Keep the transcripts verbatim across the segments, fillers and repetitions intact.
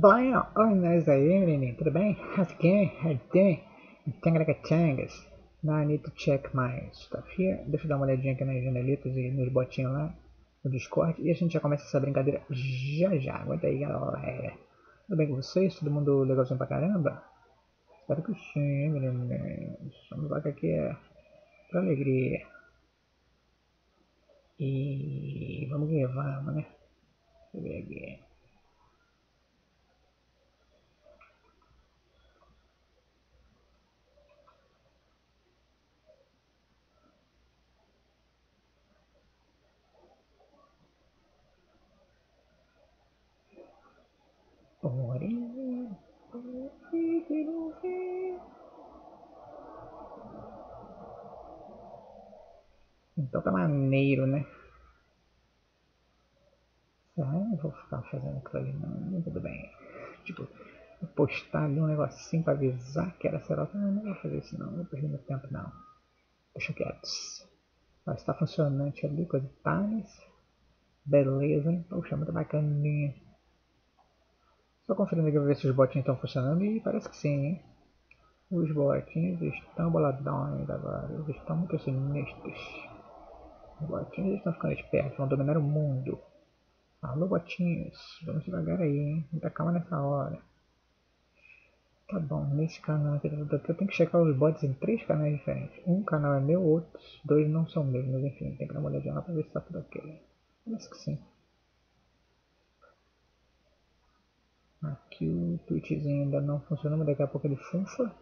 Bom, oi, nós aí, menino, tudo bem? How's it going? How you doing? Tangas. Now I need to check my stuff here. Deixa eu dar uma olhadinha aqui nas janelitas e nos botinhos lá no Discord. E a gente já começa essa brincadeira já já. Aguenta aí, galera. Tudo bem com vocês? Todo mundo legalzinho pra caramba? Espero que sim, meninos. Vamos lá que aqui é pra alegria. E vamos que vamos, né? Deixa eu ver aqui. Porém, porém, não vê. Então tá maneiro, né? Ah, não vou ficar fazendo aquilo ali não, tudo bem. Tipo, vou postar ali um negocinho pra avisar que era serota. Não, não vou fazer isso não, não vou perder meu tempo não. Deixa quietos. Mas está funcionando ali, coisa de times. Beleza, hein? Poxa, muito bacaninha. Só conferindo aqui pra ver se os botinhos estão funcionando e parece que sim, hein? Os botinhos estão boladões agora, eles estão muito sinistros. Os botinhos estão ficando espertos, vão dominar o mundo. Alô, botinhos, vamos devagar aí, hein? Muita calma nessa hora. Tá bom, nesse canal aqui eu tenho que checar os bots em três canais diferentes. Um canal é meu, outros dois não são meus, mas enfim, tem que dar uma olhadinha lá pra ver se tá tudo ok. Parece que sim. Aqui o Twitchzinho ainda não funciona, mas daqui a pouco ele funfa.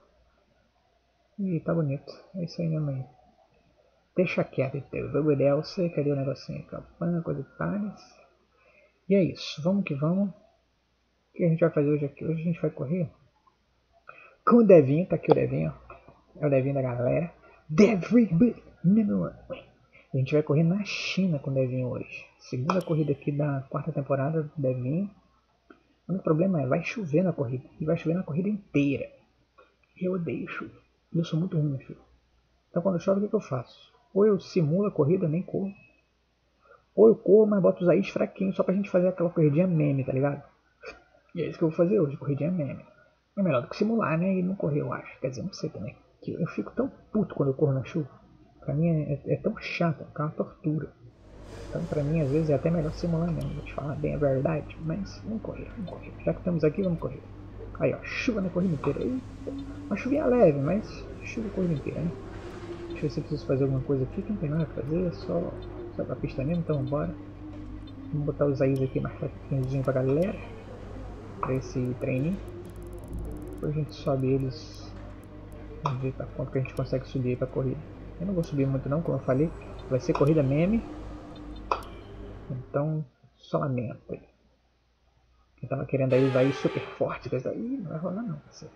E tá bonito, é isso aí mesmo aí. Deixa quieto então, o jogo ideal, você cadê o negocinho? Campanha, coisa de pares. E é isso, vamos que vamos. O que a gente vai fazer hoje aqui? Hoje a gente vai correr com o Devinho, tá aqui o Devinho, é o Devinho da galera. Devinho, number one. A gente vai correr na China com o Devinho hoje. Segunda corrida aqui da quarta temporada do Devinho. O único problema é, vai chover na corrida. E vai chover na corrida inteira. Eu odeio chuva. Eu sou muito ruim na chuva. Então quando chove, o que, que eu faço? Ou eu simulo a corrida, nem corro. Ou eu corro, mas boto os aí fraquinhos só pra gente fazer aquela corridinha meme, tá ligado? E é isso que eu vou fazer hoje, corridinha meme. É melhor do que simular, né? E não correr, eu acho. Quer dizer, não sei também. Eu fico tão puto quando eu corro na chuva. Pra mim é, é tão chato, é uma tortura. Então pra mim às vezes é até melhor simular mesmo, vou te falar bem a verdade. Mas vamos correr, vamos correr. Já que estamos aqui, vamos correr. Aí ó, chuva na corrida inteira. Eita. Uma chuvinha leve, mas chuva a corrida inteira, né? Deixa eu ver se eu preciso fazer alguma coisa aqui, que não tem nada a fazer, é só, só pra pista mesmo, então bora. Vamos botar os A's aqui mais fraquinhos pra galera. Pra esse treininho. Depois a gente sobe eles. Vamos ver pra quanto que a gente consegue subir aí pra corrida. Eu não vou subir muito não, como eu falei. Vai ser corrida meme. Então, só lamento aí. Quem tava querendo aí usar aí super forte, mas aí não vai rolar não. Você.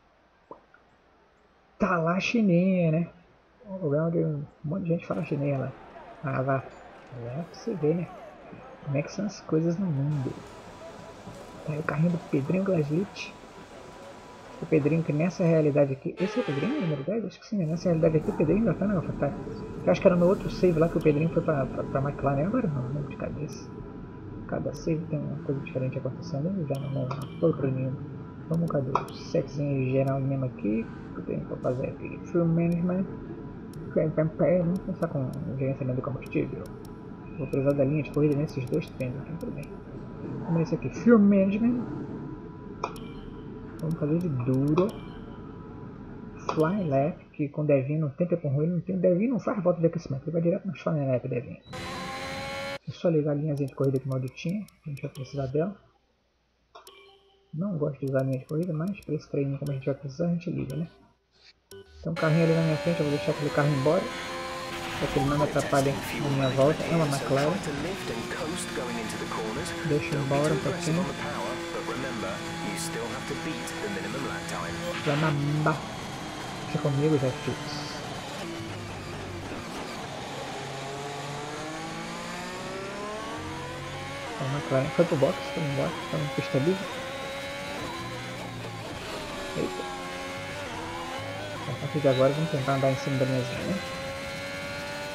Tá lá a chininha, né? Um lugar onde um monte de gente fala chinês lá. Ah, lá. Lá pra você ver, né? Como é que são as coisas no mundo. Tá aí o carrinho do Pedrinho Glaslit. O Pedrinho que nessa realidade aqui... Esse é o Pedrinho na realidade? Acho que sim, né? Nessa realidade aqui o Pedrinho já tá na AlphaTauri. Eu acho que era no outro save lá que o Pedrinho foi pra, pra, pra McLaren. Agora não, não de cabeça. Cada save tem uma coisa diferente acontecendo. Eu já não estou aprendendo. Vamos, cadê o setzinho geral mesmo aqui? O que tem pra fazer aqui? Fuel Management. Vamos começar com gerenciamento de combustível. Vou precisar da linha de corrida nesses dois treinos aqui, tudo bem. Vamos nesse aqui, Fuel Management. Vamos fazer de duro. Fly Lap, que com o Devinho não tem tempo ruim, não tem, o Devinho não faz volta de aquecimento, ele vai direto no Fly Lap, Devinho. É só ligar a linhazinha de corrida aqui malditinha, a gente vai precisar dela. Não gosto de usar a linha de corrida, mas para esse treino como a gente vai precisar, a gente liga, né? Tem um carrinho ali na minha frente, eu vou deixar aquele carro embora. Para que ele não me atrapalhe na minha volta. É uma McLaren. Deixa embora um pouquinho. Flamamba. Deixa comigo, já fix. A McLaren foi pro box, foi embora, tá no pista livre. Eita. A partir de agora vamos tentar andar em cima da minha zona, né?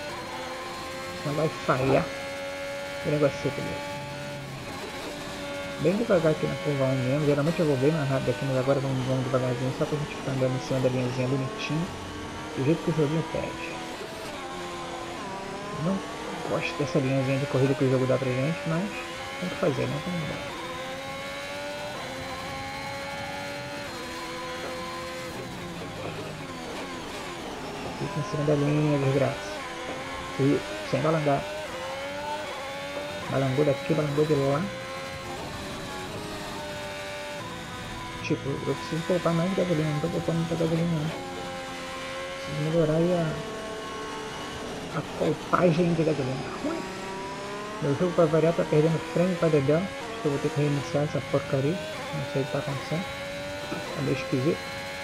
Senão vai falhar o negócio primeiro. bem devagar aqui na curva um mesmo. Geralmente eu vou bem mais rápido aqui, mas agora vamos, vamos devagarzinho, só pra gente ficar andando em cima da linhazinha bonitinho, do jeito que o joguinho pede. Não gosto dessa linhazinha de corrida que o jogo dá pra gente, mas tem que fazer, né? Vamos lá. Fica em cima da linha, desgraça. E sem balangar. Balangou daqui, balangou de lá. Tipo, eu preciso poupar mais gasolina, não tô poupando muita gasolina não. Preciso melhorar aí a, a poupagem de gasolina. Meu jogo para variar tá perdendo frame para dedão. Acho que eu vou ter que reiniciar essa porcaria. Não sei o que tá acontecendo. Tá meio esquisito.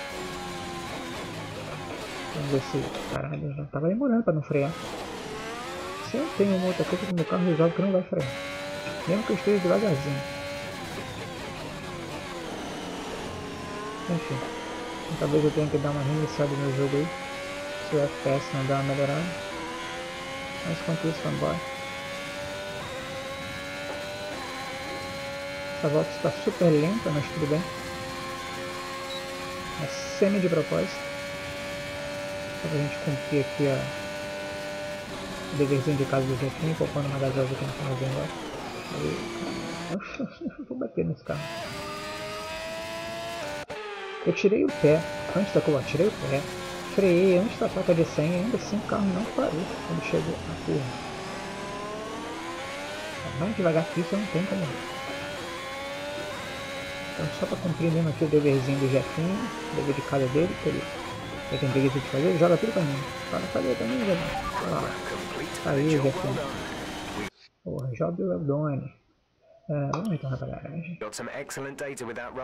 Vamos ver se... Caralho, já tava demorando para não frear. Se eu tenho uma outra coisa que meu carro resolve que não vai frear. Mesmo que eu esteja devagarzinho. Enfim. Então, talvez eu tenha que dar uma reiniciada no jogo aí. Se o F P S não dá uma melhorada. Mas enquanto isso, vamos embora. Essa volta está super lenta, mas tudo bem. É semi de propósito. Só pra gente cumprir aqui a... o deverzinho de casa do jefinho, poupando uma gasosa que não tá fazendo agora. Aí, eu vou bater nesse carro. Eu tirei o pé, antes da curva, tirei o pé, freiei antes da placa de cem e ainda assim o carro não parou quando chegou na curva. Mais devagar que isso eu não tenho como ver. Então só para cumprir mesmo aqui o deverzinho do jefinho, o dever de casa dele, que ele, ele tem preguiça de fazer, ele joga tudo pra mim. Fala, cadê pra mim, velho? Olha lá. Aí, jefinho. Porra, job well done. Uh, vamos então para a garagem. Excellent data.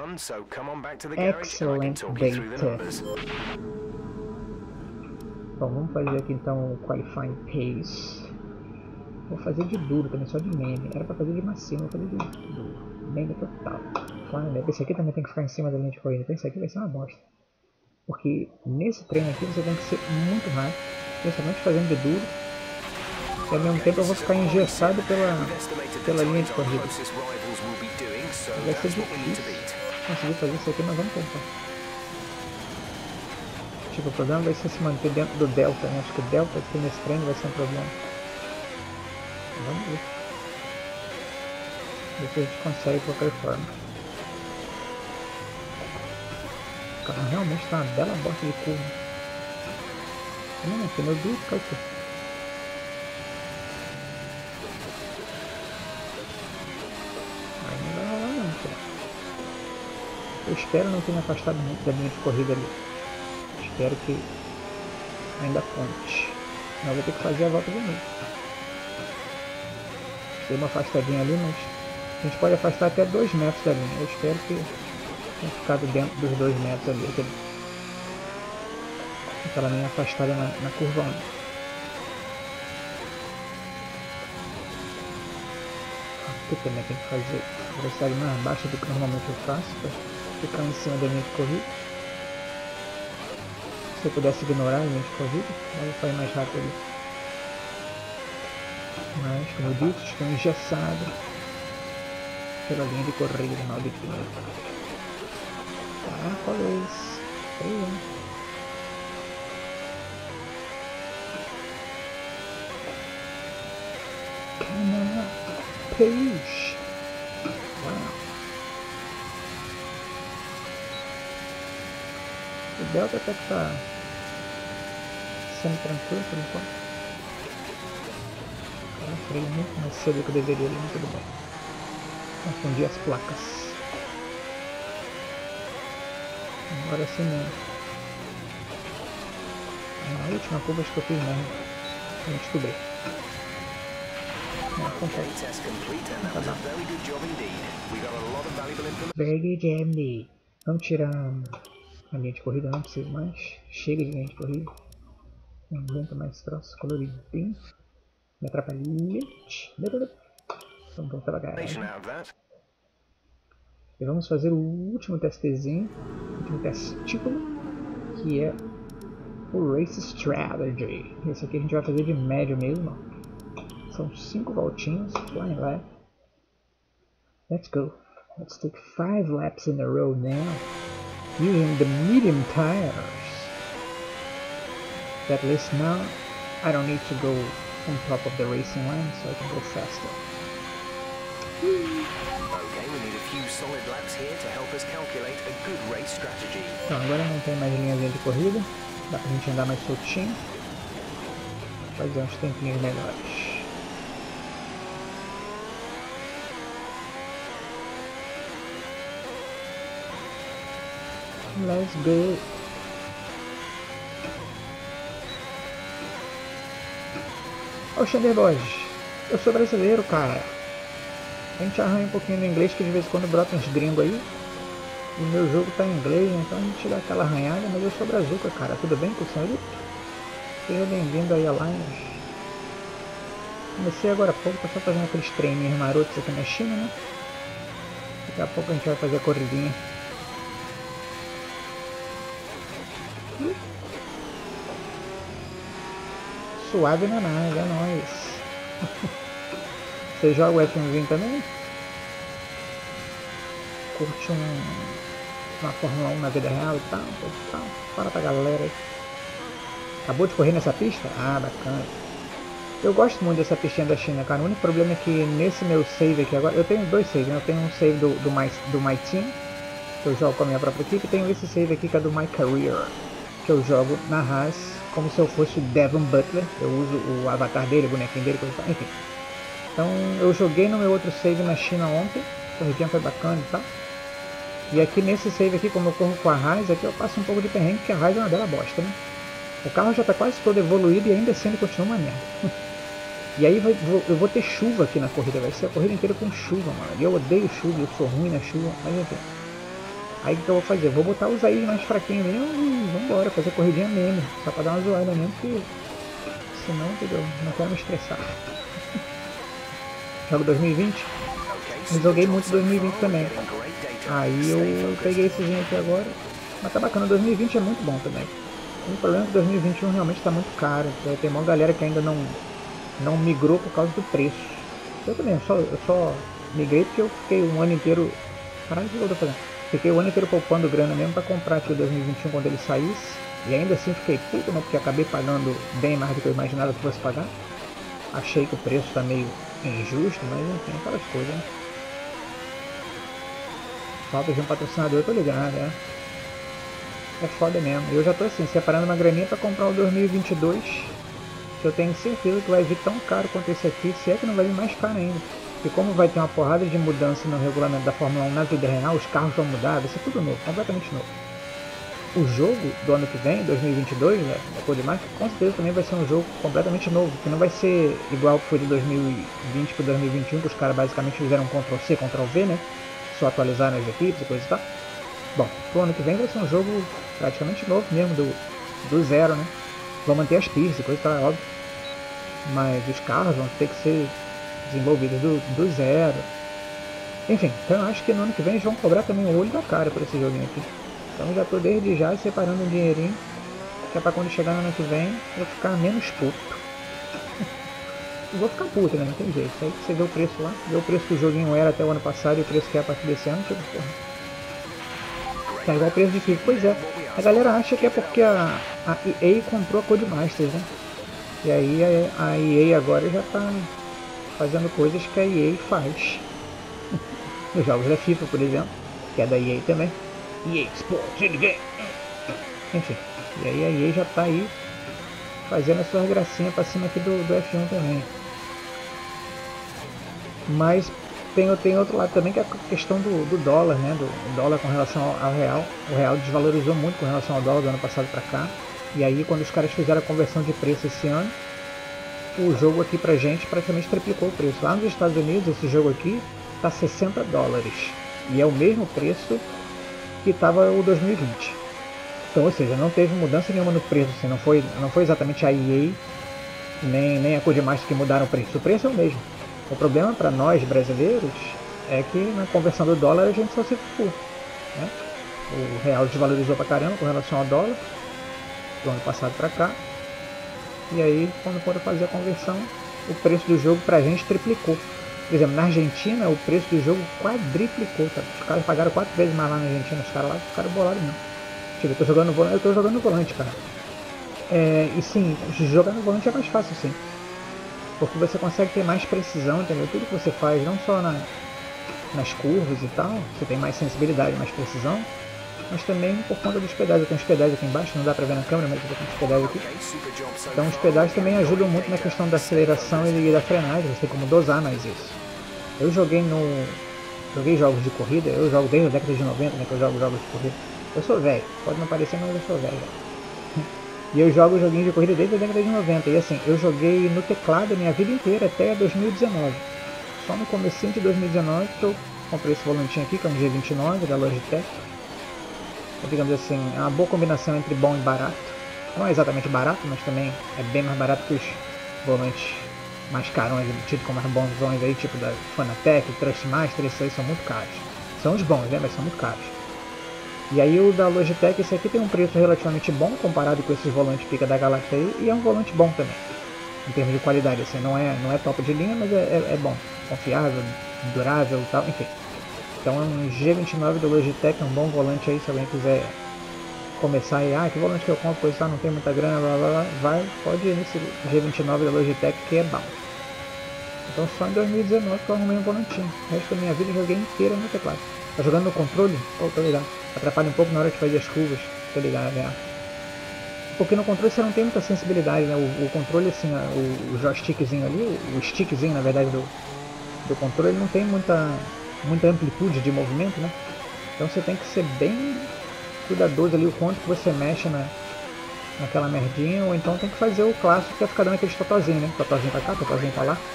Bom, vamos fazer aqui então o Qualifying Pace. Vou fazer de duro também, só de meme. Era para fazer de macio, vou fazer de duro. Meme total. Esse aqui também tem que ficar em cima da linha de corrida, então esse aqui vai ser uma bosta. Porque nesse treino aqui você tem que ser muito rápido, principalmente fazendo de duro. E ao mesmo tempo eu vou ficar engessado pela, pela linha de corrida. Vai ser difícil conseguir fazer isso aqui, mas vamos tentar. Tipo, o problema vai ser se manter dentro do delta, né? Acho que o delta aqui nesse treino vai ser um problema. Vamos ver. Ver se a gente consegue de qualquer forma. O carro realmente está uma bela bosta de curva. Não, não, pneu duro, cai aqui. Eu espero não ter me afastado muito da linha de corrida ali. Espero que ainda conte. Senão eu vou ter que fazer a volta de novo. Dei uma afastadinha ali, mas a gente pode afastar até dois metros da linha. Eu espero que tenha ficado dentro dos dois metros ali. Aquele, aquela linha afastada na, na curva um. Aqui também tem que fazer a velocidade mais baixa do que normalmente eu faço. Pra ficar em cima da linha de corrida. Se eu pudesse ignorar a linha de corrida, eu vou sair mais rápido ali. Mas, como eu disse, estou engessado pela linha de corrida, maldito. Tá, qual é esse? Freio. Canal Page. Uau. O delta até que tá sendo tranquilo por enquanto. Cara, freio muito mais cedo do que eu deveria ali, mas tudo bem. Confundi as placas. Agora sim mesmo. Na última curva acho que eu fiz mesmo. A gente descobri. Não, acontece. Não tá bom. Very good job. Vamos tirar a linha de corrida, não preciso mais. Chega de linha de corrida. Não aguento mais troço coloridinho. Me atrapalha. Vamos voltar pra garagem. E vamos fazer o último testezinho. O último testículo. Que é o Race Strategy. Esse aqui a gente vai fazer de médio mesmo. São cinco voltinhas. Flying left. Let's go. Let's take five laps in a row now, using the medium tires. At least now, I don't need to go on top of the racing line, so I can go faster. Okay, we need a few solid laps here to help us calculate a good race strategy. Então, agora não tem mais linhazinha de corrida, dá pra gente andar mais soltinho, fazer uns tempinhos melhores. Let's go! Ô Xander Borges, eu sou brasileiro, cara. A gente arranha um pouquinho do inglês que de vez em quando brota uns gringos aí. E o meu jogo tá em inglês, então a gente dá aquela arranhada, mas eu sou brazuca, cara. Tudo bem com o senhor? Seja bem-vindo aí a Lions. Comecei agora há pouco, tô só fazendo aqueles treininhos marotos aqui na China, né? Daqui a pouco a gente vai fazer a corridinha. Suave na nave, é nóis. Você joga o F um também? Curte um, uma Fórmula um na vida real e tal, tal? Fala pra galera aí. Acabou de correr nessa pista? Ah, bacana. Eu gosto muito dessa pistinha da China, cara. O único problema é que nesse meu save aqui agora... Eu tenho dois saves, né? Eu tenho um save do, do, my, do My Team, que eu jogo com a minha própria equipe, e tenho esse save aqui que é do My Career, que eu jogo na Haas, como se eu fosse o Devon Butler. Eu uso o avatar dele, o bonequinho dele, coisa e tal, enfim. Então eu joguei no meu outro save na China ontem, a corridinha foi bacana e tal. E aqui nesse save aqui, como eu corro com a Haas, aqui eu passo um pouco de perrengue, porque a Haas é uma bela bosta, né? O carro já está quase todo evoluído e ainda assim ele continua uma merda. E aí vai, vou, eu vou ter chuva aqui na corrida, vai ser a corrida inteira com chuva, mano. E eu odeio chuva, eu sou ruim na chuva, mas enfim. Aí o que eu vou fazer? Vou botar os aí mais fraquinhos mesmo e vambora, fazer corridinha mesmo. Só pra dar uma zoada mesmo, porque senão, entendeu? Não quero me estressar. Jogo dois mil e vinte. Eu joguei muito dois mil e vinte também. Aí eu peguei essezinho aqui agora. Mas tá bacana, dois mil e vinte é muito bom também. O problema é que dois mil e vinte e um realmente está muito caro. Tem uma galera que ainda não, não migrou por causa do preço. Eu também, eu só, eu só migrei porque eu fiquei um ano inteiro... Caralho, o que eu tô fazendo? Fiquei o ano inteiro poupando grana mesmo para comprar aqui o dois mil e vinte e um quando ele saísse. E ainda assim fiquei puto, né? Porque acabei pagando bem mais do que eu imaginava que fosse pagar. Achei que o preço tá meio injusto, mas enfim, aquelas coisas, né? Falta de um patrocinador, eu tô ligado, né? É foda mesmo. Eu já tô assim, separando uma graninha pra comprar o dois mil e vinte e dois, que eu tenho certeza que vai vir tão caro quanto esse aqui, se é que não vai vir mais caro ainda. E como vai ter uma porrada de mudança no regulamento da Fórmula um na vida real, os carros vão mudar, vai ser tudo novo, completamente novo. O jogo do ano que vem, dois mil e vinte e dois, né, da Codemasters, com certeza também vai ser um jogo completamente novo, que não vai ser igual que foi de dois mil e vinte para dois mil e vinte e um, que os caras basicamente fizeram um control C, control V, né? Só atualizaram as equipes e coisa e tal. Bom, pro ano que vem vai ser um jogo praticamente novo mesmo, do, do zero, né? Vão manter as pistas e coisa e tal, é óbvio. Mas os carros vão ter que ser desenvolvidos do, do zero. Enfim, então eu acho que no ano que vem eles vão cobrar também o olho da cara por esse joguinho aqui. Então já tô desde já separando um dinheirinho, que é pra quando chegar no ano que vem eu ficar menos puto. Eu vou ficar puto, né? Não tem jeito. Aí você vê o preço lá, vê o preço que o joguinho era até o ano passado e o preço que é a partir desse ano, tipo, porra. Tá igual o preço de FIFA. Pois é, a galera acha que é porque a, a E A comprou a Codemasters, né? E aí a, a E A agora já tá fazendo coisas que a E A faz. Nos jogos da FIFA, por exemplo, que é da E A também. E A Sports Game. Enfim, e aí a E A já tá aí fazendo as suas gracinhas pra cima aqui do, do F um também. Mas tem, tem outro lado também, que é a questão do, do dólar, né? Do, do dólar com relação ao, ao real. O real desvalorizou muito com relação ao dólar do ano passado pra cá. E aí quando os caras fizeram a conversão de preço esse ano, o jogo aqui pra gente praticamente triplicou o preço. Lá nos Estados Unidos esse jogo aqui tá sessenta dólares. E é o mesmo preço que estava o dois mil e vinte. Então, ou seja, não teve mudança nenhuma no preço, assim, não foi, não foi exatamente a E A nem, nem a Codemasters que mudaram o preço. O preço é o mesmo. O problema para nós brasileiros é que na conversão do dólar a gente só se for, né? O real desvalorizou pra caramba com relação ao dólar do ano passado para cá. E aí, quando foram fazer a conversão, o preço do jogo pra gente triplicou. Por exemplo, na Argentina o preço do jogo quadriplicou, tá? Os caras pagaram quatro vezes mais lá na Argentina, os caras lá ficaram bolados mesmo. Tipo, eu tô jogando no volante, eu tô jogando no volante, cara. É, e sim, jogar no volante é mais fácil sim. Porque você consegue ter mais precisão, entendeu? Tudo que você faz, não só na, nas curvas e tal, você tem mais sensibilidade, mais precisão, mas também por conta dos pedais. Eu tenho os pedais aqui embaixo, não dá pra ver na câmera, mas eu tenho os pedais aqui. Então os pedais também ajudam muito na questão da aceleração e da frenagem, você tem como dosar mais isso. Eu joguei no... joguei jogos de corrida, eu jogo desde a década de noventa, né, que eu jogo jogos de corrida. Eu sou velho, pode não parecer, mas eu sou velho. E eu jogo joguinhos de corrida desde a década de noventa, e assim, eu joguei no teclado a minha vida inteira até dois mil e dezenove. Só no comecinho de dois mil e dezenove que eu comprei esse volantinho aqui, que é um G vinte e nove da Logitech. É, digamos assim, é uma boa combinação entre bom e barato. Não é exatamente barato, mas também é bem mais barato que os volantes mais carões, tido como mais bonzões aí, tipo da Fanatec, Trustmaster, esses aí são muito caros. São os bons, né, mas são muito caros. E aí o da Logitech, esse aqui tem um preço relativamente bom comparado com esses volantes pica da Galáxia aí, e é um volante bom também, em termos de qualidade, assim, não é, não é top de linha, mas é, é, é bom, confiável, durável e tal, enfim. Então é um G vinte e nove da Logitech, é um bom volante aí, se alguém quiser começar aí, ah, que volante que eu compro, pois tá, não tem muita grana, blá blá blá, vai, pode ir nesse G vinte e nove da Logitech que é bom. Então só em dois mil e dezenove que eu arrumei um volantinho, o resto da minha vida eu joguei inteira no teclado. Tá jogando no controle? Pô, tô ligado. Atrapalha um pouco na hora de fazer as curvas, tô ligado, né? Porque no controle você não tem muita sensibilidade, né? O, o controle, assim, a, o, o joystickzinho ali, o, o stickzinho, na verdade, do, do controle, ele não tem muita, muita amplitude de movimento, né? Então você tem que ser bem cuidadoso ali o quanto que você mexe na, naquela merdinha, ou então tem que fazer o clássico que é ficar dando aqueles totozinhos, né? Totozinho pra cá, totozinho pra lá.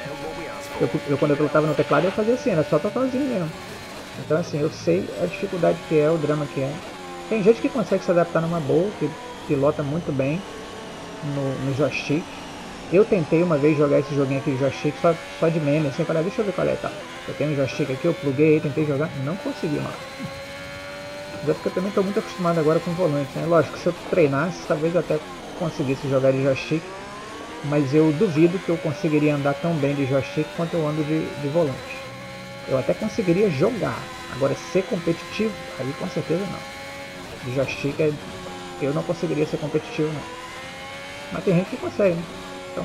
Eu, eu quando eu pilotava no teclado eu fazia assim, era só totozinho mesmo. Então assim, eu sei a dificuldade que é, o drama que é. Tem gente que consegue se adaptar numa boa, que pilota muito bem no, no joystick. Eu tentei uma vez jogar esse joguinho aqui de joystick só, só de meme, assim, para deixa eu ver qual é, tá. Eu tenho um joystick aqui, eu pluguei aí, tentei jogar, não consegui, mano. Mas é porque eu também estou muito acostumado agora com o volante, né? Lógico, se eu treinasse, talvez eu até conseguisse jogar de joystick, mas eu duvido que eu conseguiria andar tão bem de joystick quanto eu ando de, de volante. Eu até conseguiria jogar, agora ser competitivo, aí com certeza não. De joystick eu não conseguiria ser competitivo não. Mas tem gente que consegue, né? Então...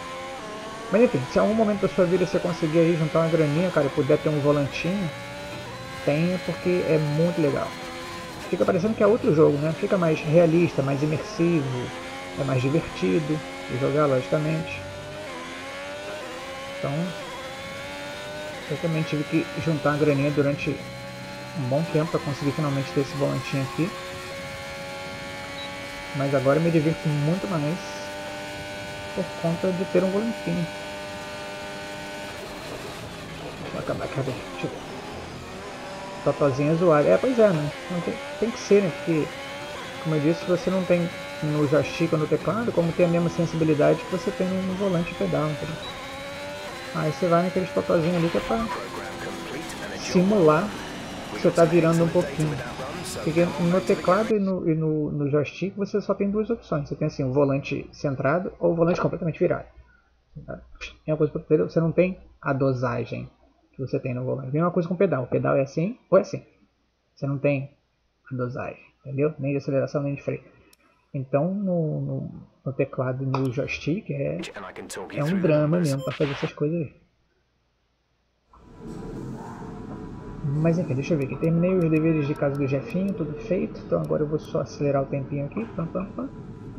Mas enfim, se em algum momento da sua vida você conseguir aí juntar uma graninha, cara, e puder ter um volantinho, tenha, porque é muito legal. Fica parecendo que é outro jogo, né? Fica mais realista, mais imersivo, é mais divertido de jogar, logicamente. Então... eu também tive que juntar uma graninha durante um bom tempo para conseguir finalmente ter esse volantinho aqui. Mas agora eu me divirto muito mais por conta de ter um volantinho. Deixa eu acabar aqui, deixa eu ver. Totozinho é zoado. É, pois é, né? Tem, tem que ser, né? Porque, como eu disse, você não tem no joystick ou no teclado como tem a mesma sensibilidade que você tem no volante e pedal, entendeu? Aí você vai naqueles totozinhos ali que é pra simular que você tá virando um pouquinho. Porque no teclado e no, e no, no joystick você só tem duas opções. Você tem assim o volante centrado ou o volante completamente virado. É uma coisa pra você, você não tem a dosagem que você tem no volante. Mesma coisa com o pedal. O pedal é assim ou é assim. Você não tem a dosagem, entendeu? Nem de aceleração nem de freio. Então no, no, no teclado e no joystick é, é um drama mesmo para fazer essas coisas aí. Mas enfim, deixa eu ver aqui. Terminei os deveres de casa do Jefinho, tudo feito. Então agora eu vou só acelerar o tempinho aqui. Pam, pam, pam.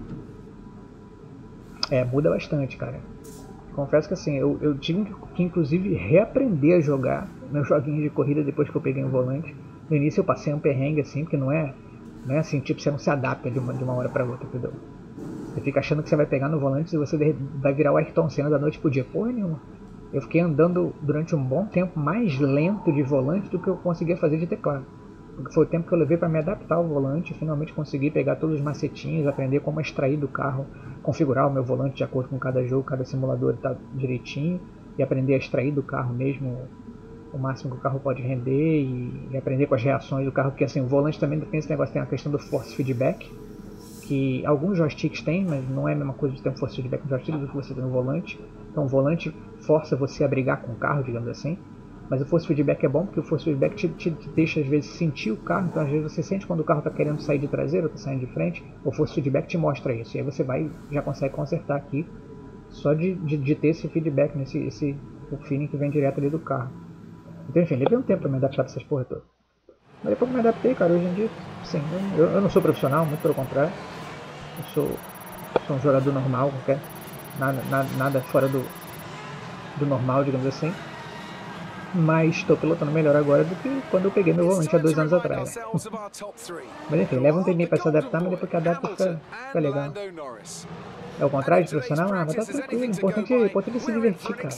É, muda bastante, cara. Confesso que assim, eu, eu tive que inclusive reaprender a jogar meus joguinhos de corrida depois que eu peguei um volante. No início eu passei um perrengue assim, porque não é, não é assim, tipo, você não se adapta de uma, de uma hora pra outra, entendeu? Você fica achando que você vai pegar no volante e você vai virar o Ayrton Senna da noite pro dia. Porra nenhuma. Eu fiquei andando durante um bom tempo mais lento de volante do que eu conseguia fazer de teclado. Porque foi o tempo que eu levei para me adaptar ao volante, finalmente consegui pegar todos os macetinhos, aprender como extrair do carro, configurar o meu volante de acordo com cada jogo, cada simulador está direitinho, e aprender a extrair do carro mesmo o máximo que o carro pode render, e, e aprender com as reações do carro, porque assim, o volante também tem esse negócio, tem a questão do force feedback, que alguns joysticks têm, mas não é a mesma coisa de ter um force feedback no joystick do que você tem no volante. Então o volante força você a brigar com o carro, digamos assim. Mas o force feedback é bom, porque o force feedback te, te, te deixa às vezes sentir o carro. Então às vezes você sente quando o carro está querendo sair de traseira ou está saindo de frente. O force feedback te mostra isso. E aí você vai já consegue consertar aqui só de, de, de ter esse feedback, nesse, esse, o feeling que vem direto ali do carro. Então enfim, levei um tempo para me adaptar para essas porra todas. Mas depois que me adaptei, cara, hoje em dia, sim, eu, eu não sou profissional, muito pelo contrário. Eu sou, sou um jogador normal, qualquer, nada, nada, nada fora do, do normal, digamos assim. Mas estou pilotando melhor agora do que quando eu peguei meu volante há dois anos atrás. Né? Mas enfim, leva um tempinho para se adaptar, mas depois que adapta fica, fica legal. É o contrário de profissional? Ah, mas tá tranquilo, o importante é, importante é se divertir, cara.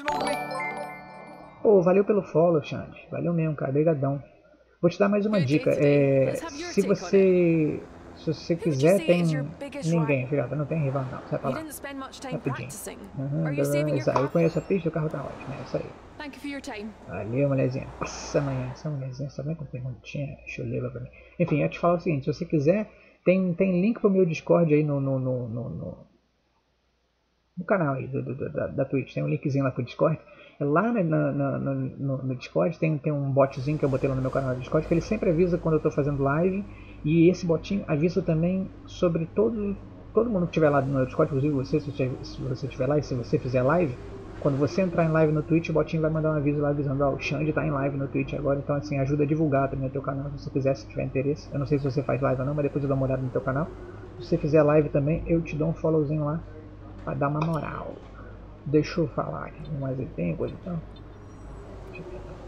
Pô, valeu pelo follow, Xande. Valeu mesmo, cara, obrigadão. Vou te dar mais uma dica, é, se você... Se você quiser, tem ninguém, filhota, não tem rival não, sai pra lá, rapidinho. Uhum, exato, eu conheço a pista, o carro tá ótimo, é isso aí. Valeu, mulherzinha. Nossa, amanhã, essa mulherzinha só vem com perguntinha, chuleva pra mim. Enfim, eu te falo o seguinte, se você quiser, tem, tem link pro meu Discord aí no, no, no, no, no, no canal aí do, do, da, da Twitch, tem um linkzinho lá pro Discord. Lá no, no, no, no Discord tem, tem um botzinho que eu botei lá no meu canal do Discord, que ele sempre avisa quando eu estou fazendo live. E esse botinho avisa também sobre todo, todo mundo que estiver lá no Discord, inclusive você, se você estiver lá e se você fizer live. Quando você entrar em live no Twitch, o botinho vai mandar um aviso lá avisando, ó, oh, o Xande está em live no Twitch agora. Então assim, ajuda a divulgar também o teu canal, se você quiser, se tiver interesse. Eu não sei se você faz live ou não, mas depois eu dou uma olhada no teu canal. Se você fizer live também, eu te dou um followzinho lá, para dar uma moral. Deixa eu falar aqui, mais ele tem coisa e tal. Deixa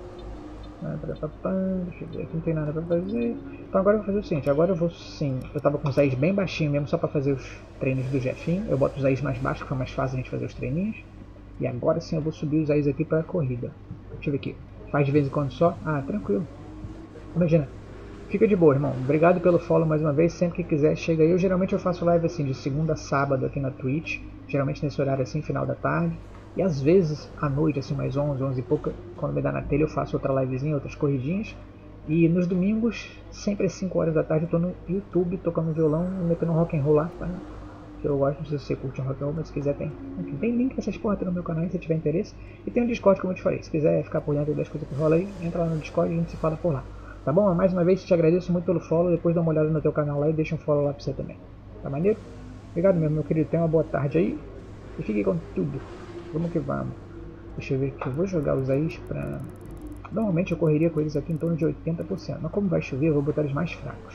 eu ver aqui, não tem nada pra fazer. Então agora eu vou fazer o seguinte, agora eu vou sim, eu tava com os A's bem baixinho mesmo, só pra fazer os treinos do Jefinho. Eu boto os A's mais baixos, que foi mais fácil a gente fazer os treininhos. E agora sim eu vou subir os A's aqui pra corrida. Deixa eu ver aqui, faz de vez em quando só? Ah, tranquilo. Imagina, fica de boa, irmão. Obrigado pelo follow mais uma vez, sempre que quiser chega aí. Eu geralmente eu faço live assim de segunda a sábado aqui na Twitch, geralmente nesse horário assim, final da tarde. E às vezes, à noite, assim, mais onze, onze e pouca, quando me dá na telha, eu faço outra livezinha, outras corridinhas. E nos domingos, sempre às cinco horas da tarde, eu tô no YouTube tocando violão e metendo um rock and roll lá, tá? Que eu gosto, não sei se você curte um rock and roll, mas se quiser tem. Enfim, tem link dessas porra no meu canal, se tiver interesse. E tem um Discord, como eu te falei, se quiser ficar por dentro das coisas que rola aí, entra lá no Discord e a gente se fala por lá. Tá bom? Mais uma vez, te agradeço muito pelo follow, depois dá uma olhada no teu canal lá e deixa um follow lá pra você também. Tá maneiro? Obrigado mesmo, meu querido, tenha uma boa tarde aí e fique com tudo. Vamos que vamos. Deixa eu ver aqui, eu vou jogar os A's pra... Normalmente eu correria com eles aqui em torno de oitenta por cento, mas como vai chover eu vou botar eles mais fracos.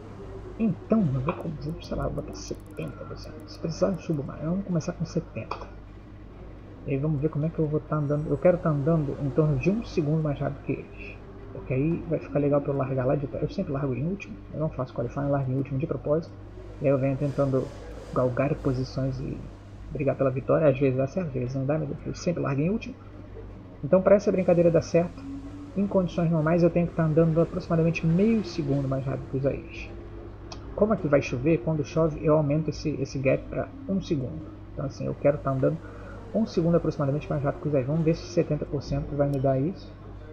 Então, eu vou, sei lá, vou botar setenta por cento. Se precisar eu subo mais, vamos começar com setenta por cento. E aí vamos ver como é que eu vou estar tá andando. Eu quero estar tá andando em torno de um segundo mais rápido que eles. Porque aí vai ficar legal para eu largar lá de trás. Eu sempre largo em último, eu não faço qualifying, eu largo em último de propósito. E aí eu venho tentando galgar posições e brigar pela vitória. Às vezes dá certo, às vezes não dá, mas eu sempre largo em último. Então para essa brincadeira dar certo, em condições normais eu tenho que estar tá andando aproximadamente meio segundo mais rápido que os A's. Como aqui vai chover, quando chove eu aumento esse, esse gap para um segundo. Então assim, eu quero estar tá andando um segundo aproximadamente mais rápido que os A's. Vamos ver se setenta por cento vai me dar isso.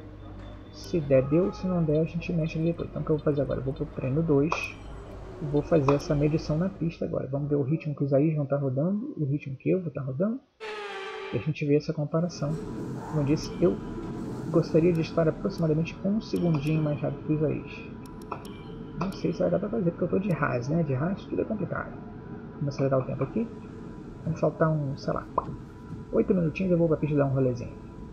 Se der, deu. Se não der, a gente mexe ali depois. Então o que eu vou fazer agora? Eu vou para o treino dois e vou fazer essa medição na pista agora. Vamos ver o ritmo que os A's vão estar rodando e o ritmo que eu vou estar rodando. E a gente vê essa comparação. Como eu disse, eu gostaria de estar aproximadamente um segundinho mais rápido que os A's. Não sei se vai dar para fazer, porque eu estou de Haas, né? De Haas tudo é complicado. Vamos acelerar o tempo aqui. Vamos faltar um, sei lá, oito minutinhos eu vou para a pista dar um rolezinho.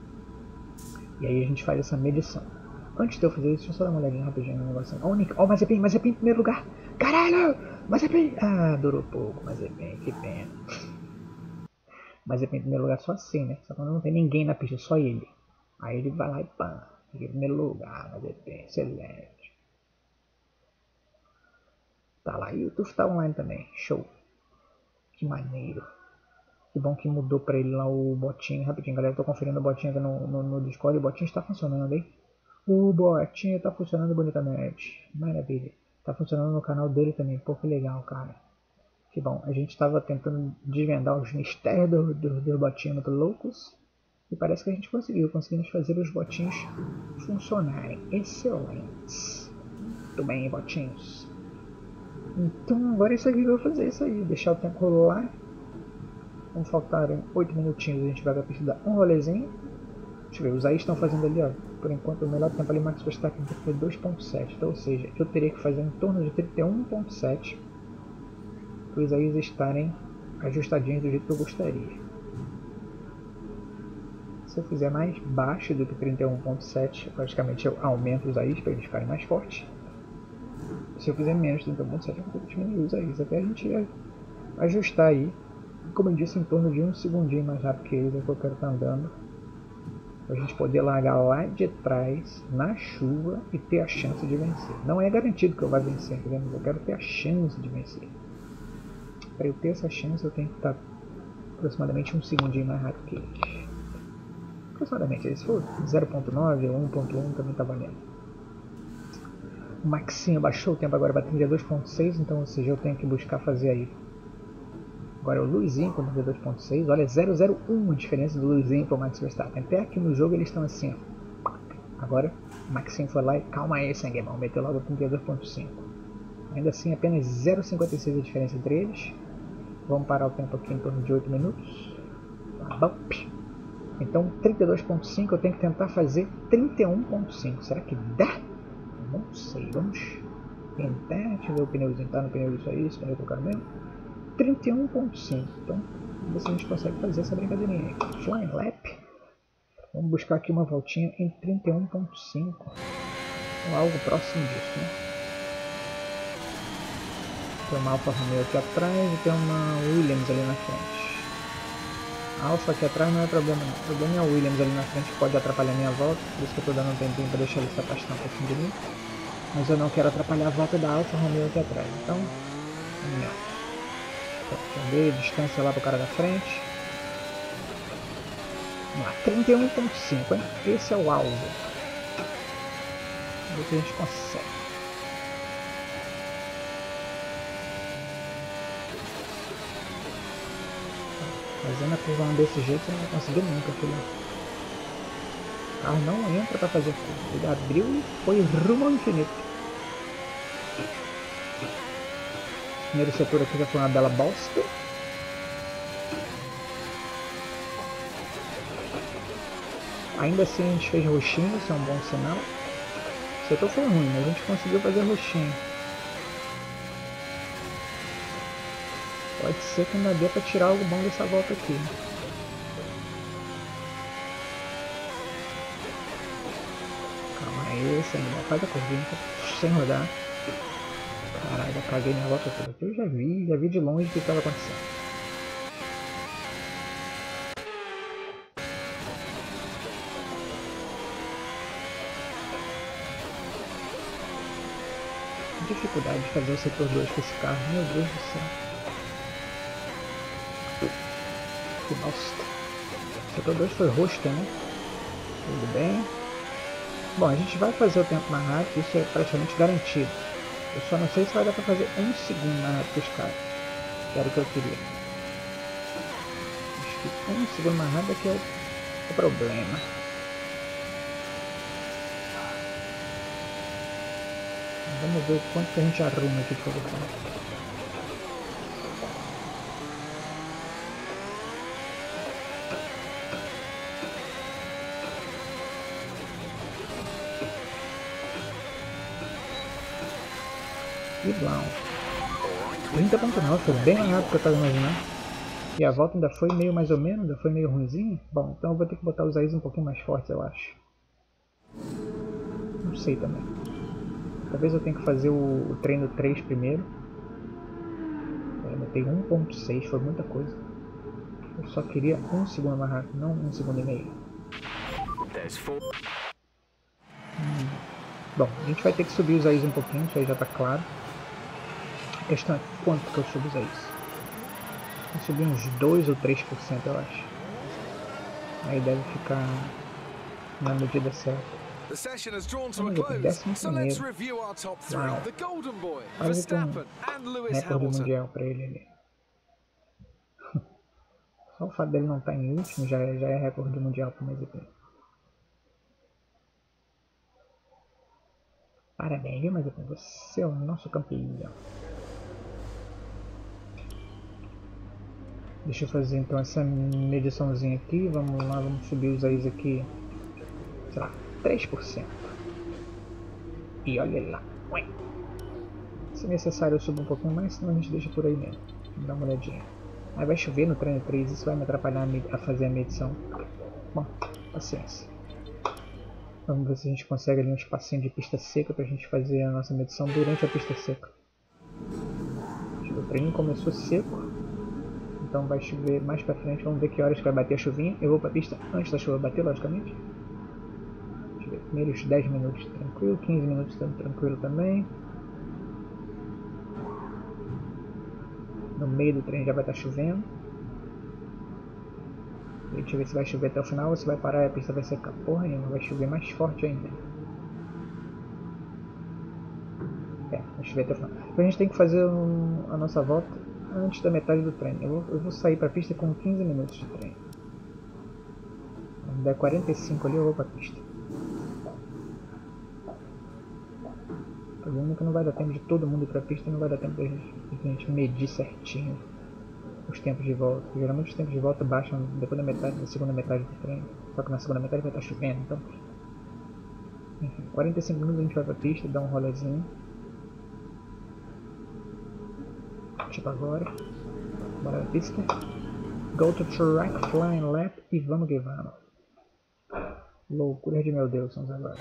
E aí a gente faz essa medição. Antes de eu fazer isso, deixa eu só dar uma olhadinha rapidinho no negócio. Ó, oh, o Mazepin, Mazepin em primeiro lugar. Caralho! Mazepin! Ah, durou pouco, Mazepin, que pena. Mazepin em primeiro lugar só assim, né? Só quando não tem ninguém na pista, só ele. Aí ele vai lá e pã. Em primeiro lugar, Mazepin, excelente. Tá lá, e o Tuf tá online também, show. Que maneiro. Que bom que mudou pra ele lá o botinho. Rapidinho, galera, eu tô conferindo o botinho aqui no, no, no Discord. O botinho está funcionando, hein? O botinho tá funcionando bonitamente. Maravilha. Tá funcionando no canal dele também. Pô, que legal, cara. Que bom. A gente tava tentando desvendar os mistérios do, do, do botinho muito loucos. E parece que a gente conseguiu. Conseguimos fazer os botinhos funcionarem. Excelentes. Muito bem, botinhos. Então agora é isso aqui que eu vou fazer. Isso aí. Deixar o tempo rolar. Vamos faltarem oito minutinhos, a gente vai pra pista dar um rolezinho. Deixa eu ver, os aí estão fazendo ali, ó. Por enquanto o melhor tempo ali, Max Verstappen foi dois ponto sete. Então, ou seja, eu teria que fazer em torno de trinta e um ponto sete para os aí estarem ajustadinhos do jeito que eu gostaria. Se eu fizer mais baixo do que trinta e um ponto sete, praticamente eu aumento os aí para eles ficarem mais fortes. Se eu fizer menos de trinta e um ponto sete, eu vou ter que diminuir os aí até a gente ajustar aí. Como eu disse, em torno de um segundinho mais rápido que eles é que eu quero estar andando. Para a gente poder largar lá de trás, na chuva, e ter a chance de vencer. Não é garantido que eu vá vencer, entendeu? Mas eu quero ter a chance de vencer. Para eu ter essa chance, eu tenho que estar aproximadamente um segundinho mais rápido que eles. Aproximadamente, se for zero ponto nove ou um ponto um também está valendo. O Maxinho baixou o tempo agora para trinta e dois ponto seis, então, ou seja, eu tenho que buscar fazer aí. Agora o Luizinho com trinta e dois ponto seis, olha, zero zero um a diferença do Luizinho para o Max Verstappen. Até aqui no jogo eles estão assim, ó. Agora o Maxinho foi lá e calma aí, sangueirão, meteu logo trinta e dois ponto cinco. Ainda assim, apenas zero vírgula cinquenta e seis a diferença entre eles. Vamos parar o tempo aqui em torno de oito minutos. Tá bom. Então trinta e dois ponto cinco eu tenho que tentar fazer trinta e um ponto cinco. Será que dá? Não sei, vamos tentar. Deixa eu ver o pneuzinho, tá no pneu isso aí, esse pneu que eu quero mesmo. trinta e um ponto cinco, então vamos ver se a gente consegue fazer essa brincadeirinha aí. Flying Lap. Vamos buscar aqui uma voltinha em trinta e um ponto cinco. Ou algo próximo disso, né? Tem uma Alfa Romeo aqui atrás e tem uma Williams ali na frente. A Alfa aqui atrás não é problema não. O problema é a Williams ali na frente que pode atrapalhar a minha volta. Por isso que eu estou dando um tempinho para deixar ele se afastar um pouquinho de mim. Mas eu não quero atrapalhar a volta da Alfa Romeo aqui atrás. Então, não. Então, dei distância lá pro cara da frente. Vamos lá, trinta e um ponto cinco, hein? Esse é o alvo. Vamos ver se a gente consegue. Fazendo a curva desse jeito você não vai conseguir nunca, filho. O carro não entra para fazer curva. Ele abriu e foi rumo ao infinito. O primeiro setor aqui já foi uma bela bosta. Ainda assim a gente fez roxinho, isso é um bom sinal. O setor foi ruim, mas a gente conseguiu fazer roxinho. Pode ser que ainda dê para tirar algo bom dessa volta aqui. Calma aí, senhor. Faz a curvinha sem rodar. Caralho, já caguei minha volta toda. Eu já vi, já vi de longe o que estava acontecendo. Dificuldade de fazer o setor dois com esse carro, meu Deus do céu. Que bosta. O setor dois foi roxo, né? Tudo bem. Bom, a gente vai fazer o tempo mais rápido, isso é praticamente garantido. Eu só não sei se vai dar pra fazer um segundo mais rápido que os caras. Que era o que eu queria. Acho que um segundo mais rápido é que é o problema. Vamos ver o quanto que a gente arruma aqui de produção. E blau. trinta ponto nove, foi bem mais rápido do que eu estava imaginando. E a volta ainda foi meio mais ou menos, ainda foi meio ruimzinho. Bom, então eu vou ter que botar os A's um pouquinho mais fortes, eu acho. Não sei também. Talvez eu tenha que fazer o, o treino três primeiro. Eu botei um ponto seis, foi muita coisa. Eu só queria um segundo mais rápido, não um segundo e meio. Hum. Bom, a gente vai ter que subir os A's um pouquinho, isso aí já está claro. A questão é quanto que eu subo os A's. Vou subir uns dois ou três por cento, eu acho. Aí deve ficar na medida certa. The session has drawn to a Vamos ver, close, décimo so let's primeiro. review our top three. Uau. The Golden Boy, Quase que um Verstappen and Lewis recorde Hamilton. mundial para ele ali. Só o fato dele não estar em último já é, já é recorde mundial para o Mazepin. Parabéns, viu, Mazepin? Você é o nosso campeão. Deixa eu fazer então essa mediçãozinha aqui. Vamos lá, vamos subir os A's aqui, sei lá, três por cento. E olha lá. Ué. Se necessário eu subo um pouquinho mais, senão a gente deixa por aí mesmo. Vamos dar uma olhadinha. Aí vai chover no treino três, isso vai me atrapalhar a fazer a medição. Bom, paciência. Vamos ver se a gente consegue ali um espacinho de pista seca pra gente fazer a nossa medição durante a pista seca. O treino começou seco, então vai chover mais pra frente. Vamos ver que horas que vai bater a chuvinha. Eu vou pra pista antes da chuva bater, logicamente. Deixa eu ver, primeiros dez minutos tranquilo, quinze minutos tranquilo também. No meio do treino já vai estar chovendo. Deixa eu ver se vai chover até o final ou se vai parar e a pista vai secar. Porra nenhuma, vai chover mais forte ainda. É, vai chover até o final. Então a gente tem que fazer um, a nossa volta antes da metade do treino. Eu vou, eu vou sair para a pista com quinze minutos de treino. Quando der quarenta e cinco ali eu vou para a pista. O problema é que não vai dar tempo de todo mundo ir para a pista, não vai dar tempo de a gente medir certinho os tempos de volta. Geralmente os tempos de volta baixam depois da metade, da segunda metade do treino. Só que na segunda metade vai estar chovendo, então... Enfim, quarenta e cinco minutos a gente vai pra pista, dá um rolezinho. Tipo agora. Bora na pista. Go to track, flying lap e vamos que vamos. Loucura de meu Deus, vamos agora.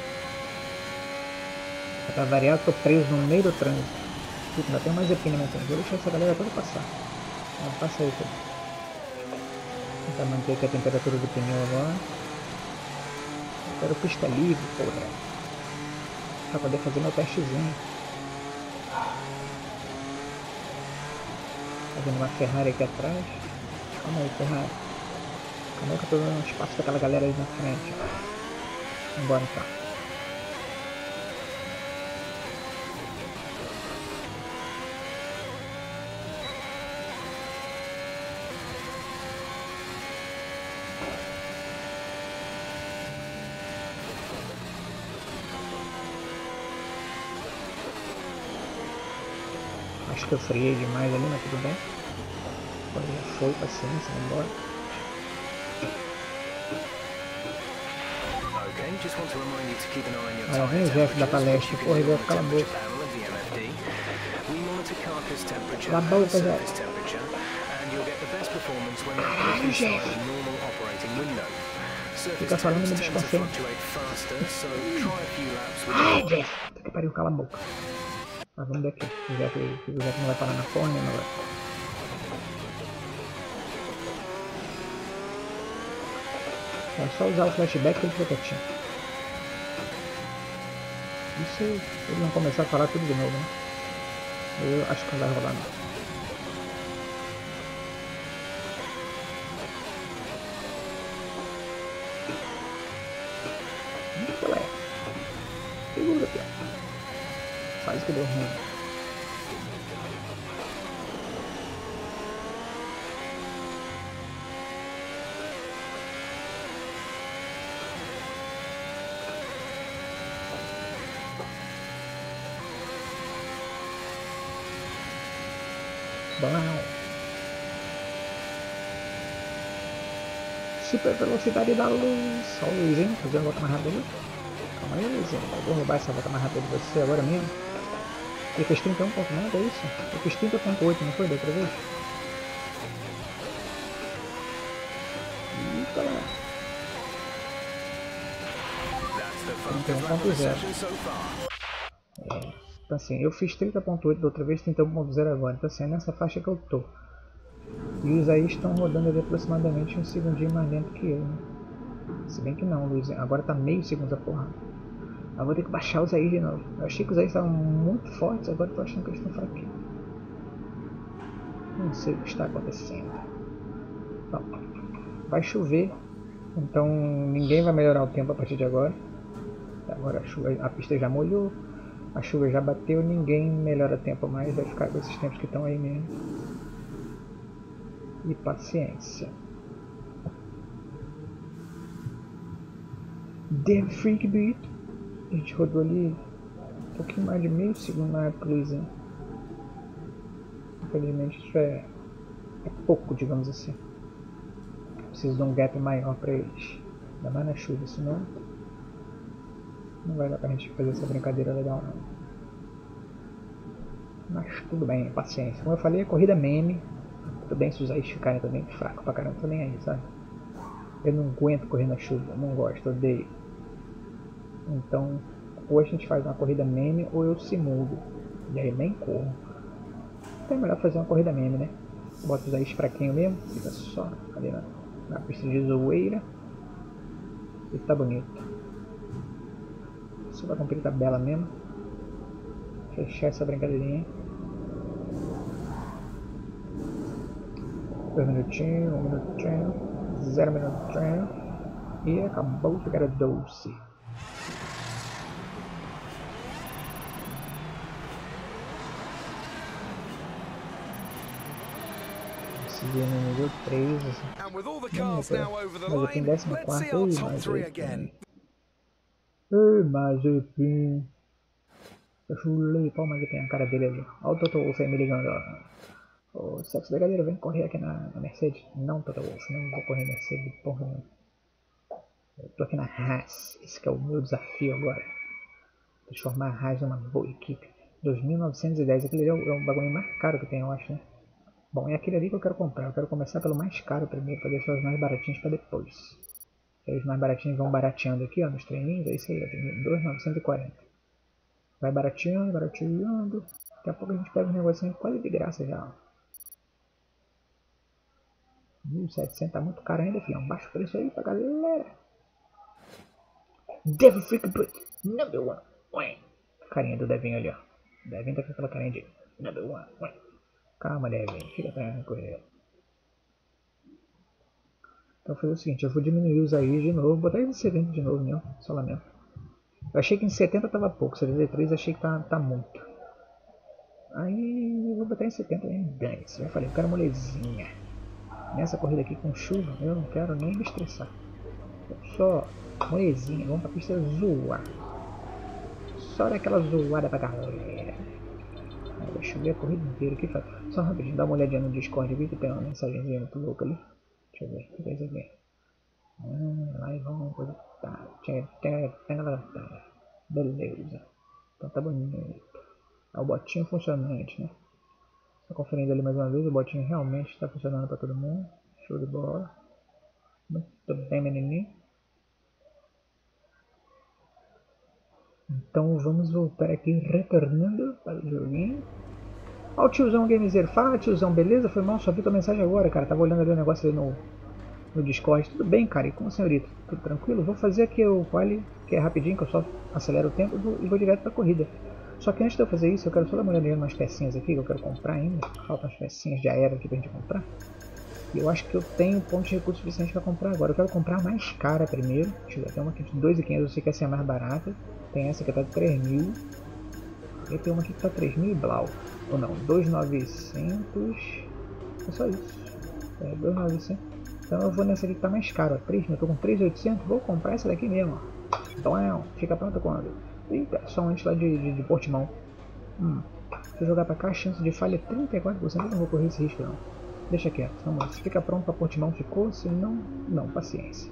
Pra variar, tô preso no meio do trânsito. Puta, ainda tem mais epina no trânsito. Vou deixar essa galera toda passar. Ah, passa aí, filho. Tentar manter aqui a temperatura do pneu agora. Eu quero pista livre, porra. Pra poder fazer meu testezinho. Fazendo uma Ferrari aqui atrás. Calma aí, Ferrari. Calma aí que eu tô dando um espaço pra aquela galera aí na frente. Vambora então. Acho que eu friei demais ali, mas tudo bem. Agora já foi, paciência, vamos embora. Olha, vem o Jeff da palestra, porra, ele vai ficar na boca. Na boca, Jeff. Ai, Jeff. Fica falando e me desconcentra. Ai, Jeff. Puta que pariu, cala a boca. Mas vamos daqui. O Jeff, o Jeff não vai parar na porra nenhuma agora. É só usar o flashback que ele fica quietinho. Isso ele não começar a falar tudo de novo, né? Eu acho que não vai rolar não. Muito leve. Segura, pior. Quase que deu ruim. Bom. Super velocidade da luz. Olha o Luizinho fazendo a volta mais rápida ali. Calma aí, Luizinho. Eu vou roubar essa volta mais rápida de você agora mesmo. Ele fez trinta e um ponto nove, é isso? Ele fez trinta ponto oito, não foi da outra vez? Eita lá. trinta e um ponto zero. É, então assim, eu fiz trinta ponto oito da outra vez, trinta e um ponto zero agora. Então assim, é nessa faixa que eu tô. E os aí estão rodando ali aproximadamente um segundinho mais lento que eu, né? Se bem que não, Luiz. Agora tá meio segundo a porra. Eu vou ter que baixar os aí de novo. Eu achei que os aí estavam muito fortes, agora eu tô achando que eles estão fraquinhos. Não sei o que está acontecendo. Bom, vai chover, então ninguém vai melhorar o tempo a partir de agora. Agora a, chuva, a pista já molhou, a chuva já bateu, ninguém melhora tempo mais, vai ficar com esses tempos que estão aí mesmo. E paciência. Damn Freak Beat. A gente rodou ali um pouquinho mais de meio segundo na época, Luizinho. Infelizmente isso é é pouco, digamos assim. Preciso de um gap maior para eles. Ainda mais na chuva, senão não vai dar pra gente fazer essa brincadeira legal não. Mas tudo bem, paciência. Como eu falei, é corrida meme. Tudo bem se os Ais ficarem também fraco pra caramba, tô nem aí, sabe? Eu não aguento correr na chuva, não gosto, odeio. Então, ou a gente faz uma corrida meme ou eu simulo. E aí nem corro. Então é melhor fazer uma corrida meme, né? Bota os Ais fraquinho mesmo, fica só ali na, na pista de zoeira. E tá bonito. Só pra cumprir tabela mesmo. Fechar essa brincadeirinha. Dois minutinhos, um minutinho, zero minutinho. E acabou de ficar doce. Consegui no nível três. And with all the cars now over the Mas eu tenho line, décimo let's see quarto. our Ei, top three Mazepin. again. Ei, Mazepin. Eu chulei, pô, Mazepin, a cara dele ali. Olha o Toto Wolff aí me ligando, ó. Ô, sexo da galera, vem correr aqui na, na Mercedes. Não, Toto Wolff, não vou correr Mercedes, porra nenhuma. Eu tô aqui na Haas, esse que é o meu desafio agora. Transformar a Haas numa boa equipe. dois mil novecentos e dez, aquele ali é o, é o bagulho mais caro que tem, eu acho, né? Bom, é aquele ali que eu quero comprar. Eu quero começar pelo mais caro primeiro, para deixar os mais baratinhos para depois. Aí os mais baratinhos vão barateando aqui, ó, nos treininhos. É isso aí, ó, dois mil novecentos e quarenta. Vai barateando, barateando. Daqui a pouco a gente pega um negocinho quase de graça já, ó. mil e setecentos tá muito caro ainda, filhão. Baixa o preço aí pra galera. Devil Freak Put Number One. Ué. Carinha do Devinho ali, ó. Devinho tá com aquela carinha de Number One. Ué. Calma, Devinho. Fica tranquilo. Então vou fazer o seguinte, eu vou diminuir os aí de novo. Botar ele em setenta de novo mesmo. Só lamento. Eu achei que em setenta tava pouco. setenta e três achei que tá, tá muito. Aí eu vou botar em setenta mesmo. Dane-se. Já falei, eu quero molezinha. Nessa corrida aqui com chuva, eu não quero nem me estressar. Só molezinha, vamos pra pista zoar. Só daquela zoada pra galera. Aí vai chover a corrida inteira. Que faz? Só rapidinho, dá uma olhadinha no Discord aqui que tem uma mensagenzinha muito louca ali. Deixa eu ver, deixa eu ver. Ah, lá e vamos coisa. Tá, beleza. Então tá bonito. É o botinho funcionante, né? Estou conferindo ali mais uma vez, o botinho realmente está funcionando para todo mundo. Show de bola. Muito bem, menininho. Então vamos voltar aqui, retornando para o joguinho. Ó o tiozão Gamezer, fala tiozão, beleza? Foi mal, só vi tua mensagem agora, cara. Tava olhando ali o negócio ali no, no Discord. Tudo bem, cara, e com a senhorita? Tudo tranquilo? Vou fazer aqui o quali, que é rapidinho, que eu só acelero o tempo e vou, e vou direto para a corrida. Só que antes de eu fazer isso, eu quero só dar uma olhadinha nas pecinhas aqui que eu quero comprar ainda. Faltam as pecinhas de aéreo aqui pra gente comprar. E eu acho que eu tenho pontos de recurso suficiente para comprar agora. Eu quero comprar a mais cara primeiro. Deixa eu ver, tem uma aqui de dois mil e quinhentos, eu sei que essa é a mais barata. Tem essa que tá de três mil. E tem uma aqui que tá três mil e blau. Ou não, dois mil e novecentos. É só isso. É, dois mil e novecentos. Então eu vou nessa aqui que tá mais cara, ó. três mil. Eu tô com três mil e oitocentos. Vou comprar essa daqui mesmo, ó. Então, fica pronta quando? Eita, só antes lá de, de, de Portimão. Hum, se eu jogar pra cá, a chance de falha é trinta e quatro por cento. Eu não vou correr esse risco não. Deixa quieto, vamos. Se fica pronto pra Portimão, ficou. Se não, não, paciência.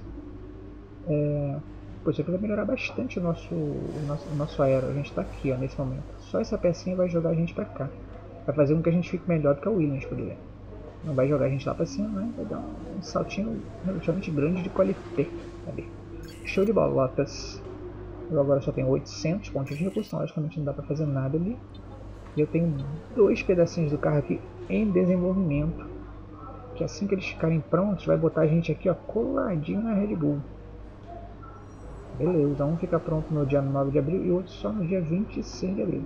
É, pois aqui vai melhorar bastante o nosso, o nosso, o nosso aero. A gente tá aqui, ó, nesse momento. Só essa pecinha vai jogar a gente pra cá. Vai fazer com que a gente fique melhor do que a Williams, por exemplo. Não vai jogar a gente lá pra cima, né? Vai dar um, um saltinho relativamente grande de qualité. Ali. Show de bola, Lotus. Eu agora só tenho oitocentos pontos de recurso, então logicamente não dá pra fazer nada ali. E eu tenho dois pedacinhos do carro aqui em desenvolvimento. Que assim que eles ficarem prontos, vai botar a gente aqui, ó, coladinho na Red Bull. Beleza, um fica pronto no dia nove de abril e o outro só no dia vinte e seis de abril.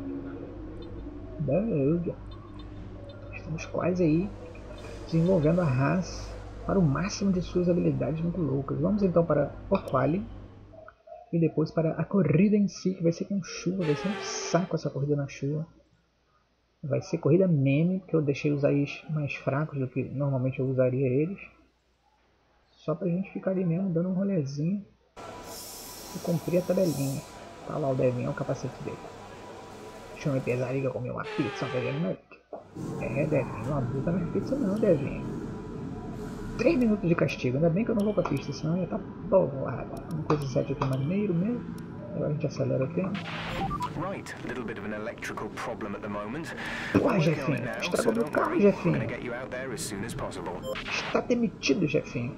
Beleza. Estamos quase aí desenvolvendo a Haas para o máximo de suas habilidades muito loucas. Vamos então para o quali. E depois para a corrida em si, que vai ser com chuva, vai ser um saco essa corrida na chuva. Vai ser corrida meme, porque eu deixei os Ais mais fracos do que normalmente eu usaria eles. Só pra gente ficar ali mesmo, dando um rolezinho e cumprir a tabelinha. Tá lá o Devinho, é o capacete dele. Chama pesada que eu comi uma pizza ontem de noite. É, Devinho, não abusa na pizza não, Devinho. três minutos de castigo. Ainda bem que eu não vou pra pista, senão ia estar bolada. Uma coisa sete aqui maneiro mesmo. Agora a gente acelera aqui. Right, a little bit of an electrical problem at the moment. Porra, Jefinho. Estragou meu carro, Jefinho. Está demitido, Jefinho.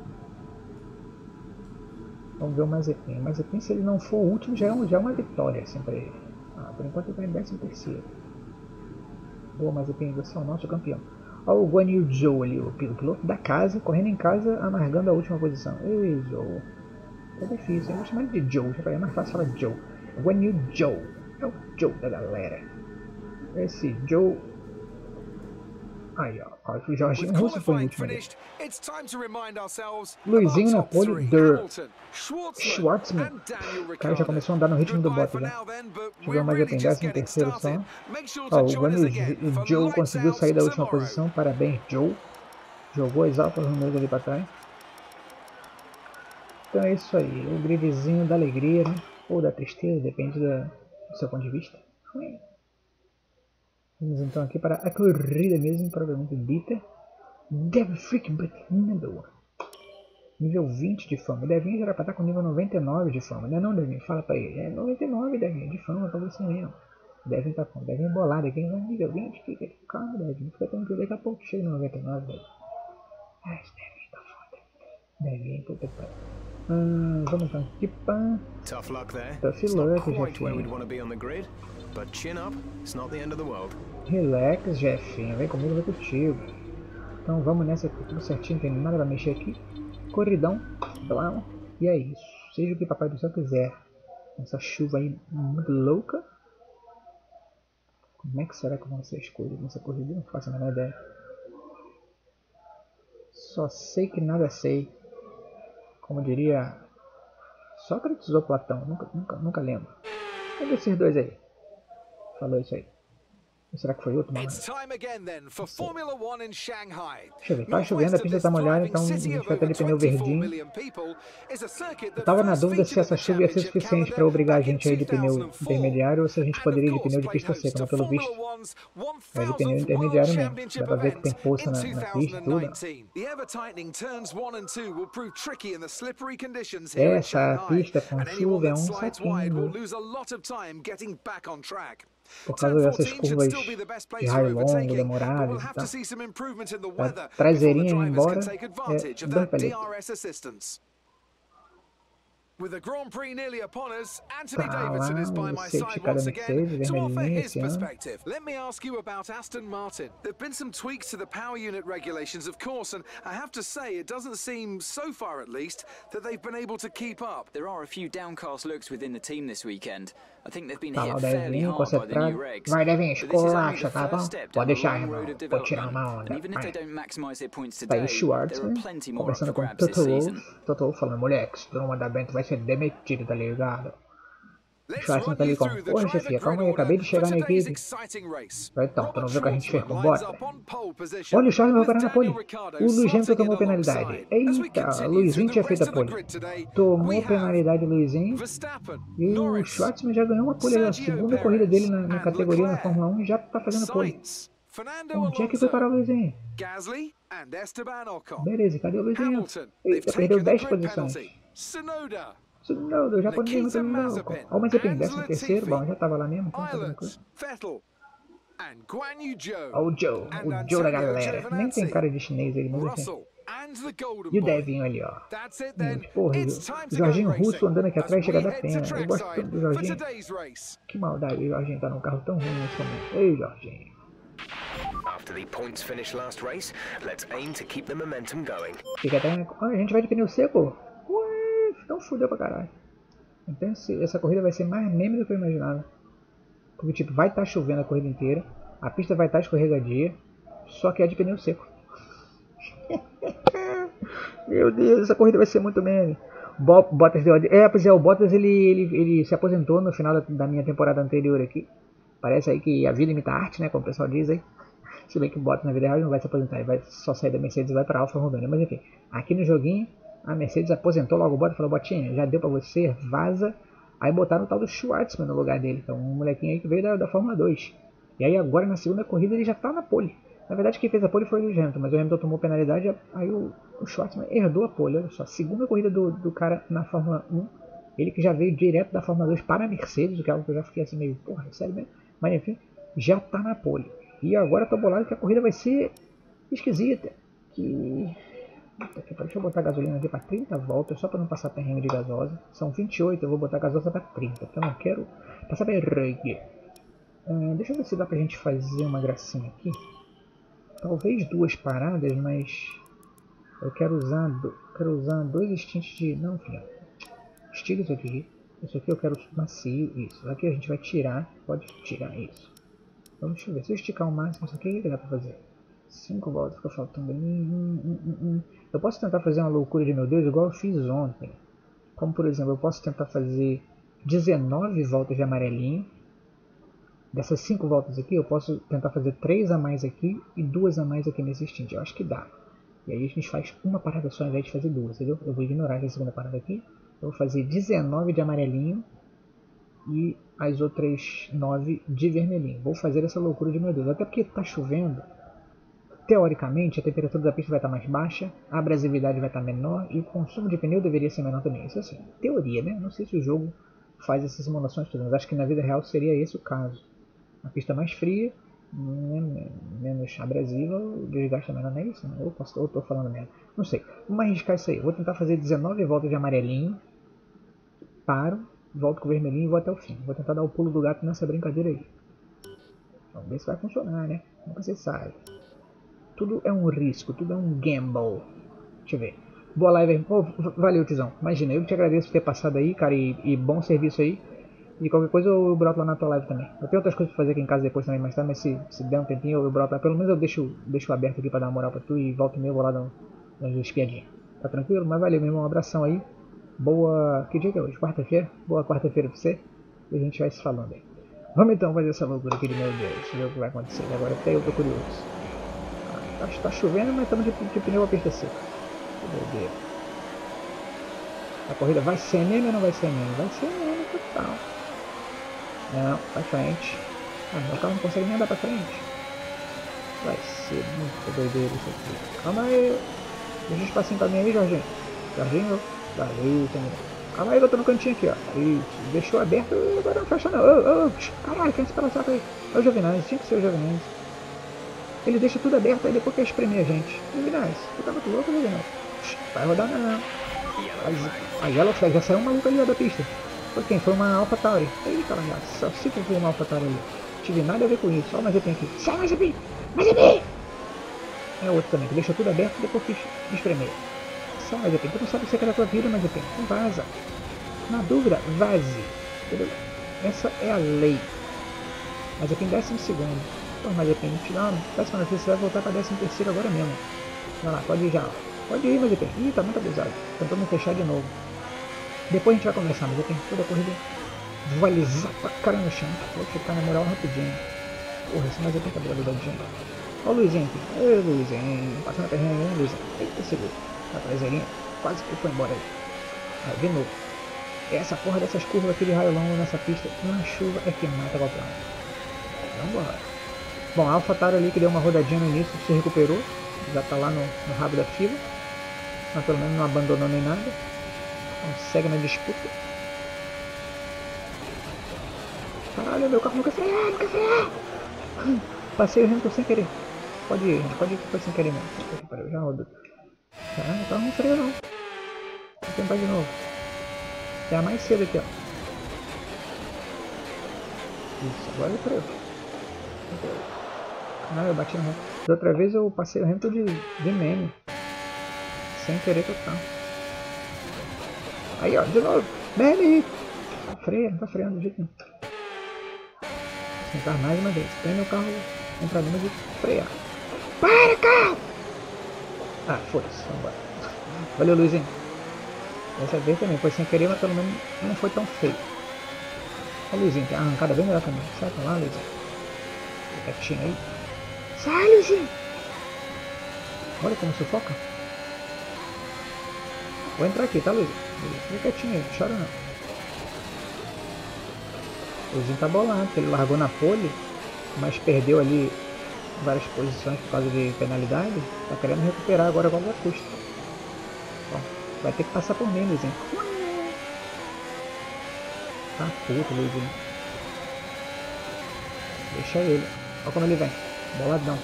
Vamos ver o Mazepin. O Mazepin, se ele não for o último, já é, um, já é uma vitória assim pra ele. Ah, por enquanto ele tá em décimo terceiro. Boa, Mazepin, você é o nosso campeão. Olha o Guan Yu Zhou ali, o piloto da casa, correndo em casa, amargando a última posição. Ei, Zhou. Tá difícil, eu vou chamar ele de Joe, já é mais fácil falar de Joe. Guan Yu Zhou. É o Joe da galera. Esse Joe... Aí, ó, o Jorginho Russo foi o último ali. Luizinho na pole, Der Schwartzman. O cara já começou a andar no ritmo do Bottas, né? Chegou mais a décimo terceiro só. Ó, o Guan Yu Zhou conseguiu sair da última posição, parabéns, Joe. Jogou as altas números ali pra trás. Então é isso aí, o gridzinho da alegria, né? Ou da tristeza, depende da, do seu ponto de vista. Vamos então aqui para a corrida mesmo, provavelmente dita. Devil Freak But Number one. Nível vinte de fama. O Devinho já era para estar com nível noventa e nove de fama. Não é não, Devinho? Fala para ele. É noventa e nove, Devinho, de fama para você mesmo. O Devinho tá com. O Devinho é bolado aqui. Nível vinte, fica calma, Devinho. Fica tranquilo, daqui a pouco chega no noventa e nove, Devinho. Ai, esse Devinho tá foda. Devinho, puta que pariu. Hum, vamos então aqui, pá. Tough luck there. Tough It's not luck, quite where we'd Jefinho. want to be on the grid, but chin up, it's not the end of the world. Relax, Jefinho. Vem comigo, vem contigo. Então vamos nessa aqui, tudo certinho, não tem nada pra mexer aqui. Corridão, blá, e é isso. Seja o que papai do céu quiser. Essa chuva aí muito louca. Como é que será que vão ser as coisas nessa corrida? Não faço a menor ideia. Só sei que nada sei. Como diria Sócrates ou Platão, nunca, nunca, nunca lembro. Um desses dois aí falou isso aí. Ou será que foi outro malandro? Deixa eu ver, tá chovendo, a pista tá molhada, então a gente vai ter de pneu verdinho. Eu tava na dúvida se essa chuva ia ser suficiente para obrigar a gente a ir de pneu intermediário ou se a gente poderia ir de pneu de pista seca, mas pelo visto é de pneu intermediário mesmo. Dá pra ver que tem poça na, na pista e tudo. Essa pista com chuva é um saquinho. Por causa dessas curvas de raio longo, demoradas e tal. A traseirinha embora é dois palitos. With the Grand Prix nearly upon us, Anthony Tá Davidson lá, is by o my safety side car da once Mercedes, again to offer vermelhinho his esse ano. perspective. Let me ask you about Aston Martin. There have been some tweaks to the power unit regulations, of course, and I have to say it doesn't seem, so far at least, that they've been able to keep up. There are a few downcast looks within the team this weekend. I think they've been Tá lá hit o fairly Devinho, hard by the new concentrado. regs. Vai, Devinho, But this is only esculacha, the tá bom? first step Pode down the deixar, long irmão. road of Vou tirar development. uma onda. And even if they Vai. don't maximize their points Tá aí today, o there Schwartzman, are plenty more up conversando for com o grabs this Toto season. Wolff. Toto Wolff falando, moleque, se tu não mandar bem, tu vai ser demitido, tá ligado? O Let's Schwartzman run tá ali you como, through the porra, driver chefia, grid calma aí, acabei de order for chegar na today's equipe. exciting race. Vai, então, tu não viu o que a gente fez com o Lines Bottas? up on pole position, Olha o Schwartzman vai with parar na pole. Daniel Ricciardo O Lewis Hamilton slotting tomou in penalidade. alongside. As we Eita, continue Luizinho through tinha the feito a rest of the pole. grid today, we Tomou have penalidade Luizinho. Verstappen, E o Norris, Schwartzman já ganhou uma pole, a Sergio segunda corrida dele Perez, na, na and categoria na Leclerc. Fórmula um e já tá fazendo pole. Sainz, Fernando Onde é que foi parar o Alonso, Luizinho? Gasly and Esteban Ocon. Beleza, cadê o Luizinho? Hamilton, they've Eita, perdeu taken a dez grid posições. penalty. Tsunoda, Não, eu já poderia muito Nikita louco. Mazepin, Ó, o Mazepin, and décimo terceiro, bom, já tava lá mesmo, então tá tranquilo. Islands, Vettel, and Guan Yu Zhou, Ó, o Joe, and o Joe da Antonio galera. Nem tem Giovinazzi, cara de chinês aí, mas enfim. Russell, and the Golden E o Boy. Devinho ali, ó. That's it then. Gente, porra, It's o time to Jorginho go Russo racing andando aqui as atrás we chega da head pena. to Eu gosto trackside tanto do for Jorginho. today's race. Que maldade, o Jorginho tá num carro tão ruim nesse momento. Ei, Jorginho. After the points finish last race, let's aim to keep the momentum going. Fica até... Ó, a gente vai de pneu seco? Ué, então fudeu pra caralho. Então esse, essa corrida vai ser mais meme do que eu imaginava. Porque tipo, vai estar chovendo a corrida inteira. A pista vai estar escorregadia. Só que é de pneu seco. Meu Deus, essa corrida vai ser muito meme. Bo Bottas deu... É, pois é, o Bottas ele, ele, ele se aposentou no final da, da minha temporada anterior aqui. Parece aí que a vida imita a arte, né? Como o pessoal diz aí. Se bem que o Bottas na vida real não vai se aposentar. Ele vai só sair da Mercedes e vai para a Alfa Romeo. Mas enfim, aqui no joguinho, a Mercedes aposentou logo o Bottas e falou: Botinha, já deu pra você, vaza. Aí botaram o tal do Schwartzman no lugar dele. Então um molequinho aí que veio da, da Fórmula dois. E aí agora na segunda corrida ele já tá na pole. Na verdade quem fez a pole foi o Hamilton, mas o Hamilton tomou penalidade, aí o, o Schwartzman herdou a pole, olha só. Segunda corrida do, do cara na Fórmula um, ele que já veio direto da Fórmula dois para a Mercedes, o que eu já fiquei assim meio, porra, sério mesmo? Mas enfim, já tá na pole. E agora tô bolado que a corrida vai ser esquisita. Que... Deixa eu botar a gasolina aqui para trinta voltas, só para não passar perrengue de gasosa. São vinte e oito, eu vou botar a gasosa para trinta, porque eu não quero passar perrengue. Uh, deixa eu ver se dá pra gente fazer uma gracinha aqui. Talvez duas paradas, mas eu quero usar, do, quero usar dois stints de... Não, filha. Estica isso aqui. Isso aqui eu quero macio. Isso. Aqui a gente vai tirar. Pode tirar isso. Então deixa eu ver. Se eu esticar o máximo, isso aqui, o que dá pra fazer? cinco voltas, fica faltando. Hum, hum, hum, hum. Eu posso tentar fazer uma loucura de meu Deus, igual eu fiz ontem. Como por exemplo, eu posso tentar fazer dezenove voltas de amarelinho. Dessas cinco voltas aqui, eu posso tentar fazer três a mais aqui e duas a mais aqui nesse stint. Eu acho que dá. E aí a gente faz uma parada só ao invés de fazer duas, entendeu? Eu vou ignorar essa segunda parada aqui. Eu vou fazer dezenove de amarelinho e as outras nove de vermelhinho. Vou fazer essa loucura de meu Deus. Até porque tá chovendo. Teoricamente, a temperatura da pista vai estar mais baixa, a abrasividade vai estar menor e o consumo de pneu deveria ser menor também. Isso assim, teoria, né? Não sei se o jogo faz essas simulações todas, mas acho que na vida real seria esse o caso. A pista mais fria, menos abrasiva, o desgaste menor, não é isso? Não? Ou eu estou falando merda. Não sei. Vamos arriscar isso aí. Vou tentar fazer dezenove voltas de amarelinho, paro, volto com o vermelhinho e vou até o fim. Vou tentar dar o pulo do gato nessa brincadeira aí. Vamos ver se vai funcionar, né? Nunca se sabe. Tudo é um risco, tudo é um gamble. Deixa eu ver. Boa live. Oh, valeu, Tizão. Imagina, eu te agradeço por ter passado aí, cara, e, e bom serviço aí. E qualquer coisa eu broto lá na tua live também. Eu tenho outras coisas pra fazer aqui em casa depois também, mais tarde, mas se, se der um tempinho eu broto lá. Pelo menos eu deixo, deixo aberto aqui pra dar uma moral pra tu e volta e meia eu vou lá dar uma espiadinha. Tá tranquilo? Mas valeu, meu irmão. Um abração aí. Boa... Que dia que é hoje? Quarta-feira? Boa quarta-feira pra você. E a gente vai se falando aí. Vamos então fazer essa loucura aqui de meu Deus. Deixa eu ver o que vai acontecer. Agora até eu tô curioso. Ah, tá, tá chovendo, mas estamos de, de pneu a pista seca. Que doideira. A corrida vai ser meme ou não vai ser meme? Vai ser meme total. Não, pra frente. Ah, meu carro não consegue nem andar pra frente. Vai ser muito doideiro isso aqui. Calma aí. Deixa um espacinho pra mim aí, Jorginho. Jorginho, valeu também. Calma aí, eu tô no cantinho aqui, ó. Isso, deixou aberto, agora não fecha não. Ô, ô, caralho, quem se para o saco aí? É o Giovinazzi, tinha que ser o Giovinazzi. Ele deixa tudo aberto, aí depois quer espremer a gente. Giovinazzi, tu tá muito louco, Giovinazzi? Vai rodar não. A Yellow Flag já saiu um maluco ali ó, da pista. Foi quem? Foi uma AlphaTauri. Eita, lá, só se foi uma AlphaTauri ali. Tive nada a ver com isso. Olha o Mazepin aqui. Sai, Mazepin! Mazepin! É outro também, que deixa tudo aberto e depois quis espremer. Sai, Mazepin. Tu não sabe o que é da tua vida, Mazepin. Não vaza. Na dúvida, vaze. Entendeu? Essa é a lei. Mazepin décimo segundo. Pô, Mazepin, não te dá uma péssima notícia. Você vai voltar para décimo terceiro agora mesmo. Vai lá, pode ir já. Pode ir, Mazepin. Ih, tá muito abusado. Tentou me fechar de novo. Depois a gente vai conversar, mas eu tenho toda a corrida. Vou alisar pra caramba no chão. Vou ficar na moral rapidinho. Porra, esse mais aqui tá grudadinho. Olha o Luizinho aqui. Ei, Luizinho. Passando a perninha aí, né, Luizinho? Eita, seguro. Na traseirinha. Quase que foi embora aí. Aí, de novo. Essa porra dessas curvas aqui de raio longo nessa pista. Na chuva é que mata qualquer um. Vambora. Bom, a AlphaTauri ali que deu uma rodadinha no início se recuperou. Já tá lá no, no rabo da fila. Mas pelo menos não abandonou nem nada. Segue na disputa. Caralho, meu carro não quer frear, não quer frear. Passei o Hamilton sem querer. Pode ir, gente, pode ir que foi sem querer mesmo. Peraí, já rodou. Caralho, o carro não freia não. Vou tentar de novo. É a mais cedo aqui, ó. Isso, agora ele freou. Caralho, eu bati no Hamilton. Da outra vez eu passei o Hamilton de, de meme. Sem querer total. Aí, ó, de novo. Meme! Tá freia, não tá freando de jeito nenhum. Vou tentar mais uma vez. Tem meu carro com problema de frear. Para, carro! Ah, foda-se, vambora. Valeu, Luizinho. Dessa vez também foi sem querer, mas pelo menos não foi tão feio. Olha o Luizinho, tem a arrancada bem melhor também. Sai pra lá, Luizinho. Fica quietinho aí. Sai, Luizinho! Olha como sufoca. Vou entrar aqui, tá, Luizinho? Fica quietinho aí, não chora não. O Luizinho tá bolado, porque ele largou na pole, mas perdeu ali várias posições por causa de penalidade, tá querendo recuperar agora a qualquer custo. Bom, vai ter que passar por mim, Luizinho. Tá puto, Luizinho. Deixa ele. Olha como ele vem. Boladão.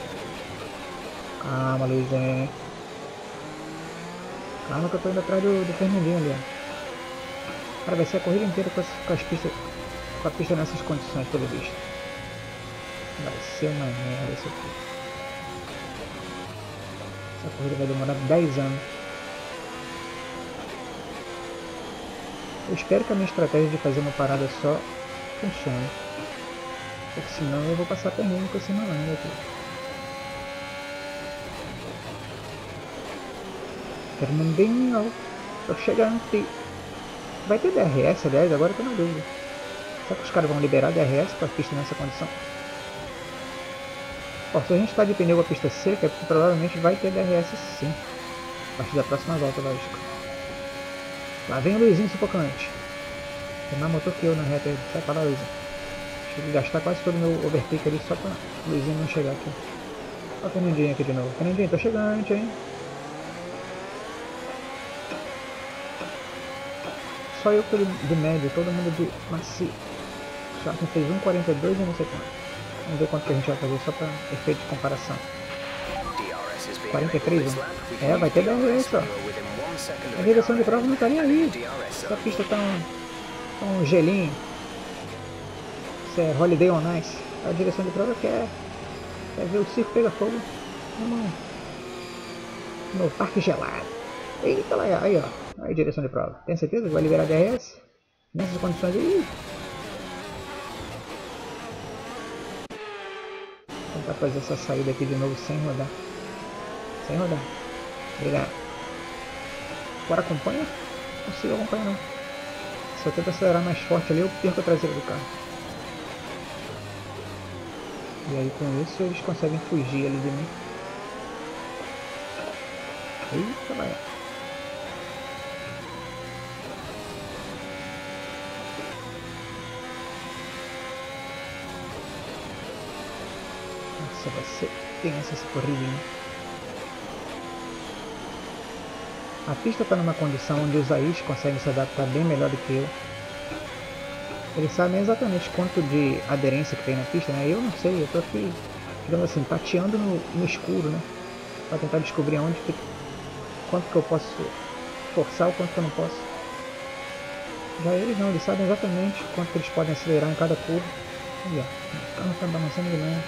Calma, Luizinho. Calma que eu tô indo atrás do, do Fernandinho ali, ó. Cara, vai ser a corrida inteira com as, com as pistas, com a pista nessas condições, pelo visto. Vai ser uma merda isso aqui. Essa corrida vai demorar dez anos. Eu espero que a minha estratégia de fazer uma parada só funcione. Porque senão eu vou passar perrengue com esse malandro aqui. Fernandinho, tô chegando. Vai ter D R S, aliás, agora eu tô na dúvida. Será que os caras vão liberar D R S para a pista nessa condição? Bom, se a gente está de pneu com a pista seca, é porque provavelmente vai ter D R S sim. A partir da próxima volta, lógico. Lá vem o Luizinho sufocante. Tem mais motor que eu na reta aí. Sai pra lá, Luizinho. Tive que gastar quase todo o meu overtake ali só pra o Luizinho não chegar aqui. Olha o Fernandinho aqui de novo. Fernandinho, tô chegando, hein? Só eu que de médio, todo mundo de macio. Só que fez um quarenta e dois e não sei quanto. Vamos ver quanto que a gente vai fazer só para efeito de comparação. quarenta e três, né? É, vai ter D R S, ó. A direção de prova não tá nem aí. Essa pista tá um, tá um gelinho. Isso é Holiday on Ice. A direção de prova quer, quer ver o circo pegar fogo. Vamos no parque gelado. Eita lá, aí ó. Aí direção de prova. Tem certeza que vai liberar D R S? Nessas condições aí? Vou tentar fazer essa saída aqui de novo sem rodar. Sem rodar. Obrigado. Agora acompanha? Não consigo acompanhar não. Se eu tento acelerar mais forte ali, eu perco a traseira do carro. E aí com isso eles conseguem fugir ali de mim. Eita, vai. Nossa, vai ser tensa essa corridinha. A pista está numa condição onde os A Is conseguem se adaptar bem melhor do que eu. Eles sabem exatamente quanto de aderência que tem na pista, né? Eu não sei, eu tô aqui, digamos assim, tateando no, no escuro, né? Para tentar descobrir onde que, quanto que eu posso forçar, o quanto que eu não posso. Já eles não, eles sabem exatamente quanto que eles podem acelerar em cada curva. Olha, o carro está balançando demais.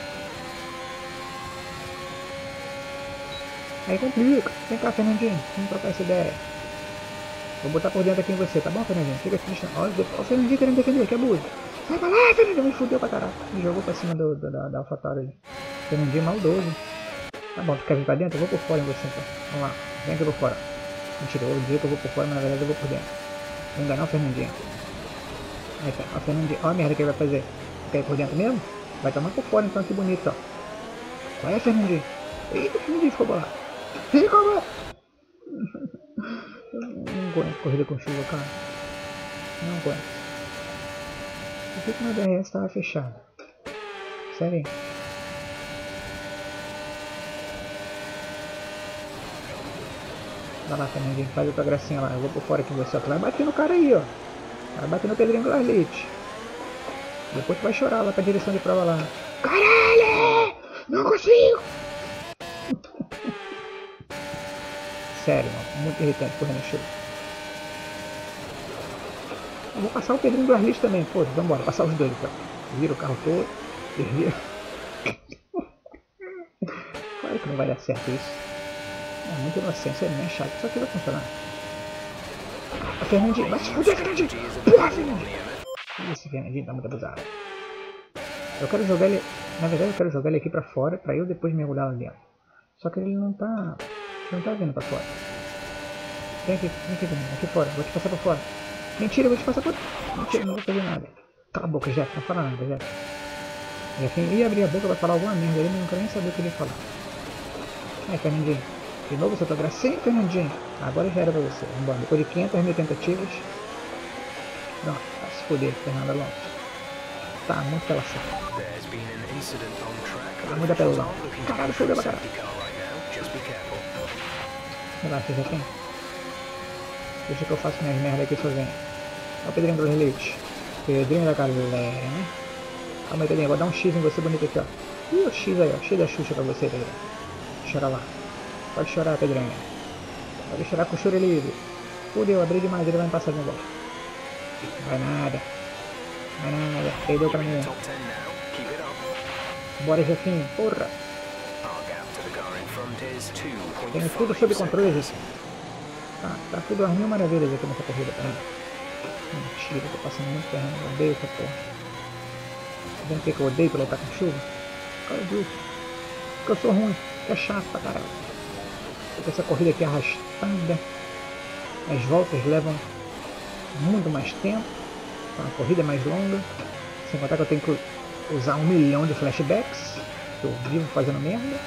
Aí complica. Vem cá, Fernandinho, vamos trocar essa ideia. Vou botar por dentro aqui em você, tá bom, Fernandinho? Fica triste. Olha o Fernandinho querendo defender, que abuso. Sai pra lá, Fernandinho, me fudeu pra caraca. Me jogou pra cima do, do, da, da AlphaTauri ali. Fernandinho maldoso. Tá bom, tu quer vir pra dentro? Eu vou por fora em você então. Vamos lá, vem aqui por fora. Mentira, eu vou dizer que eu vou por fora, mas na verdade eu vou por dentro. Vou enganar o Fernandinho. Aí tá, ó o Fernandinho, ó a merda que ele vai fazer. Quer ir por dentro mesmo? Vai tomar por fora então, que bonito, ó. Qual é, Fernandinho? Eita, o Fernandinho ficou bolado. Ficou bolado. Não aguento corrida com chuva, cara. Não aguento. Por que que meu D R S estava fechado? Sério? Vai lá, Fernandinho, faz a tua gracinha lá. Eu vou por fora aqui, você. Tu vai bater no cara aí, ó. Vai bater no Pedrinho Glarlete. Depois tu vai chorar lá pra direção de prova lá. Caralho! Não consigo! Sério, mano, muito irritante correndo chuva. Eu vou passar o Pedrinho Glarlete também, pô, vambora, passar os dois então. Vira o carro todo, desvia. Claro que não vai dar certo isso. É muita inocência, é meio chato, isso aqui vai funcionar. A Fernandinho, vai se fuder, Fernandinho! Porra, Fernandinho! Esse Fernandinho tá muito abusado. Eu quero jogar ele, na verdade eu quero jogar ele aqui pra fora, pra eu depois mergulhar lá dentro. Só que ele não tá... Não tá vindo pra fora. Vem aqui, vem aqui, vem aqui fora, vou te passar pra fora. Mentira, eu vou te passar pra... Mentira, não vou fazer nada. Cala a boca, Jeff, não fala nada, Jeff. Jeff ia abrir a boca pra falar alguma merda ali, mas não quero nem saber o que ele ia falar. Aí, Fernandinho. De novo essa tua gracinha, Fernandinho. Agora já era pra você. Vambora, depois de quinhentas mil tentativas. Não, vai se foder, Fernando Alonso. Tá muito pela certa. incident on track. Vamos dar pelão. Aren't looking to Caralho, push for fodeu a pra caralho. safety car right now. Just be careful. Relaxa, já tem. Deixa que eu faço minhas merdas aqui sozinho. Olha o Pedrinho do Elite. Pedrinho da galera, né? Calma aí, Pedrinho. Vou dar um X em você bonito aqui, ó. Ih, o X aí, ó. X da Xuxa pra você, Pedrinho. Chora lá. Pode chorar, Pedrinho. Pode chorar com o choro livre. Fudeu, abri demais, ele vai me passar de novo. Vai nada. Vai nada. Perdeu pra mim. Top ten now. Keep it up. Bora, Jefinho. Porra. Our gap to the car in front is two point Tenho tudo five sob controle, seconds. Jefinho. Tá, tá tudo às mil maravilhas aqui nessa corrida, tá? Mentira, tô passando muito terreno. Eu odeio essa porra. Tá vendo o que que eu odeio pra lutar com chuva? Por causa disso. Porque eu sou ruim. É chato pra caralho. Porque essa corrida aqui é arrastada. As voltas levam muito mais tempo. Então a corrida é mais longa. Sem contar que eu tenho que usar um milhão de flashbacks. Que eu vivo fazendo merda.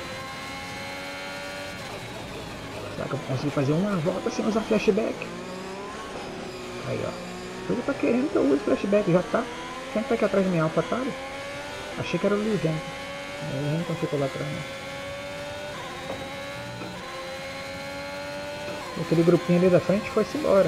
Será que eu consigo fazer uma volta sem usar flashback? Aí, ó. O jogo tá querendo que eu use flashback. Já tá. Quem tá aqui atrás de mim? AlphaTauri? Achei que era o Legend. Eu não consigo lá atrás, não. Aquele grupinho ali da frente foi-se embora.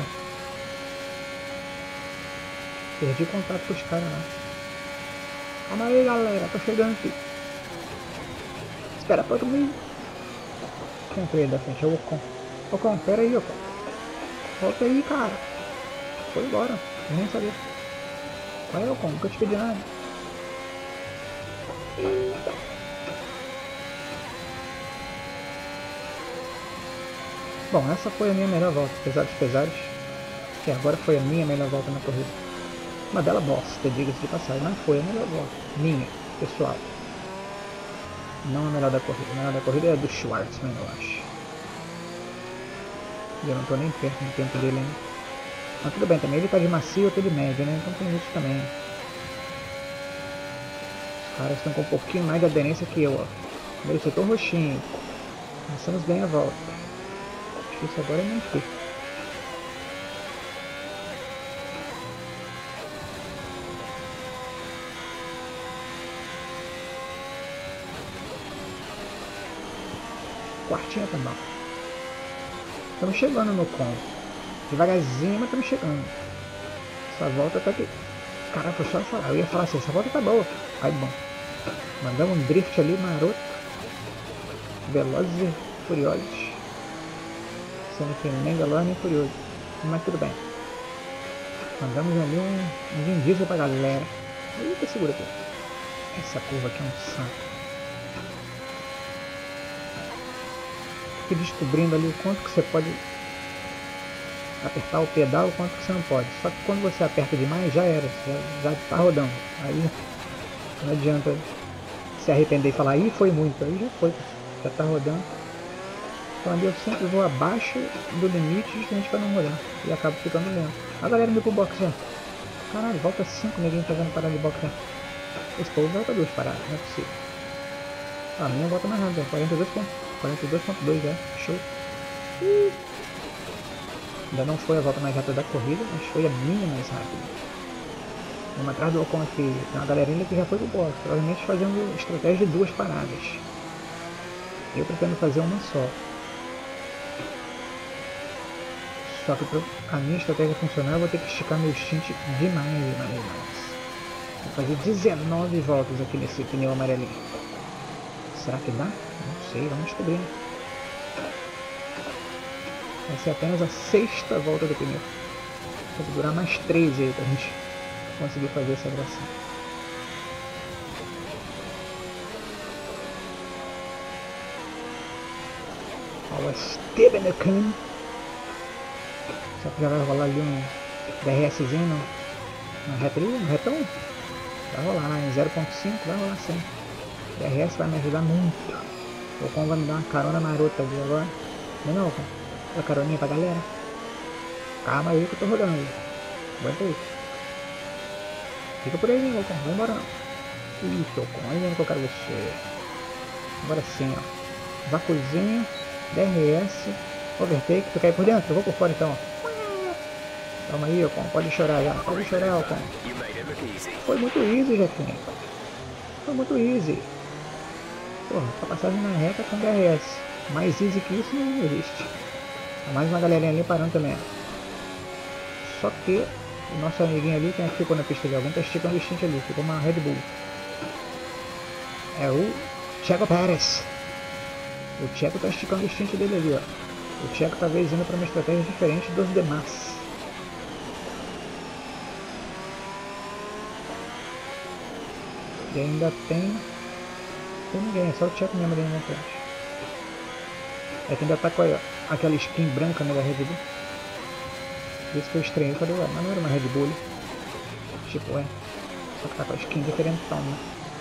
Perdi contato com os caras, não. Calma aí, galera. Tô chegando aqui. Espera pra mim. Quem entrou aí da frente? É o Ocon. Ocon, pera aí, Ocon. Volta aí, cara. Foi embora. Eu nem sabia. Qual é, Ocon? Nunca te pedi nada. Bom, essa foi a minha melhor volta, apesar dos pesares. Que agora foi a minha melhor volta na corrida. Uma bela bosta, diga-se de passagem, mas foi a melhor volta. Minha, pessoal. Não a melhor da corrida. A melhor da corrida é a do Schwartzman, eu acho. E eu não tô nem perto do tempo dele ainda. Mas tudo bem, também ele tá de macio, eu tô de média, né? Então tem isso também. Os caras estão com um pouquinho mais de aderência que eu, ó. Meu setor roxinho. Começamos bem a volta. Isso agora é mentir. Quartinha tá bom. Estamos chegando no com. Devagarzinho, mas estamos chegando. Essa volta tá aqui. Caraca, foi só falar. Eu ia falar assim, essa volta tá boa. Aí bom. Mandamos um drift ali maroto. Velozes e furiosos. Sendo que nem veloz nem furioso. Mas tudo bem. Mandamos ali um, um Vin Diesel pra galera. Eita, segura aqui. Essa curva aqui é um saco. Fique descobrindo ali o quanto que você pode apertar o pedal e o quanto que você não pode. Só que quando você aperta demais já era. Já, já tá rodando. Aí não adianta se arrepender e falar, ih, foi muito. Aí já foi. Já tá rodando. Então ali eu sempre vou abaixo do limite justamente para não rodar. E acabo ficando lento. A galera indo pro box já. Caralho, volta cinco, ninguém tá vendo parada de box já. Esse povo volta duas paradas, não é possível. A minha volta mais rápida, quarenta e dois ponto dois já, show. Ih. Ainda não foi a volta mais rápida da corrida, mas foi a minha mais rápida. Vamos atrás do Ocon aqui, tem uma galerinha que já foi pro box, provavelmente fazendo estratégia de duas paradas. Eu pretendo fazer uma só. Só que para a minha estratégia funcionar, eu vou ter que esticar meu stint demais, demais, demais. Vou fazer dezenove voltas aqui nesse pneu amarelinho. Será que dá? Não sei, vamos descobrir. Vai ser apenas a sexta volta do pneu. Vai durar mais três aí pra gente conseguir fazer essa gracinha. Olha o Esteban Ocon. Só que já vai rolar ali um DRSzinho no, no reto, no retão. Vai rolar lá em zero ponto cinco, vai rolar sim. D R S vai me ajudar muito. O Ocon vai me dar uma carona marota ali agora. Não, não, Ocon. Dá caroninha pra galera. Calma aí que eu tô rodando aí. Aguenta aí. Fica por aí, Ocon. Vai embora não. Isso, Ocon. Aí que eu quero você. Agora sim, ó. Vácuozinho. D R S. Overtake. Tu quer ir por dentro? Eu vou por fora então, ó. Calma aí, Ocon. Pode chorar já. Pode chorar, Ocon. Foi muito easy, Jefinho. Foi muito easy. Porra, ultrapassagem na reta com D R S. Mais easy que isso não existe. Mais uma galerinha ali parando também. Só que o nosso amiguinho ali, quem é que ficou na pista ali? Alguém tá esticando o stint ali, ficou uma Red Bull. É o Checo Pérez. O Checo tá esticando o stint dele ali, ó. O Checo talvez indo para uma estratégia diferente dos demais. E ainda tem... Tem ninguém, é só o Checo mesmo ali na frente. É que ainda tá com a, aquela skin branca, né, da Red Bull. Isso que eu estranhei, eu falei, ué, mas não era uma Red Bull. Tipo, é. Só que tá com a skin diferentão, né?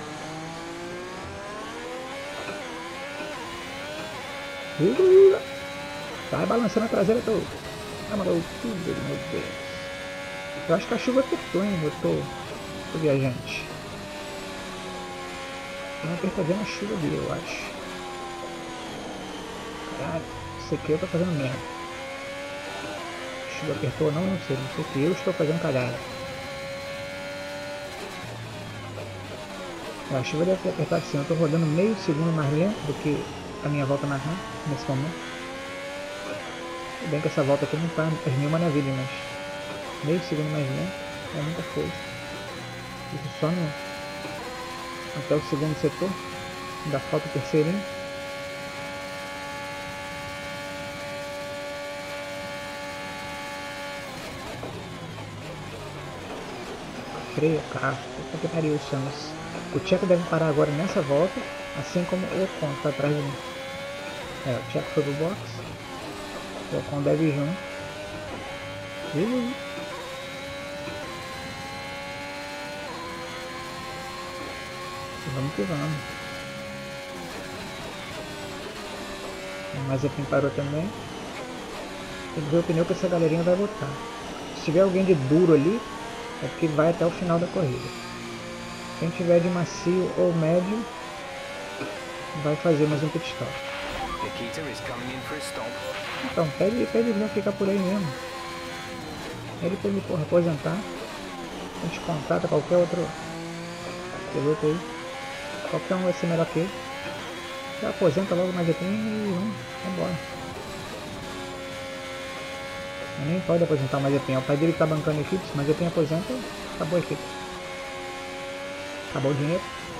Uh, tá balançando a traseira toda. Ah, mandou tudo, meu Deus. Eu acho que a chuva apertou, hein? Eu tô, tô viajante. Tem uma apertadinha na chuva ali, eu acho. Caralho, isso aqui eu tô fazendo merda. A chuva apertou ou não, não sei. Não sei que eu estou fazendo cagada. A chuva deve ter apertado sim. Eu tô rodando meio segundo mais lento do que a minha volta na RAM nesse momento. Tudo bem que essa volta aqui não tá as mil maravilhas, mas meio segundo mais lento é muita coisa. Isso só no até o segundo setor, ainda falta o terceirinho. Freio, carro, puta que pariu, Samus. O Checo deve parar agora nessa volta, assim como o Ocon tá atrás de mim. É, o Checo foi pro box, o Ocon deve ir junto. Uh. Vamos que vamos. O Mazepin parou também. Tem que ver o pneu que essa galerinha vai botar. Se tiver alguém de duro ali, é porque vai até o final da corrida. Quem tiver de macio ou médio, vai fazer mais um pit stop. Então, pede, pede ele ficar por aí mesmo. Ele pode porra, aposentar. A gente contrata qualquer outro piloto aí. Qualquer um vai ser melhor que ele. Já aposenta logo mais Mazepin e vamos embora. Mas nem pode aposentar o Mazepin. É o pai dele que tá bancando a equipe. Se o Mazepin aposenta, acabou a equipe. Acabou o dinheiro.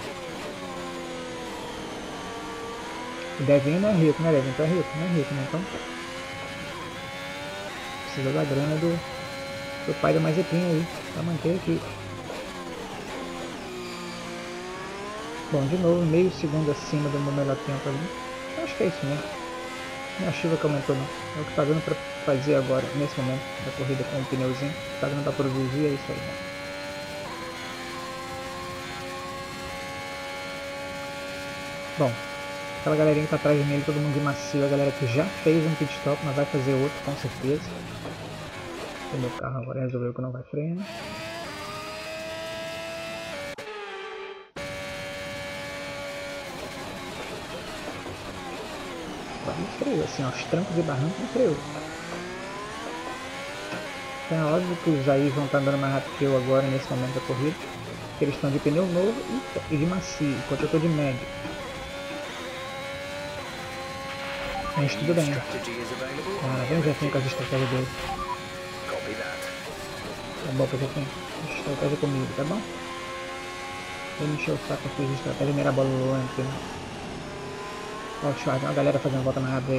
O Devin não é rico, né? Devin tá rico, não é rico, né? Então precisa da grana do, do pai do Mazepin aí pra manter a equipe. Bom, de novo, meio segundo acima do meu melhor tempo ali. Acho que é isso mesmo. Não é a chuva que aumentou não. É o que tá dando pra fazer agora, nesse momento da corrida com o pneuzinho. Tá dando pra produzir, é isso aí, né? Bom, aquela galerinha que tá atrás de mim, todo mundo de macio, a galera que já fez um pit stop, mas vai fazer outro com certeza. O meu carro agora resolveu que não vai frear. Ele freou, assim, aos trancos e barrancos ele freou. Então é óbvio que os aí vão estar andando mais rápido que eu agora nesse momento da corrida. Porque eles estão de pneu novo e de macio, enquanto eu estou de médio. Mas tudo bem. Ah, vem o Jefinho com as estratégias dele. Tá bom, Jefinho. Estratégia comigo, tá bom? Vou me encher o saco aqui de estratégia mirabolante, né? Ó, o Schwarz, uma galera fazendo volta mais rápida aí.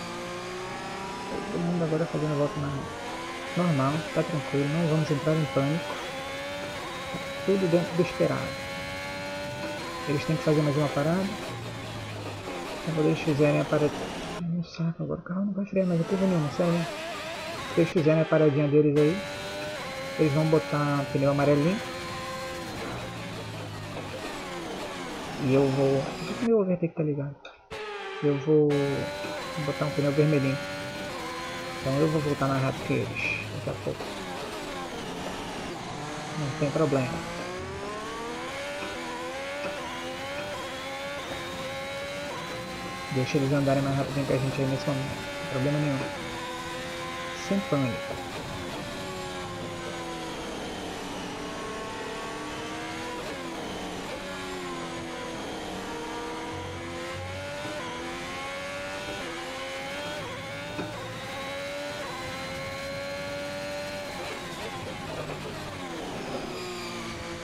Todo mundo agora fazendo volta mais rápida. Normal, tá tranquilo, não vamos entrar em pânico. Tudo dentro do esperado. Eles têm que fazer mais uma parada. Quando eles fizerem a parada... Não saco, agora o carro não vai frear mais coisa nenhuma, sério. Se eles fizerem a paradinha deles aí, eles vão botar pneu amarelinho. E eu vou... O meu over tem que estar ligado. Eu vou botar um pneu vermelhinho. Então eu vou voltar mais rápido que eles daqui a pouco. Não tem problema. Deixa eles andarem mais rápido que a gente aí nesse momento. Não tem problema nenhum. Sem pânico.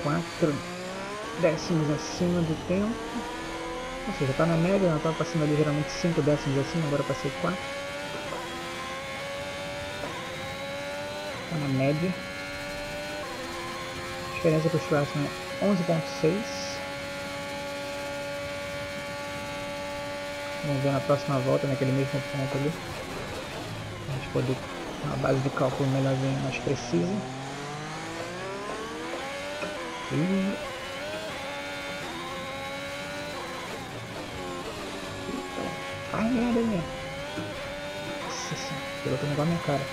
quatro décimos acima do tempo. Ou seja, está na média, eu estava passando ali geralmente cinco décimos acima, agora passei quatro. Está na média. A diferença para o Schwarzman é onze ponto seis. Vamos ver na próxima volta, naquele mesmo ponto ali. A gente poder ter uma base de cálculo melhorzinha, mais precisa. E... ai, merda, minha. Nossa senhora, piloto igual a minha cara.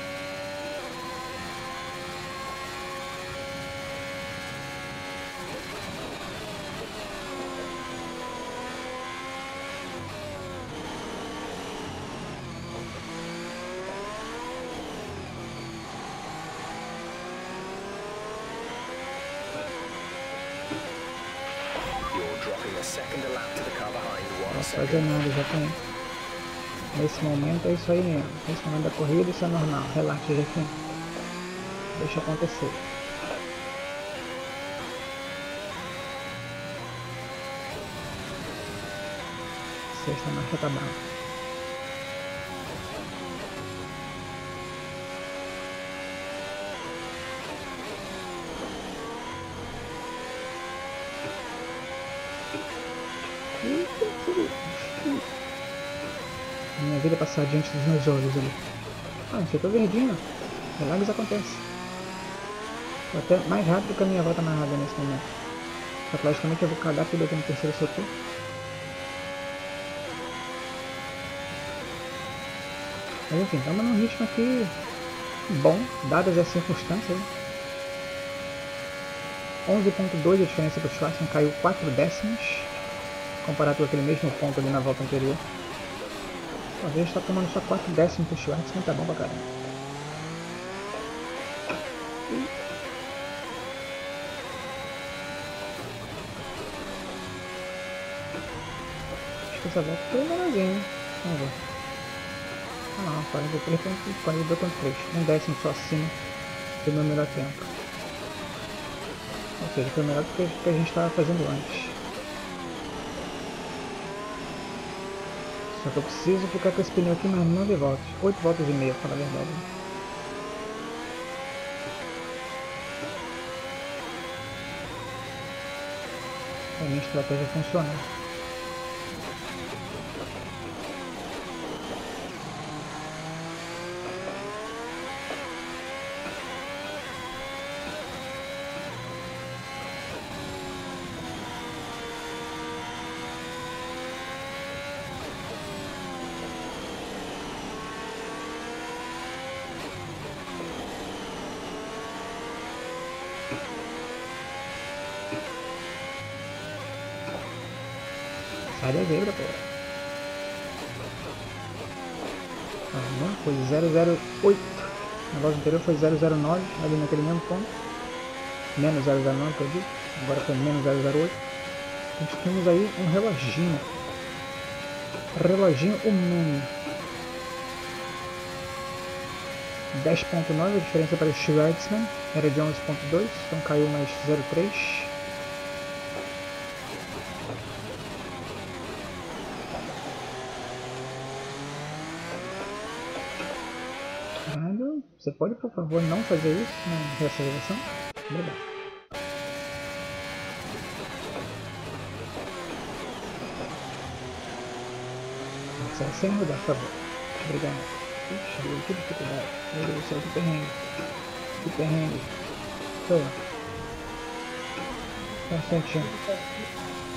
Não posso fazer nada, já tem. Nesse momento é isso aí mesmo. Nesse momento da corrida isso é normal. Relaxa, Jefinho. Deixa acontecer. Sexta marcha tá bom. Minha vida passar diante dos meus olhos ali. Ah, não sei, tô verdinho. Milagres acontecem. Tô até mais rápido que a minha volta narrada nesse momento. Só que logicamente eu vou cagar tudo aqui no terceiro setor. Mas enfim, estamos num ritmo aqui bom, dadas as circunstâncias. onze ponto dois a diferença para o Schwarzman, caiu quatro décimos. Comparado com aquele mesmo ponto ali na volta anterior. A gente está tomando só quatro décimos pro Schwarzman, tá bom pra caramba. Acho que essa volta foi menorzinha, né? Vamos ver. Ah não, quarenta e três ponto três. Um décimo só acima do meu melhor tempo. Ou seja, foi melhor do que o que a gente estava fazendo antes. Só que eu preciso ficar com esse pneu aqui mais nove voltas. oito voltas e meia, pra falar a verdade. A minha estratégia funcionou. Sai da zebra, pô. Ah, não, foi zero zero oito. Na volta anterior foi zero zero nove, ali naquele mesmo ponto. Menos zero zero nove, que eu digo. Agora foi menos zero zero oito. A gente temos aí um reloginho. Reloginho humano. dez ponto nove, a diferença para o Schwarzman. Era de onze ponto dois, então caiu mais zero vírgula três. Você pode, por favor, não fazer isso na reaceleração? Obrigado. Sai sem mudar, por favor. Obrigado. Ixi, deu que dificuldade. Meu Deus do céu, que perrengue. Que perrengue. Tô. Só um instantinho.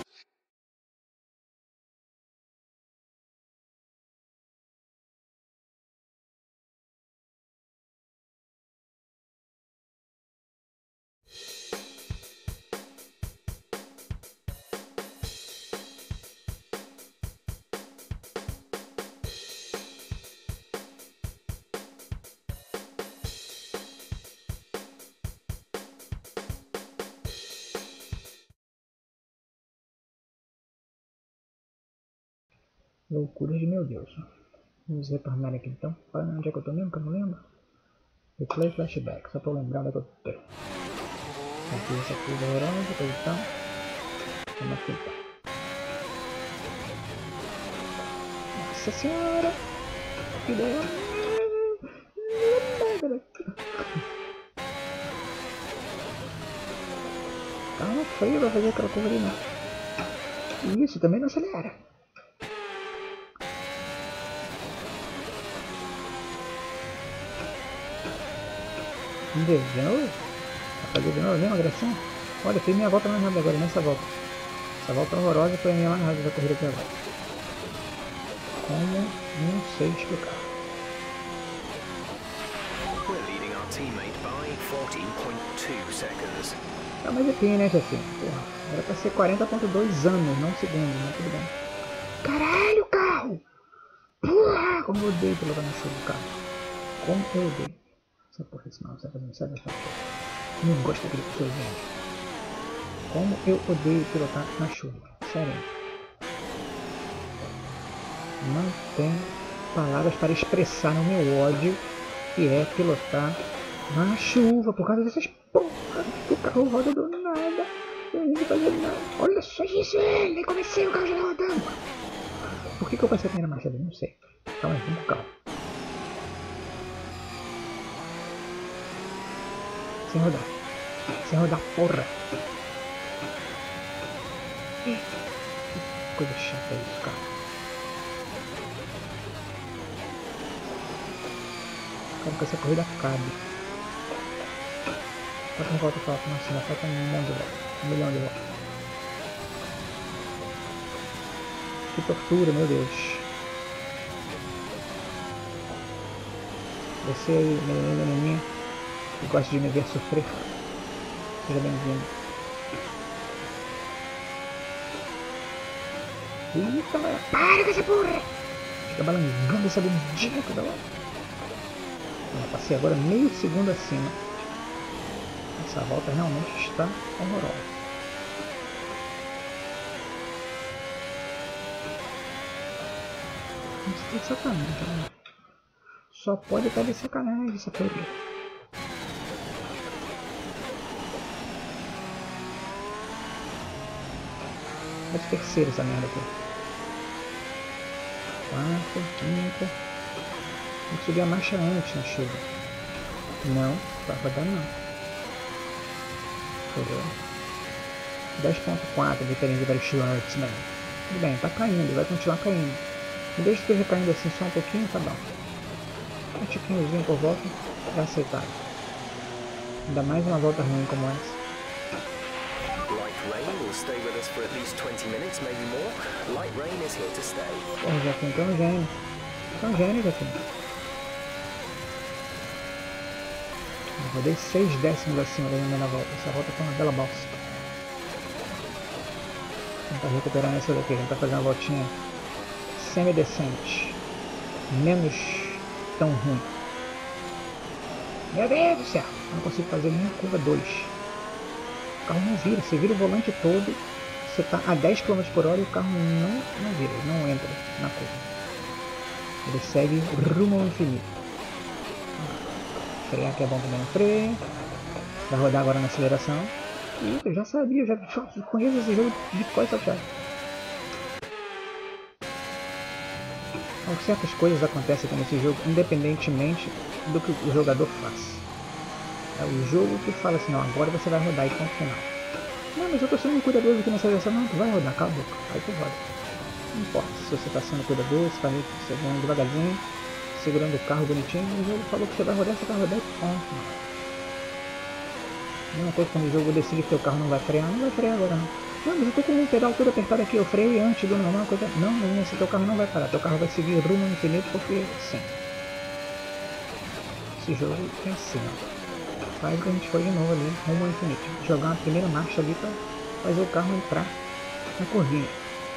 Loucuras de meu Deus. Vamos retornar aqui então. Onde é que eu tô mesmo? Que eu não lembro. Replay flashback. Só pra lembrar onde é que eu tô. Aqui essa curva horrorosa, coisa e tal. Vamos aqui então. Nossa senhora! Que ideia! Calma, feio pra fazer aquela curva ali, não. Isso, também não acelera. Vamos ver, de novo? Vai fazer de novo a mesma gracinha? Olha, fiz minha volta mais rápida agora, nessa volta. Essa volta horrorosa foi a minha mais rápida da corrida até agora. Como? Não sei explicar. We're leading our teammate by fourteen point two seconds. Ah, mas aqui, né, chefinho? Porra, era pra ser quarenta ponto dois anos, não segundos, mas tudo bem. Caralho, carro! Porra! Como eu odeio pilotar na chuva do carro. Como eu odeio. Essa porra, esse mal, você não sabe essa porra. Eu não gosto daquele pessoa, gente. Como eu odeio pilotar na chuva. Sério. Não tem palavras para expressar o meu ódio que é pilotar na chuva por causa dessas porra. O carro roda do nada. Eu não vou fazer nada. Olha só isso, nem comecei, o carro já tá rodando. Por que, que eu passei a primeira marcha ali? Não sei. Calma aí, vamos com o carro. Sem rodar. Sem rodar, porra. Que coisa chata isso, cara. Quero que essa corrida acabe. Quantas voltas faltam? Nossa, ainda falta um monte de voltas. Um milhão de voltas. Que tortura, meu Deus. Você aí, menino, menininha, que gosta de me ver sofrer, seja bem-vindo. Eita, para com essa porra! Fica balangando essa bundinha toda hora. Eu passei agora meio segundo acima. Essa volta realmente está horrorosa. Isso tá de sacanagem, né? Só pode estar de sacanagem essa corrida. É de terceiro essa merda aqui. Quarta, quinta. Tem que subir a marcha antes na chuva. Não, vai rodar não. dez ponto quatro diferente de vários Schwartz, né? Tudo bem, tá caindo, vai continuar caindo. Me deixa que esteja caindo assim só um pouquinho, tá bom. Um tiquinhozinho por volta é aceitável. Ainda mais uma volta ruim como essa. Light rain will stay with us for at least twenty minutes, maybe more. Light rain is here to stay. Porra, Jefinho, tu é um gênio. Tu é um gênio, Jefinho. Eu rodei seis décimos acima da minha volta. Essa volta foi uma bela balsa. Vamos estar recuperando essa daqui. A gente vai fazer uma voltinha semi-decente. Menos tão ruim. Meu Deus do céu! Eu não consigo fazer nem a curva dois. O carro não vira. Você vira o volante todo. Você está a dez quilômetros por hora e o carro não, não vira. Não entra na curva. Ele segue rumo ao infinito. Frear que é bom também no freio. Vai rodar agora na aceleração. E eu já sabia, eu já conheço esse jogo de cor salteado. Então, certas coisas acontecem aqui nesse jogo, independentemente do que o jogador faz. É o jogo que fala assim, não, agora você vai rodar e ponto final. Não, mas eu tô sendo cuidadoso aqui nessa versão. Não, tu vai rodar, cala a boca. Aí tu roda. Não importa se você tá sendo cuidadoso, se tá chegando devagarzinho, segurando o carro bonitinho, o jogo falou que você vai rodar, você vai rodar e ponto. A mesma coisa quando o jogo decide que o carro não vai frear, não vai frear agora não. Não, mas eu tô com o pedal todo apertado aqui, eu freio antes do normal, coisa. Não, não, esse teu carro não vai parar, teu carro vai seguir rumo infinito porque sim. Esse jogo é assim, ó. Faz que a gente foi de novo ali, rumo infinito. Jogar uma primeira marcha ali pra fazer o carro entrar na curvinha.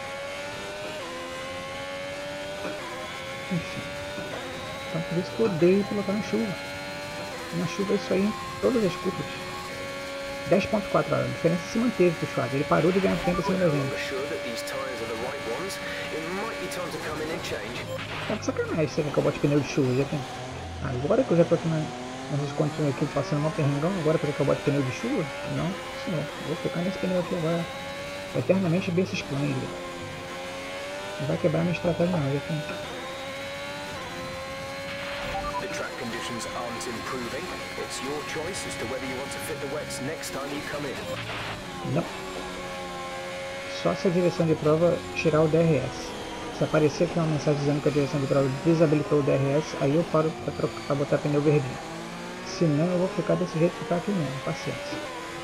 Enfim. Então por isso que eu odeio pilotar na chuva. Na chuva é isso aí em todas as curvas. dez ponto quatro, a diferença se manteve pro Schwartz, ele parou de ganhar tempo acima da gente. Tá de sacanagem você quer que eu bote pneu de chuva, já tem. Agora que eu já tô aqui na, Essas condições aqui passando mal perrengão, agora para que eu bote pneu de chuva? Não, senhor. Vou ficar nesse pneu aqui agora. Eternamente bem esses planos. Não vai quebrar minha estratégia não, Jefinho. The track conditions aren't improving. It's your choice as to whether you want to fit the wets next time you come in. Não. Só se a direção de prova tirar o D R S. Se aparecer aqui uma mensagem dizendo que a direção de prova desabilitou o D R S, aí eu paro para botar pneu verdinho. Se não, eu vou ficar desse jeito que está aqui mesmo. Paciência.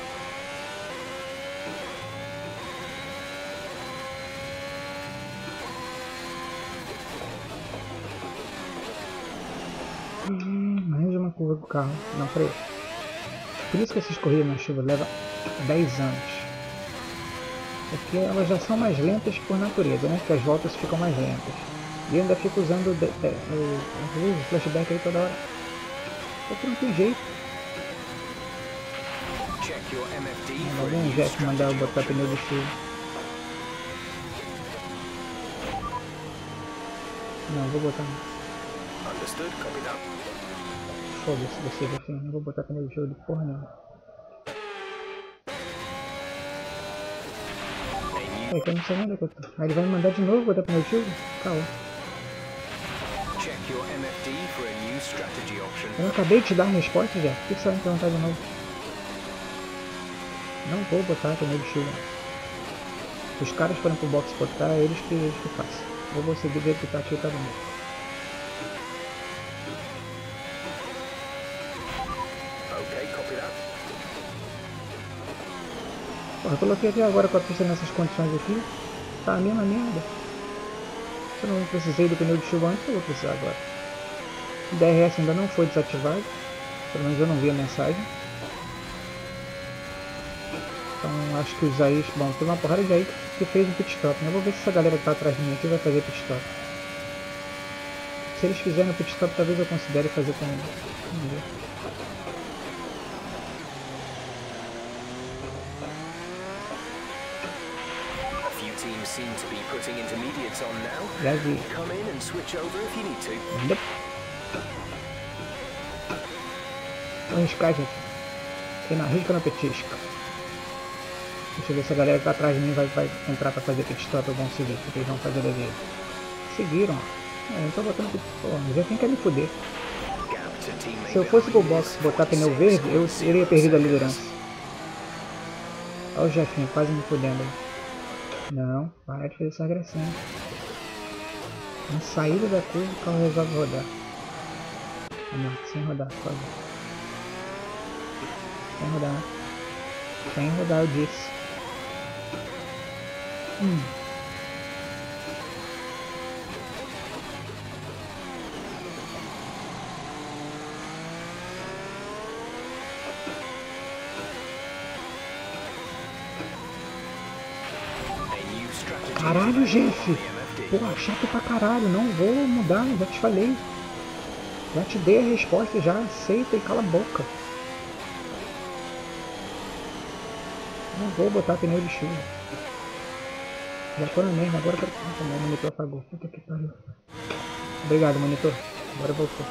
Hum, mais uma curva do carro. Não, peraí. Por isso que essas corridas na chuva levam dez anos. Porque elas já são mais lentas por natureza, né? Porque as voltas ficam mais lentas. E eu ainda fico usando o, de, de, o, o flashback aí toda hora. Porque não tem jeito. Algum jeito de mandar eu botar pneu de chuva. Não, vou botar não. Foda-se você, Jefinho. Não vou botar pneu de chuva de porra nenhuma. É que eu não sei nem onde é que eu tô. Aí ele vai me mandar de novo botar pneu de chuva? Calma. Eu acabei de te dar a resposta já. Por que você vai me perguntar de novo? Não vou botar pneu de chuva. Os caras foram pro box botar, é eles que, eles que façam. Eu vou seguir do jeito que tá aqui, tá bonito. Porra, eu coloquei até agora com a pista nessas condições aqui. Tá a mesma merda. Se eu não precisei do pneu de chuva antes, eu vou precisar agora. O D R S ainda não foi desativado. Pelo menos eu não vi a mensagem. Então acho que os aí... Bom, tem uma porrada de aí que fez um pit stop. Eu vou ver se essa galera que tá atrás de mim aqui vai fazer pit stop. Se eles fizerem o pit stop, talvez eu considere fazer também. Vamos ver. Seem to be putting intermediates on now. Já vi. Come in and switch over if you need to. Yep. Vou arriscar, gente. Quem não arrisca não petisca. Deixa eu ver se a galera que tá atrás de mim vai, vai entrar pra fazer pit stop ou vão seguir. O que eles vão fazer da vida. Seguiram, ó. É, eu tô botando pit stop. Já tem que me fuder. Se eu fosse pro box botar pneu verde, eu teria perdido a liderança. Olha o Jefinho quase me fudendo aí. Não, para de fazer essa agressão. Na saída da curva o carro resolve rodar. Não, sem rodar, por favor. Sem rodar. Sem rodar, eu disse. Hum. Caralho, Jeff! Porra, chato pra caralho, não vou mudar, já te falei. Já te dei a resposta, já aceita e cala a boca. Não vou botar pneu de chuva. Já tô na merda, agora eu quero... O monitor apagou, puta que pariu. Obrigado, monitor, agora voltou.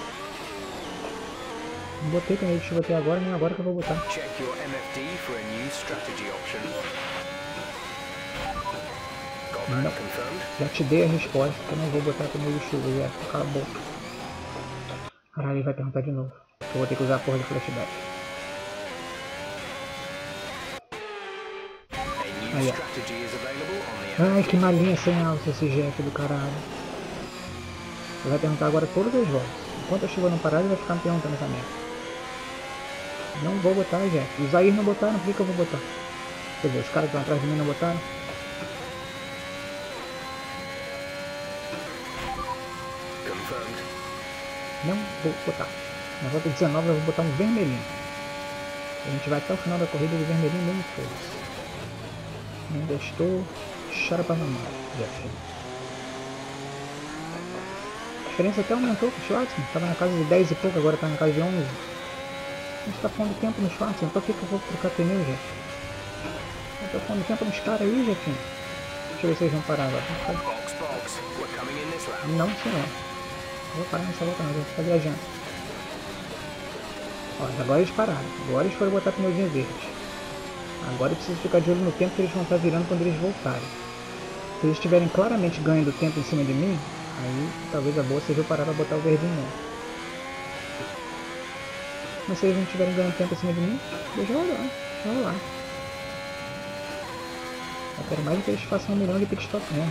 Não botei pneu de chuva até agora, nem agora que eu vou botar. Check your M F D for a new strategy option. Não. Já te dei a resposta, eu não vou botar pneu de chuva, já. Cala a boca. Caralho, ele vai perguntar de novo. Eu vou ter que usar a porra de flashback. Aí, ó. Ai, que malinha sem alça esse Jeff do caralho. Ele vai perguntar agora todas as voltas. Enquanto a chuva não parar, ele vai ficar me perguntando essa merda. Não vou botar, Jeff. Os aí não botaram, por que que eu vou botar? Quer dizer, os caras que estão atrás de mim não botaram? Não vou botar. Na volta dezenove eu vou botar um vermelhinho. A gente vai até o final da corrida de vermelhinho mesmo, foda-se. Ainda estou... Chora pra mamar, Jeff. A diferença até aumentou com o Schwartzman. Estava na casa de dez e pouco, agora está na casa de onze. A gente está pondo tempo no Schwartzman. Por que que eu vou trocar pneu, Jeff? Eu estou pondo tempo nos caras aí, Jeff. Deixa eu ver se eles vão parar agora. Não, senhor. Não vou parar nessa volta não, vou ficar viajando. Ó, agora eles pararam. Agora eles foram botar pneuzinho verde. Agora eu preciso ficar de olho no tempo que eles vão estar virando quando eles voltarem. Se eles estiverem claramente ganhando tempo em cima de mim, aí talvez a boa seja eu parar para botar o verdinho mesmo. Mas se eles não estiverem ganhando tempo em cima de mim, deixa eu rolar. Deixa eu rolar. Eu quero mais que eles façam um milhão de pitstop mesmo.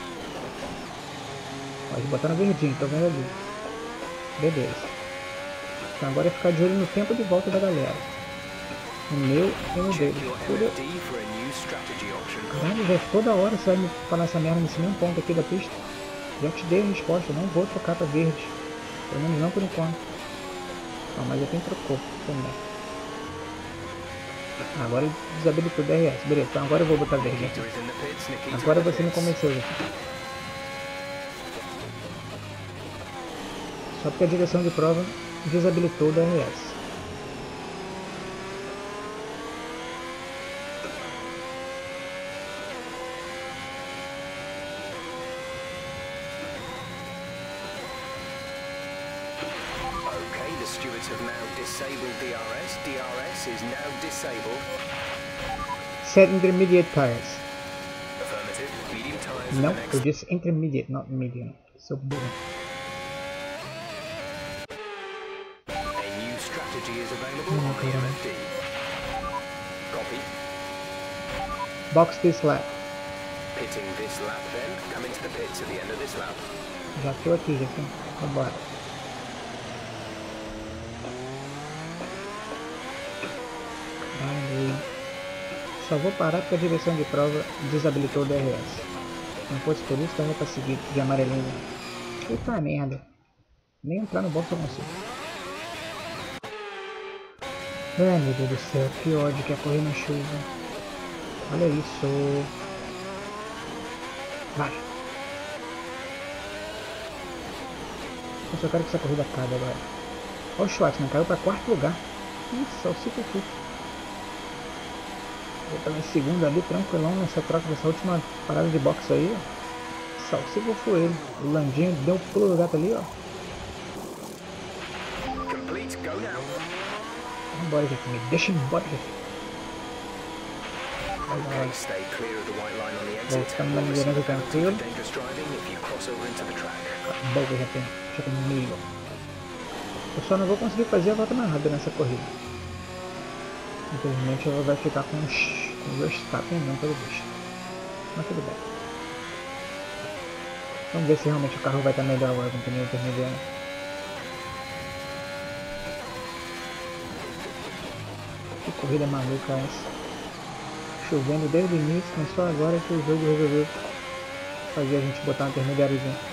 Pode botar no verdinho, tô vendo ali. Beleza. Então agora é ficar de olho no tempo de volta da galera. O meu e no dele. Tudo... Caramba, já toda hora você vai me falar essa merda nesse mesmo ponto aqui da pista. Já te dei a resposta, não vou trocar pra verde. Pelo menos não por enquanto. Não, mas eu tenho trocou também. Agora ele desabilitou o D R S. Beleza, então agora eu vou botar verde aqui. Agora você me convenceu, gente. Só porque a direção de prova desabilitou o D R S. Stewards have now disabled D R S. D R S is now disabled. Set intermediate tires. Affirmative. Medium tires. Não, eu disse intermediate, not medium. Sou burro. A new strategy is available on the M F D. Copy. Box this lap. Pitting this lap then. Come into the pits at the end of this lap. Já tô aqui, já tô. Vambora. Só vou parar porque a direção de prova desabilitou o D R S. Se não fosse por isso, dava pra seguir de amarelinho. Eita merda. Nem entrar no box eu consigo. Ai meu Deus do céu, que ódio que é correr na chuva. Olha isso. Vai. Eu só quero que essa corrida acabe agora. Olha o Schwartzman, caiu pra quarto lugar. Isso, o Cico aqui. Eu tava em segundo ali, tranquilão, nessa troca dessa última parada de boxe aí, ó. Salsigo foi ele. O Landinho deu um pulo do gato ali, ó. Vambora, gente. Me deixa embora, gente. Voltamos na liderança tranquilo. Acabou, já tem. Já tem meio. Eu só não vou conseguir fazer a volta mais rápida nessa corrida. Infelizmente ela vai ficar com o Verstappen não pelo bicho. Mas tudo bem. Vamos ver se realmente o carro vai estar melhor agora com o pneu intermediário. Que corrida maluca é essa? Chovendo desde o início, mas só agora que o jogo resolveu fazer a gente botar um intermediáriozinho.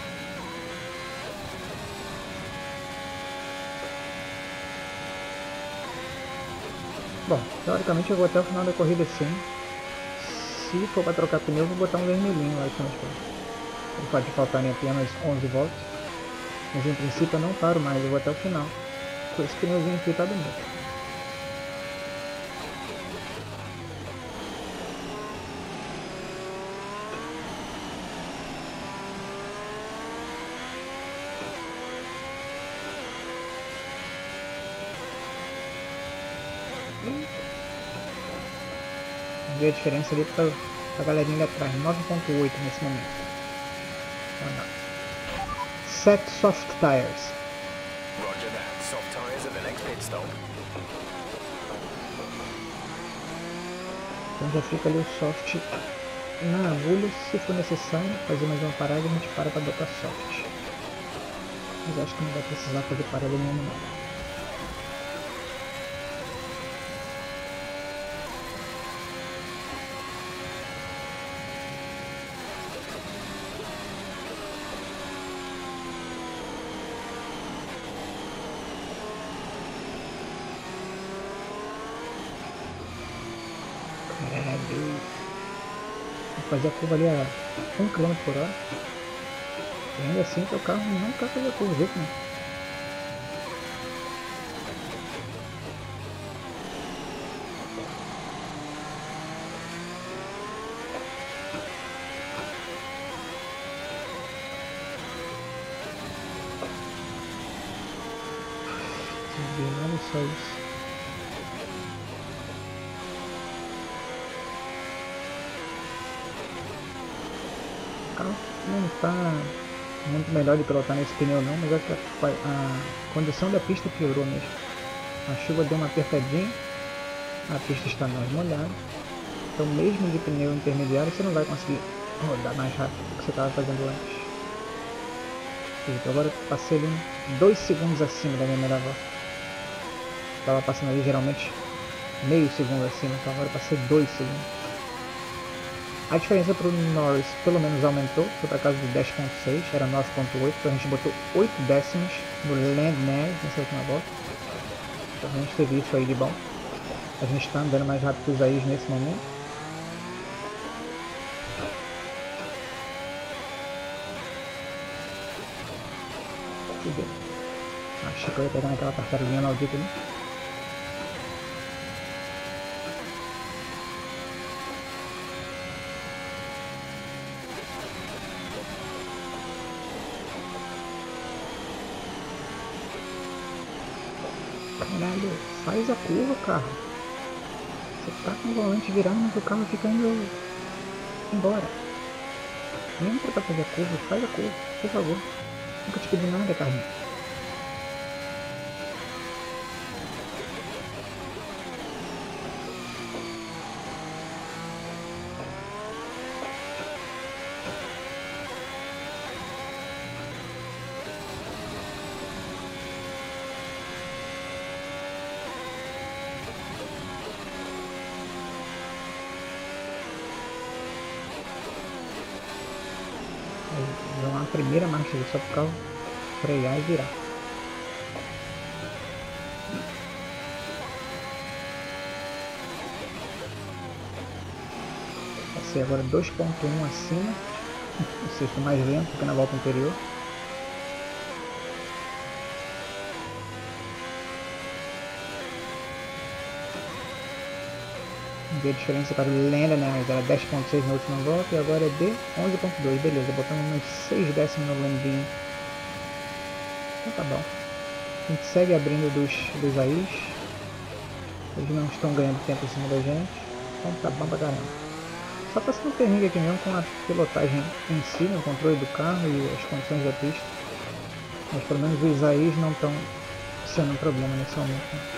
Bom, teoricamente eu vou até o final da corrida sim. Se for para trocar pneu, eu vou botar um vermelhinho lá de Ele pode faltar em apenas onze voltas. Mas em princípio eu não paro mais, eu vou até o final. Com esse pneuzinho aqui tá bonito. Ver a diferença ali para a galerinha ali atrás, nove ponto oito nesse momento. Set soft tires. Roger that. Soft tires at the next pit stop. Então já fica ali o soft na agulha, se for necessário fazer mais uma parada, a gente para para botar soft. Mas acho que não vai precisar fazer parada nenhuma não. Vou fazer a curva ali a um quilômetro por hora. E ainda assim o carro não quer fazer a curva, vê que não. só isso. O carro não está muito melhor de pilotar nesse pneu não, mas é que a, a condição da pista piorou mesmo. A chuva deu uma apertadinha, a pista está mais molhada, então mesmo de pneu intermediário você não vai conseguir rodar mais rápido do que você estava fazendo antes. Então agora eu passei ali dois segundos acima da minha melhor volta. Estava passando ali geralmente meio segundo acima, então agora eu passei dois segundos. A diferença para o Norris pelo menos aumentou, foi para casa de dez ponto seis, era nove ponto oito, então a gente botou oito décimos no Land Nav nessa última volta. Então a gente teve isso aí de bom. A gente está andando mais rápido que os Aís nesse momento. Achei que eu ia pegar naquela tartaruguinha maldita ali. Caralho, faz a curva, carro. Você tá com o volante virando, mas o carro fica indo embora. Entra pra fazer a curva, faz a curva, por favor. Nunca te pedi nada, carrinho. Vou uma primeira marcha ali só pro carro frear e virar. Passei agora dois ponto um acima, ou seja, estou mais lento do que na volta anterior. Vê a diferença para o Lenda, né? Era dez ponto seis na última volta e agora é de onze ponto dois. Beleza, botamos uns seis décimos no Landinho. Então tá bom. A gente segue abrindo dos, dos Aís. Eles não estão ganhando tempo em cima da gente. Então tá bom pra caramba. Só passando um perrengue aqui mesmo com a pilotagem em si, no controle do carro e as condições da pista. Mas pelo menos os Aís não estão sendo um problema nesse momento, né?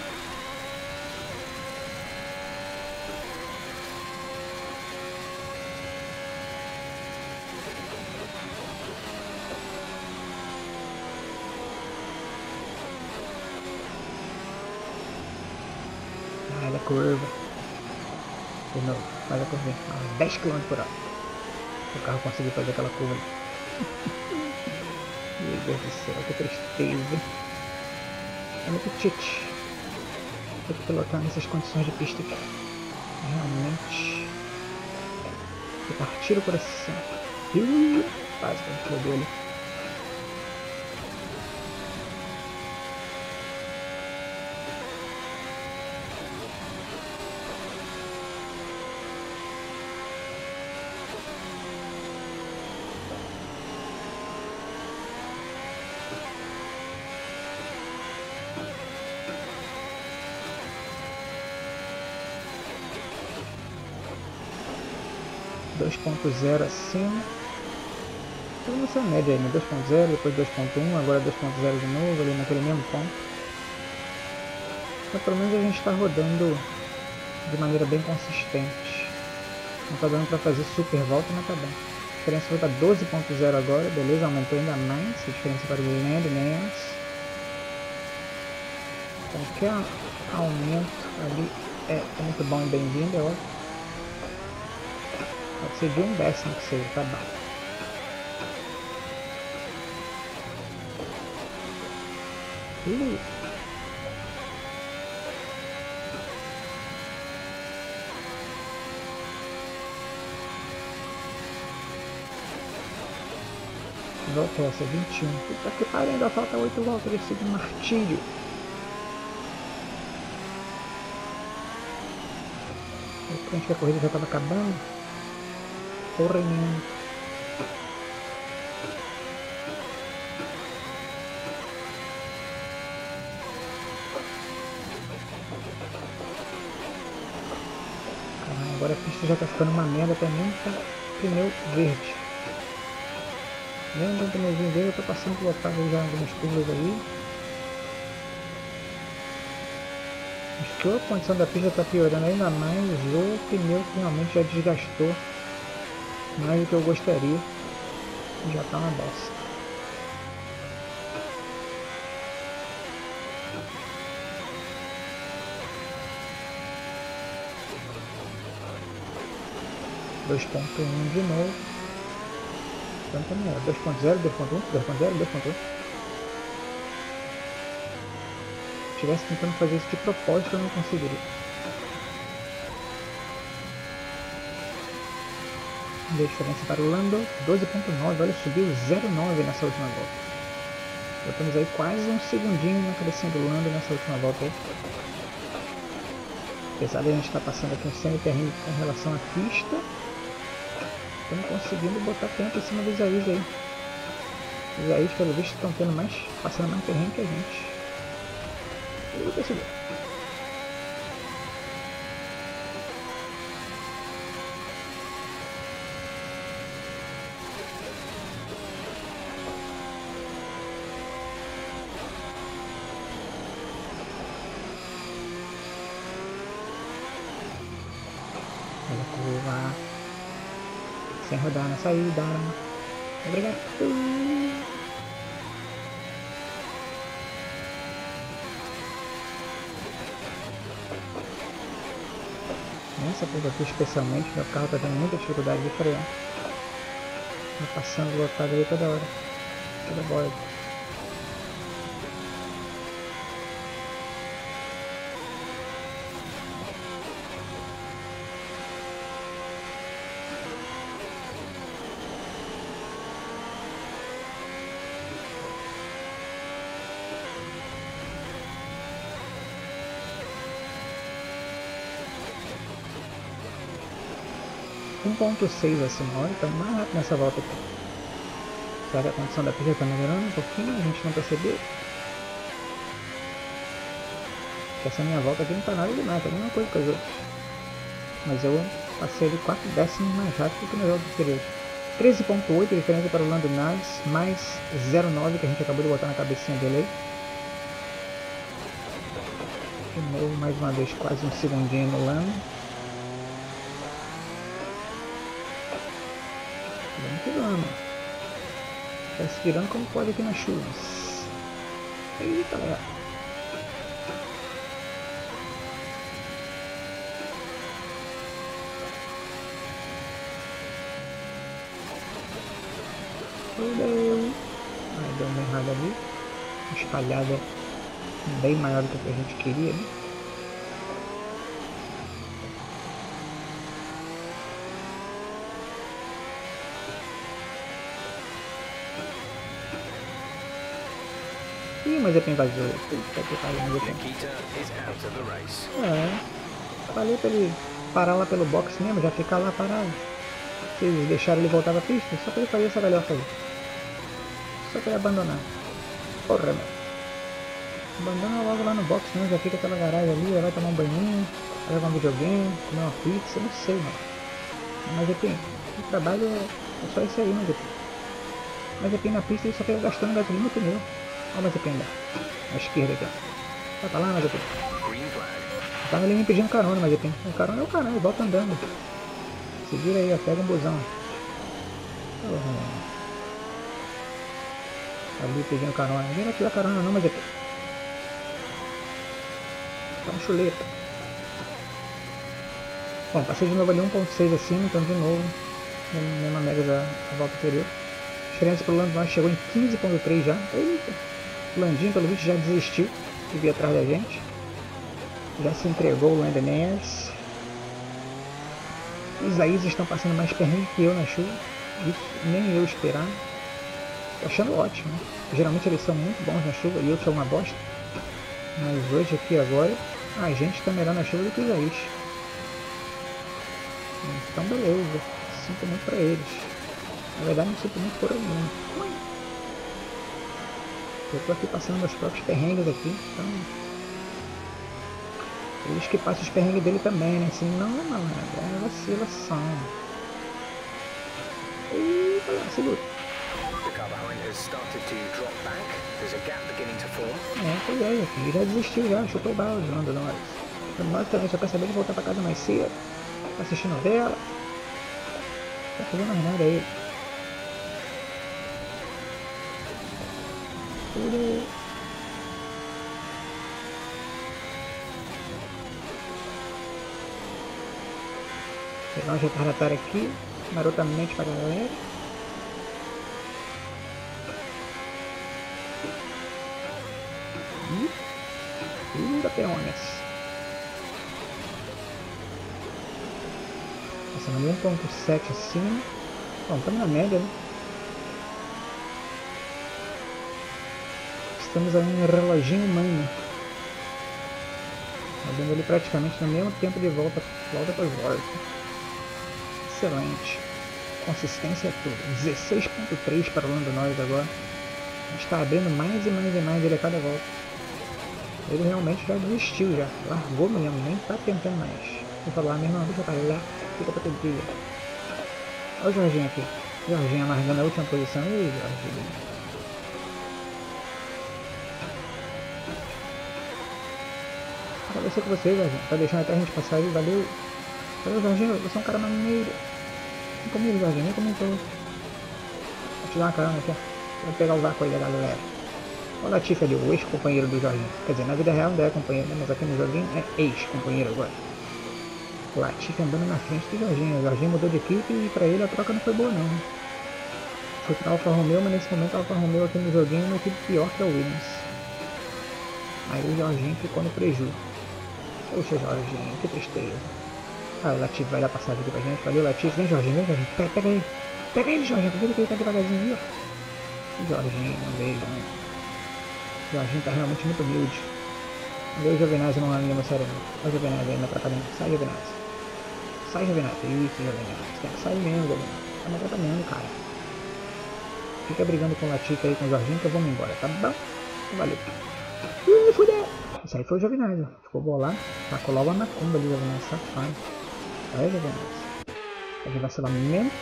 Olha a curva. De novo, faz a curva a dez quilômetros por hora. O carro conseguiu fazer aquela curva ali. Meu Deus do céu, que tristeza. É muito tite. Tem que pilotar nessas condições de pista aqui. Realmente. Vou partir o coração. Ih, quase que a gente dele. dois ponto zero acima. Tudo nessa média aí, né? dois ponto zero, depois dois ponto um, agora dois ponto zero de novo, ali naquele mesmo ponto. Mas pelo menos a gente está rodando de maneira bem consistente. Não está dando para fazer super volta, mas tá bem. A diferença foi para doze ponto zero agora, beleza? Aumentou ainda mais a diferença para o Land Nance. Qualquer aumento ali é muito bom e bem-vindo, é óbvio. Pode ser de um décimo que seja, tá bom. Uh. Que volta é essa? vinte e um. Puta que pariu, ainda falta oito voltas desse martírio. Eu acho que a corrida já estava acabando. Porra nenhuma. Agora a pista já tá ficando uma merda também, tá pneu verde. Mesmo com o pneuzinho verde, eu tô passando lotado já algumas curvas aí. Acho que a condição da pista tá piorando ainda mais, ou o pneu finalmente já desgastou mais do que eu gostaria. Já tá uma bosta. dois ponto um de novo. Então também era dois ponto zero, dois ponto um, dois ponto zero, dois ponto um. Se estivesse tentando fazer isso de propósito, eu não conseguiria. A diferença para o Lando, doze ponto nove, olha, subiu zero ponto nove nessa última volta. Botamos aí quase um segundinho na cabecinha do Lando nessa última volta aí. Apesar de a gente estar passando aqui um semi-terreno com relação à pista, estamos conseguindo botar tempo em cima dos Isaís aí. Os Isaís, pelo visto, estão tendo mais, passando mais terreno que a gente. Eu percebi. Olha a curva. Sem rodar na saída. Obrigado. Nessa curva aqui especialmente, meu carro está tendo muita dificuldade de frear. Está passando lotado aí toda hora. Toda borda. um ponto seis acima, olha, estamos mais rápido nessa volta aqui. Será que a condição da pista está melhorando um pouquinho? A gente não percebeu. Porque essa minha volta aqui não está nada demais, tá a mesma coisa que as outras. Mas eu passei ali quatro décimos mais rápido que nas outras anteriores. treze ponto oito, diferença para o Lando Norris, mais zero ponto nove que a gente acabou de botar na cabecinha dele aí. De novo, mais uma vez, quase um segundinho no Lando. Vamos que vamos. Tá se virando como pode aqui nas chuvas. Eita, galera. Fudeu. Aí deu uma errada ali. Uma espalhada bem maior do que a gente queria, né? Ih, mas é bem vazio. Puta que pariu, mas é bem. É. Falei pra ele parar lá pelo box mesmo, já ficar lá parado. Se eles deixaram ele voltar pra pista, só pra ele fazer essa galhofa aí. Só pra ele abandonar. Porra, meu. Abandona logo lá no box, né? Já fica aquela garagem ali, já vai tomar um banhinho, vai jogar um videogame, comer uma pizza, não sei, mano. Mas enfim, o trabalho é, é só isso aí, né, Mazepin? Mazepin na pista ele só fica gastando gasolina no pneu. Olha o Mazepin lá, à esquerda aqui, ó. Vai pra lá, Mazepin. Tava ali me pedindo carona, Mazepin. O carona é o caralho, volta andando. Se vira aí, ó, pega um busão. Oh. Tá ali pedindo carona. Ninguém vai tirar carona não, Mazepin. Tá uma chuleta. Bom, passei de novo ali um ponto seis acima, então de novo, mesma média da, da volta anterior. A diferença pro Lando Norris chegou em quinze ponto três já. Eita! O Landinho, pelo visto, já desistiu de vir atrás da gente. Já se entregou o Lando Norris. Os Isaís estão passando mais perrengue que eu na chuva. Isso nem eu esperava. Tô achando ótimo, né? Geralmente eles são muito bons na chuva e eu sou uma bosta. Mas hoje aqui agora, a gente está melhor na chuva do que os Isaís. Então beleza, sinto muito pra eles. Na verdade não sinto muito por mim. Eu tô aqui passando meus próprios perrengues aqui, então Eles que passam os perrengues dele também, né? Assim, não, malandro, é vacilação. Eita lá, segura. The car behind has started to drop back. There's a gap beginning to form. É, pois é, filho, já desistiu já, chutou o balde, o Lando Norris. O Lando Norris também só quer saber de voltar pra casa mais cedo, tá assistindo novela, não tá fazendo mais nada aí. Tudo. Pegar um retardatário aqui, marotamente pra galera. Linda peones. Passando um ponto sete acima. Bom, estamos na média, né? Estamos aí em reloginho humano. Fazendo ele praticamente no mesmo tempo de volta, volta por volta. Excelente. Consistência é tudo. dezesseis ponto três para o Lando Norris agora. A gente está abrindo mais e mais e mais ele a cada volta. Ele realmente já desistiu já. Largou mesmo, nem tá tentando mais. Vou falar mesmo, deixa pra lá, fica pra todo dia. Olha o Jorginho aqui. Jorginho amargando a última posição. Ih, Jorginho. Agradecer com vocês, Jorginho. Tá deixando até a gente passar aí, valeu. Valeu, Jorginho, você é um cara maneiro. Vem comigo, Jorginho, vem comigo. Vou te dar uma carona aqui, ó. Vou pegar o vácuo aí da galera. Olha o Latifi ali, o ex-companheiro do Jorginho. Quer dizer, na vida real não é companheiro, né? Mas aqui no joguinho é ex-companheiro agora. O Latifi andando na frente do Jorginho. O Jorginho mudou de equipe e pra ele a troca não foi boa não. Né? Foi pra Alfa Romeo, mas nesse momento a Alfa Romeo aqui no joguinho é uma equipe pior que a Williams. Aí o Jorginho ficou no prejuízo. Poxa, Jorginho, que tristeza. Ah, o Latifi vai dar passagem aqui pra gente. Valeu, Latifi. Vem, Jorginho, vem, Jorginho. Pega, pega ele. Pega ele, Jorginho. Por que ele tá devagarzinho aí, ó? Jorginho, não vejo, né? O Jorginho tá realmente muito humilde. Olha o Giovinazzi não anda no sério. Olha o Giovinazzi aí me atrapalhando. Sai, Giovinazzi. Sai, Giovinazzi. Isso, Giovinazzi. Tem que sair mesmo, Giovinazzi. Tá me atrapalhando, cara. Fica brigando com o Latifi aí, com o Jorginho, que eu vou me embora, tá bom? Valeu. Ih, fudeu. Isso aí foi o Giovinazzi. Ficou bolado. Tacou logo a macumba ali, Giovinazzi. Safado. Olha, Giovinazzi. É de vacilamento.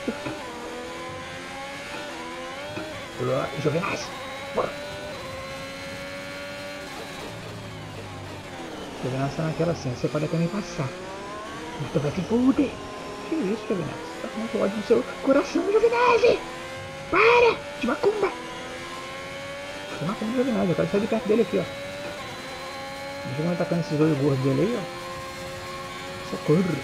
Giovinazzi. Bora. Giovinazzi tá naquela assim, você pode até me passar, mas tu vai se fuder. Que isso, Giovinazzi? Tá com muito ódio no seu coração, Giovinazzi! Para! De macumba! De macumba, Giovinazzi, eu quero sair de perto dele aqui, ó. Deixa eu ver atacando esses dois gordos dele aí, ó. Socorro!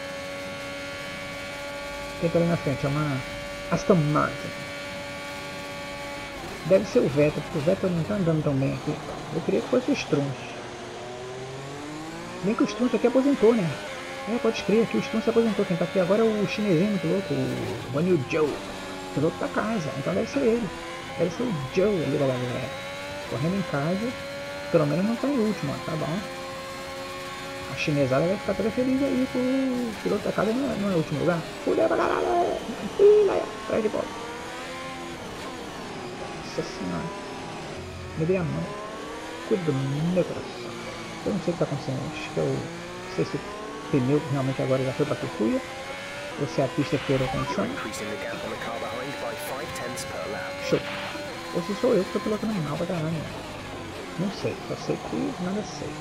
Quem tá ali na frente? É uma Aston Martin. Deve ser o Vettel, porque o Vettel não tá andando tão bem aqui. Eu queria que fosse o Strunz. Bem que o Strunz aqui aposentou, né? É, pode escrever aqui, o Strunz se aposentou. Quem tá aqui agora é o chinesinho muito louco, o Guan Yu Zhou, piloto da casa. Então deve ser ele. Deve ser o Zhou ali da galera. Correndo em casa, pelo menos não tá em último, ó, tá bom. A chinesada vai ficar toda feliz aí com o piloto da casa, não é, não é o último lugar. Fudeu pra caralho! Ih, lá, atrás de volta. Nossa senhora. Me dei a mão. Cuida do meu coração. Eu não sei o que está acontecendo, acho que eu não sei se o pneu realmente agora já foi para a cucuia ou se a pista piorou a condição. Show. Ou se sou eu que estou pilotando mal pra caralho. Não sei, só sei que nada sei.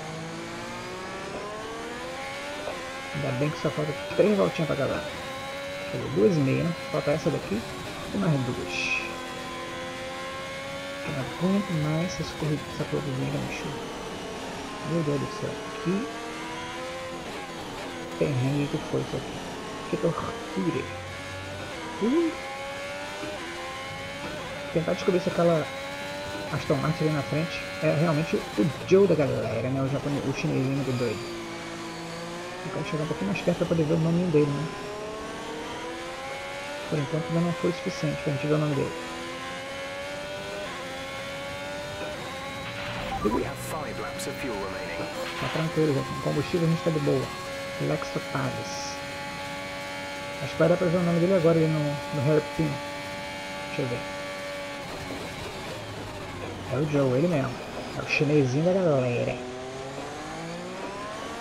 Ainda bem que só falta três voltinhas para acabar. Deixa eu ver, duas e meia, né? Falta essa daqui e mais duas. Eu não aguento mais essas corridas, essa corridinha no chuva. Meu Deus do céu, que perrengue que foi isso aqui. Que tortura. Uh. Tentar descobrir se aquela Aston Martin ali na frente é realmente o Joe da galera, né? O japonês, o chinesinho do doido. Eu quero chegar um pouquinho mais perto para poder ver o nome dele, né? Por enquanto ainda não foi o suficiente para a gente ver o nome dele. Tá tranquilo, gente. Com combustível a gente tá de boa. Lex Totales. Acho que vai dar pra ver o nome dele agora ali no, no Hairpin. Deixa eu ver. É o Joe, ele mesmo. É o chinesinho da galera.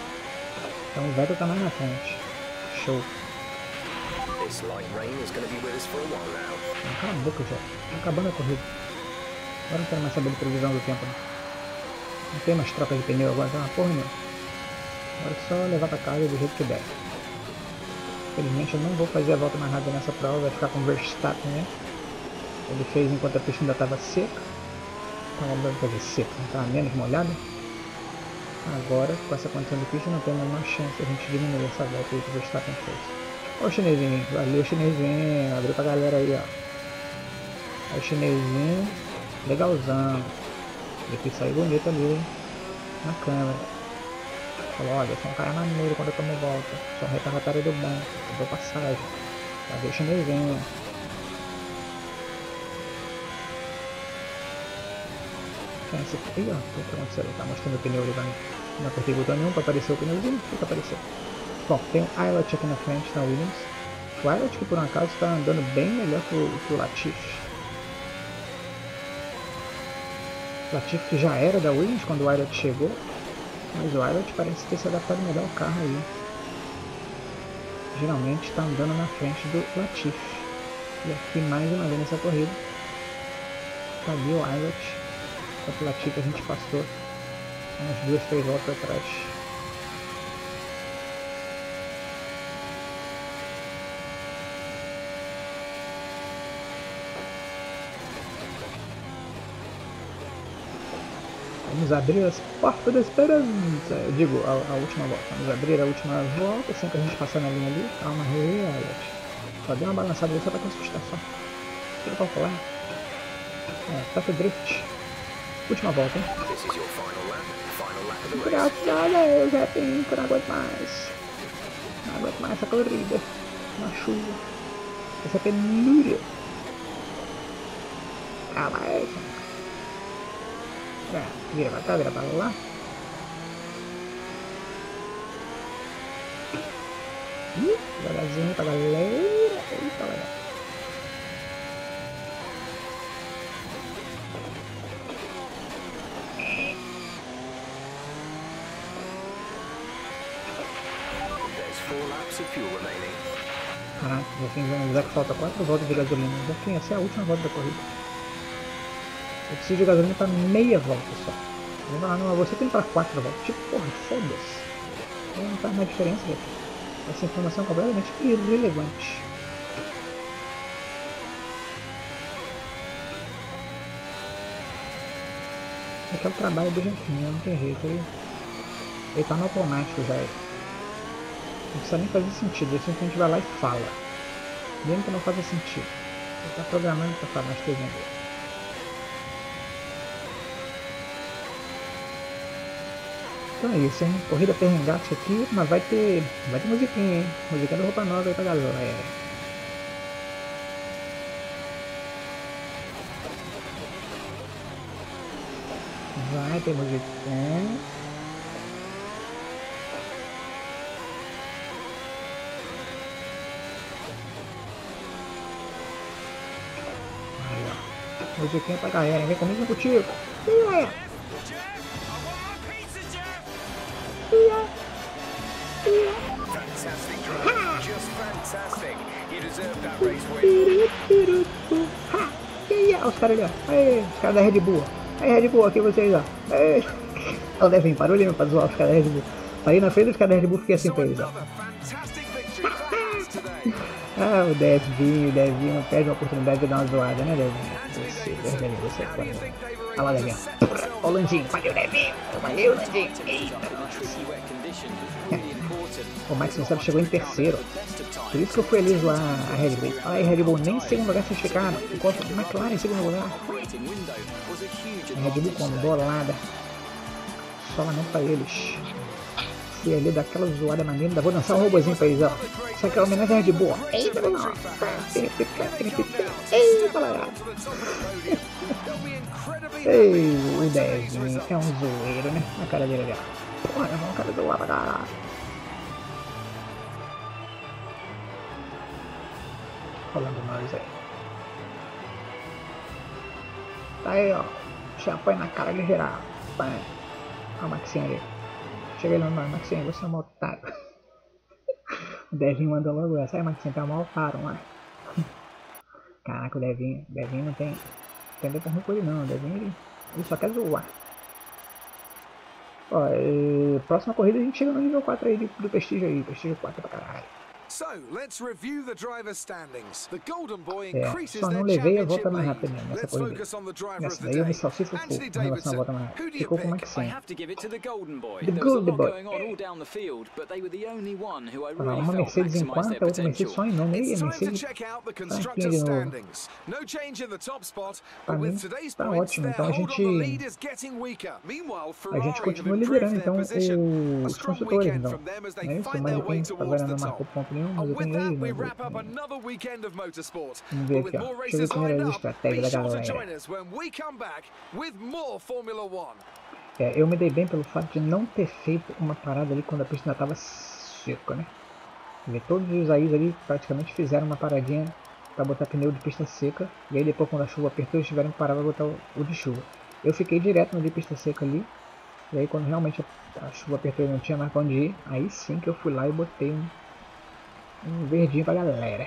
Então o Vettel tá mais na frente. Show. This light rain is going to be with us for a while now. Cala a boca, já. Tá acabando a corrida. Agora não quero mais saber de previsão do tempo. Não, não tem mais troca de pneu agora, tem uma porra nenhuma. Agora é só levar pra casa do jeito que der. Infelizmente eu não vou fazer a volta mais rápida nessa prova, vai ficar com o Verstappen, né? Ele fez enquanto a pista ainda estava seca. Estava, quer dizer, seca, estava menos molhada. Agora, com essa condição de pista, não tem nenhuma chance de a gente diminuir essa volta aí que o Verstappen fez. Olha o chinesinho, valeu chinesinho, abriu pra galera aí, ó. Olha o chinesinho, legalzão. Ele quis sair bonito ali, hein? Na câmera. Falou, olha, eu sou um cara maneiro quando eu tomo volta. Sou um retardatário do banco, eu dou passagem. Valeu chinesinho. Quem é esse? Ih, ó, o que aconteceu? Ele tá mostrando o pneu ali pra mim. Não apertei botão nenhum pra aparecer o pneuzinho, o que apareceu? Bom, tem o Aylot aqui na frente, na Williams. O Aylot que por um acaso está andando bem melhor que o, que o Latifi. O Latifi que já era da Williams quando o Aylot chegou. Mas o Aylot parece ter se adaptado melhor ao carro aí. Geralmente está andando na frente do Latifi. E aqui mais uma vez nessa corrida. Tá ali o Aylot. Enquanto o Latifi a gente passou umas duas, três voltas atrás. Vamos abrir as portas da esperança. Eu digo, a, a última volta. Vamos abrir a última volta, assim que a gente passar na linha ali. Calma aí, Aylot. Só deu uma balançada ali só pra te assustar, só. Tira o calcular. É, Tokyo Drift. Última volta, hein? Graças a Deus, já tem, eu não aguento mais. Não aguento mais essa corrida. Uma chuva. Essa penúria. Calma aí. É, vira pra cá, vira pra lá. Ih, devagarzinho pra galera. Eita, galera. Caraca, já tem já que falta quatro voltas de gasolina. Já tem, essa é a última volta da corrida. Eu preciso de gasolina para meia volta só. Eu vou falar, não, você tem para quatro voltas. Tipo, porra, foda-se. Não faz mais diferença, velho. Essa informação é completamente irrelevante. Aqui é o trabalho do Jefinho, não tem jeito. Ele, ele tá no automático já. Não precisa nem fazer sentido, ele simplesmente vai lá e fala. Mesmo que não faça sentido. Ele tá programando para falar, mas estou vendo. Então é isso, hein? Corrida perrengate aqui, mas vai ter. Vai ter musiquinha, hein? Musiquinha da roupa nova aí pra galera. É. Vai ter musiquinha. Aí, ó. Musiquinha pra galera, vem comigo contigo. Yeah. Fantastic drive, just fantastic. You deserve that race win. Olha os caras ali, ó. Aí, os caras da Red Bull. Aí, Red Bull, aqui vocês, ó. Aí. O Devin parou ali pra zoar os caras da Red Bull. Parei na frente dos caras da Red Bull, fiquei assim pra eles, ó. Ah, o Devinho, o Devinho não perde uma oportunidade de dar uma zoada, né, Devinho? Você, Devinho, você é foda. Olha lá, Devinho. Ó o Landinho, valeu, Devinho. Valeu, Landinho. Eita. O Max Verstappen chegou em terceiro. Por isso que eu fui ali zoar a Red Bull. Olha aí, Red Bull nem em segundo lugar vocês ficaram. Enquanto a McLaren em segundo lugar. A Red Bull com bolada. Só lamento pra eles. Fui ali daquela zoada maneira. Ainda vou dançar um robozinho pra eles, ó. Só que é homenagem à Red Bull, ó. Eita, não. Eita, galera. Ei, o Devinho é um zoeiro, né? A cara dele ali, ó. Porra, é um cara do lado, caralho. Falando nós aí. Tá aí, ó. Champanhe na cara de geral. Olha o Maxinho ali. Chega ele no Maxinho, você é um otário. O Devinho mandou logo essa. Sai, mas sempre é mal param lá. Caraca, o Devinho, o Devinho não tem... Não tem ruim com ele não. O Devinho, ele, ele só quer zoar. Ó, e... próxima corrida a gente chega no nível quatro aí do prestígio aí. Prestígio quatro pra caralho. So, let's review the driver's standings. The Golden Boy É, increases só não their levei a championship volta mais lead. rápida mesmo nessa Let's corrida. focus on the driver of Nessa the daí eu me day. salsifa Anthony com relação à volta mais Davidson, rápida. who do you Ficou com o pick? Max I Sim. have to give it to the Golden Boy. The There was a Golden lot Boy. going on all down the field, but they were the only one who I Ah, really uma felt Mercedes em maximised their quarta, outra Mercedes potential. só em nome. E It's a time to Mercedes, check out the fraquinha constructors' de novo. standings. No change in the top spot, Pra but with mim, today's tá points, ótimo. their Então a hold on the lead gente, is getting weaker. Meanwhile, a Ferrari gente have continua improved liderando their então position. A os strong construtores, weekend então. from them as Não they é isso? find Mas their eu way tenho, towards agora the não top. marcou ponto nenhum, mas And eu with tenho aí, that, we meu wrap up Deus. another weekend of motorsport. Vamos ver But aqui, with ó. more Deixa eu ver races primeiro lined as up, be estratégias da sure to galera. join us when we come back with more Formula One. É, eu me dei bem pelo fato de não ter feito uma parada ali quando a pista ainda estava seca, né? Ver todos os A's ali praticamente fizeram uma paradinha para botar pneu de pista seca. E aí depois quando a chuva apertou eles tiveram que parar para botar o, o de chuva. Eu fiquei direto no de pista seca ali. E aí quando realmente a, a chuva apertou e não tinha mais pra onde ir, aí sim que eu fui lá e botei um, um verdinho pra galera.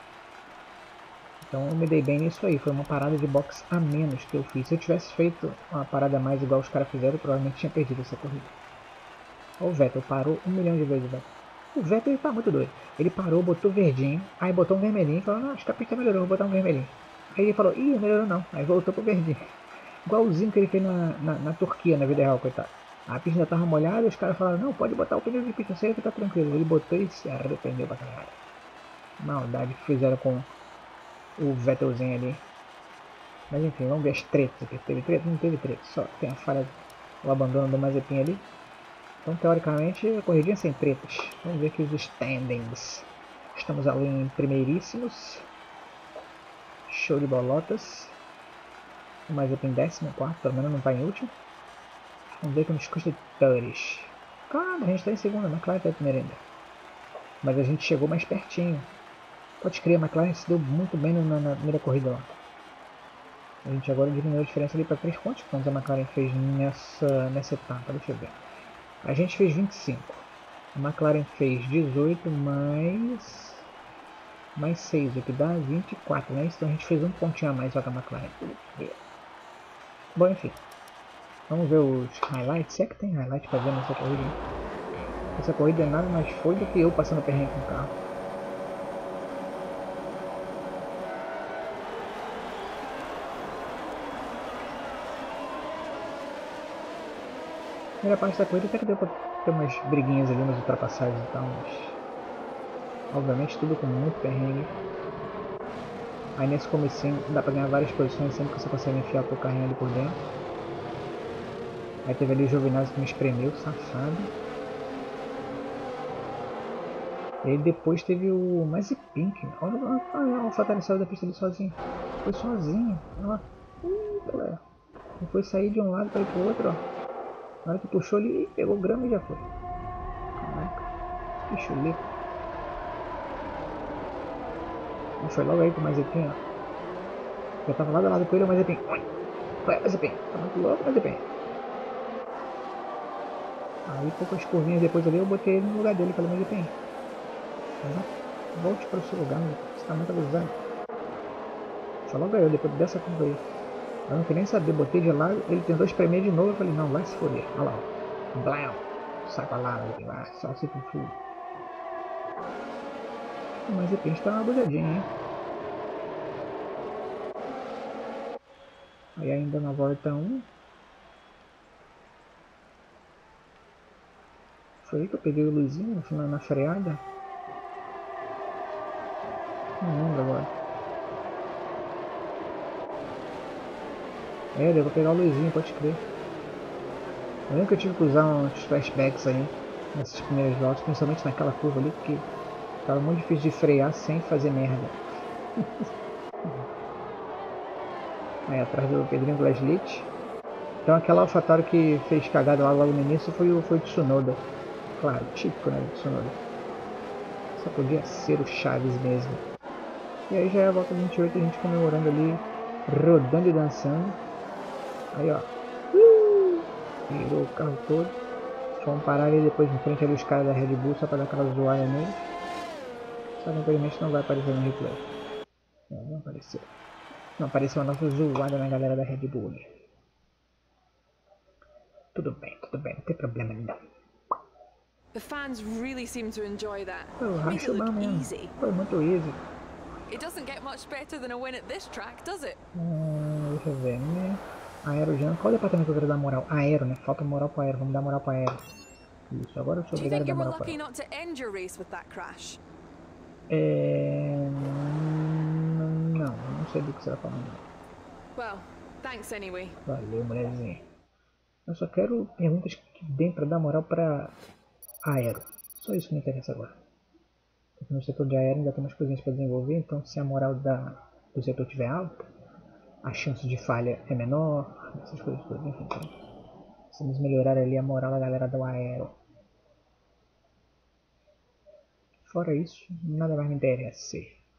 Então eu me dei bem nisso aí, foi uma parada de box a menos que eu fiz. Se eu tivesse feito uma parada a mais igual os caras fizeram, eu provavelmente tinha perdido essa corrida. Ó, o Vettel parou um milhão de vezes, velho. O Vettel ele tá muito doido. Ele parou, botou verdinho, aí botou um vermelhinho e falou, não, acho que a pista melhorou, vou botar um vermelhinho. Aí ele falou, ih, melhorou não. Aí voltou pro verdinho. Igualzinho que ele fez na, na, na Turquia, na vida real, coitado. A pista já tava molhada e os caras falaram, não, pode botar o pneu de pista seca que tá tranquilo. Ele botou e se arrependeu pra caralho. Maldade que fizeram com o Vettelzinho ali. Mas enfim, vamos ver as tretas aqui. Teve treta? Não teve treta. Só tem a falha, o abandono do Mazepin ali. Então, teoricamente, a corridinha sem tretas. Vamos ver aqui os standings. Estamos ali em primeiríssimos. Show de bolotas. O Mazepin em décimo quarto, pelo menos não está em último. Vamos ver aqui nos construtores. Cara, a gente está em segundo, a McLaren está em primeiro ainda. Mas a gente chegou mais pertinho. Pode crer, a McLaren se deu muito bem na, na primeira corrida lá. A gente agora diminuiu a diferença ali para três pontos. Quantos a McLaren fez nessa, nessa etapa? Deixa eu ver. A gente fez vinte e cinco. A McLaren fez dezoito mais... mais seis, o que dá vinte e quatro, né? Então a gente fez um pontinho a mais só que a McLaren. Bom, enfim. Vamos ver os highlights. Se é que tem highlight para ver nessa corrida. Essa corrida nada mais foi do que eu passando perrengue com o carro. A primeira parte da corrida até que deu pra ter umas briguinhas ali nas ultrapassagens e tal, mas... obviamente tudo com muito perrengue. Aí nesse comecinho dá pra ganhar várias posições sempre que você consegue enfiar o carrinho ali por dentro. Aí teve ali o Giovinazzi que me espremeu, safado. E aí depois teve o Mazepin. Olha, olha, olha o Alphatari saiu da pista ali sozinho. Foi sozinho. Olha. Hum, galera. Não foi sair de um lado para ir pro outro, ó. Na hora que puxou ali, pegou grama e já foi. Caraca. Que chuleco. E foi logo aí com o Mazepin, ó. Já tava lado a lado com ele, o Mazepin. Vai, Mazepin. Tá muito louco, Mazepin. Aí poucas curvinhas depois ali eu botei ele no lugar dele, falei, Mazepin. Volte para o seu lugar, você tá muito abusado. Só logo eu, depois dessa curva aí. Eu não queria nem saber, botei de lado, ele tentou espremer de novo, eu falei, não, vai se foder. Olha lá, ó. Blau. Sai pra lá, vai, só se for full. Mas o peixe tá uma abusadinha, hein? Aí ainda na volta um. Foi aí que eu peguei o Luizinho na, na freada. Não lembro agora. É, deu pra pegar o Luizinho, pode crer. Eu lembro que eu tive que usar uns flashbacks aí nessas primeiras voltas, principalmente naquela curva ali, porque tava muito difícil de frear sem fazer merda. Aí atrás do Pedrinho Glaslit. Então aquela AlphaTauri que fez cagada lá logo no início foi o, foi o Tsunoda. Claro, típico, né, do Tsunoda. Só podia ser o Chaves mesmo. E aí já é a volta vinte e oito, a gente comemorando ali, rodando e dançando. Aí ó, uh, virou o carro todo. Vamos parar ali depois em frente ali os caras da Red Bull só pra dar aquela zoada nele. Só que infelizmente não vai aparecer no replay. Não, não apareceu. Não apareceu a nossa zoada na galera da Red Bull. Tudo bem, tudo bem, não tem problema não. The fans really seem to enjoy that. Eu It makes acho it bom look mesmo. easy. Foi muito easy. It doesn't get much better than a win at this track, does it? Hum, deixa eu ver, né? Aero já. Qual departamento que eu quero dar moral? Aero, né? Falta moral pro aero, vamos dar moral pro aero. Isso, agora eu sou Do you obrigado a think dar you were moral pro lucky aero. not to end your race with that crash? É... Não, não sei do que você tá falando. Well, thanks anyway. Valeu, mulherzinha. Eu só quero perguntas que deem pra dar moral pra aero. Só isso que me interessa agora. Porque no setor de aero ainda tem umas coisinhas pra desenvolver, então se a moral da, do setor estiver alta, a chance de falha é menor, essas coisas todas, enfim. Então, precisamos melhorar ali a moral da galera do aero. Fora isso, nada mais me interessa.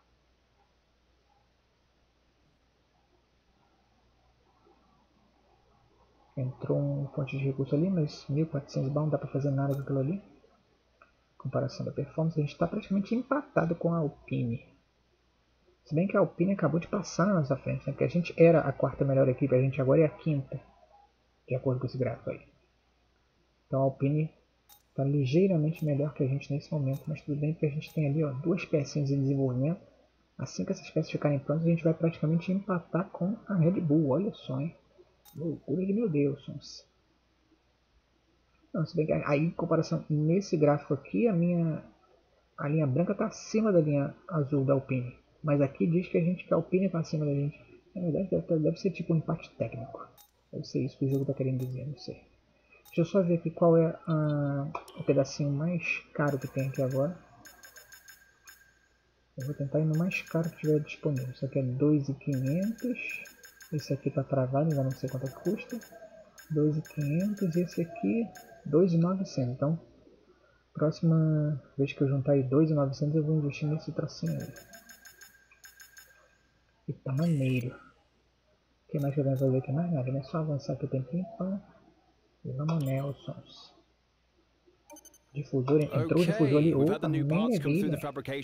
Entrou um fonte de recurso ali, mas mil e quatrocentos balas não dá pra fazer nada com aquilo ali. Comparação da performance, a gente está praticamente empatado com a Alpine. Se bem que a Alpine acabou de passar na nossa frente, né? Porque a gente era a quarta melhor equipe, a gente agora é a quinta, de acordo com esse gráfico aí. Então a Alpine está ligeiramente melhor que a gente nesse momento, mas tudo bem que a gente tem ali ó, duas pecinhas em desenvolvimento. Assim que essas peças ficarem prontas, a gente vai praticamente empatar com a Red Bull, olha só, hein? Loucura de meu Deus, não, se bem que aí em comparação nesse gráfico aqui, a minha a linha branca está acima da linha azul da Alpine, mas aqui diz que a gente que a Alpine está acima da gente. Na verdade deve, deve ser tipo um empate técnico, deve ser isso que o jogo está querendo dizer, não sei. Deixa eu só ver aqui qual é a, o pedacinho mais caro que tem aqui agora. Eu vou tentar ir no mais caro que tiver disponível. Isso aqui é dois mil e quinhentos. Esse aqui está travado, ainda não sei quanto custa. dois mil e quinhentos e esse aqui dois mil e novecentos. Então, próxima vez que eu juntar aí dois mil e novecentos eu vou investir nesse trocinho aí. E tá maneiro. O que mais que eu tenho que fazer aqui? Mais nada, né? Só avançar aqui o tempinho. E vamos Nelsons. Difusor, entrou o difusor ali. Opa, maravilha.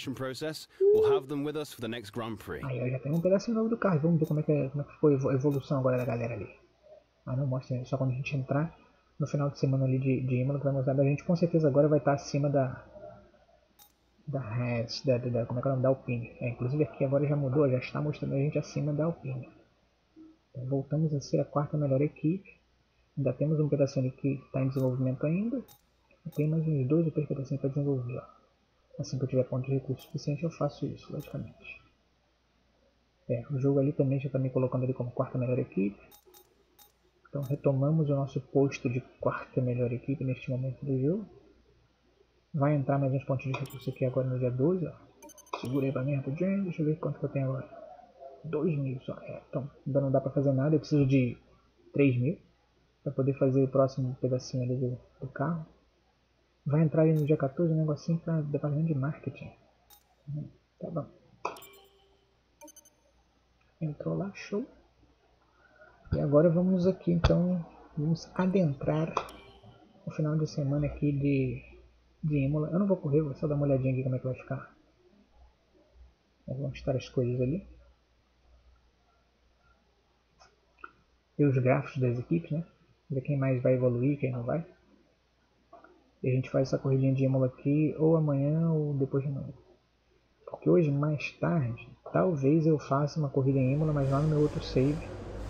Aí eu já tenho um pedacinho novo do carro. Vamos ver como é que, é, como é que foi a evolução agora da galera ali. Ah, não mostra, só quando a gente entrar no final de semana ali de, de Imola, que vai mostrar. A gente com certeza agora vai estar acima da da Haas, da, da, da, como é que é o nome? Da Alpine. É, inclusive aqui agora já mudou, já está mostrando a gente acima da Alpine. Então, voltamos a ser a quarta melhor equipe. Ainda temos um pedacinho ali que está em desenvolvimento ainda. Tem mais uns dois ou três pedacinhos para desenvolver. Ó. Assim que eu tiver ponto de recurso suficiente, eu faço isso, logicamente. É, o jogo ali também já está me colocando ali como quarta melhor equipe. Então retomamos o nosso posto de quarta melhor equipe neste momento do jogo. Vai entrar mais uns pontos de recurso aqui agora no dia doze. Ó. Segurei para mim rapidinho, deixa eu ver quanto que eu tenho agora. dois mil só. É, então ainda não dá para fazer nada, eu preciso de três mil para poder fazer o próximo pedacinho ali do, do carro. Vai entrar aí no dia quatorze um negocinho para o departamento de marketing. Hum, tá bom. Entrou lá, show. E agora vamos aqui então, vamos adentrar o final de semana aqui de, de Imola. Eu não vou correr, vou só dar uma olhadinha aqui como é que vai ficar. Vamos estar as coisas ali. E os gráficos das equipes, né? Ver quem mais vai evoluir, quem não vai. E a gente faz essa corridinha de Imola aqui ou amanhã ou depois de amanhã. Porque hoje mais tarde, talvez eu faça uma corrida em Imola, mas lá no meu outro save.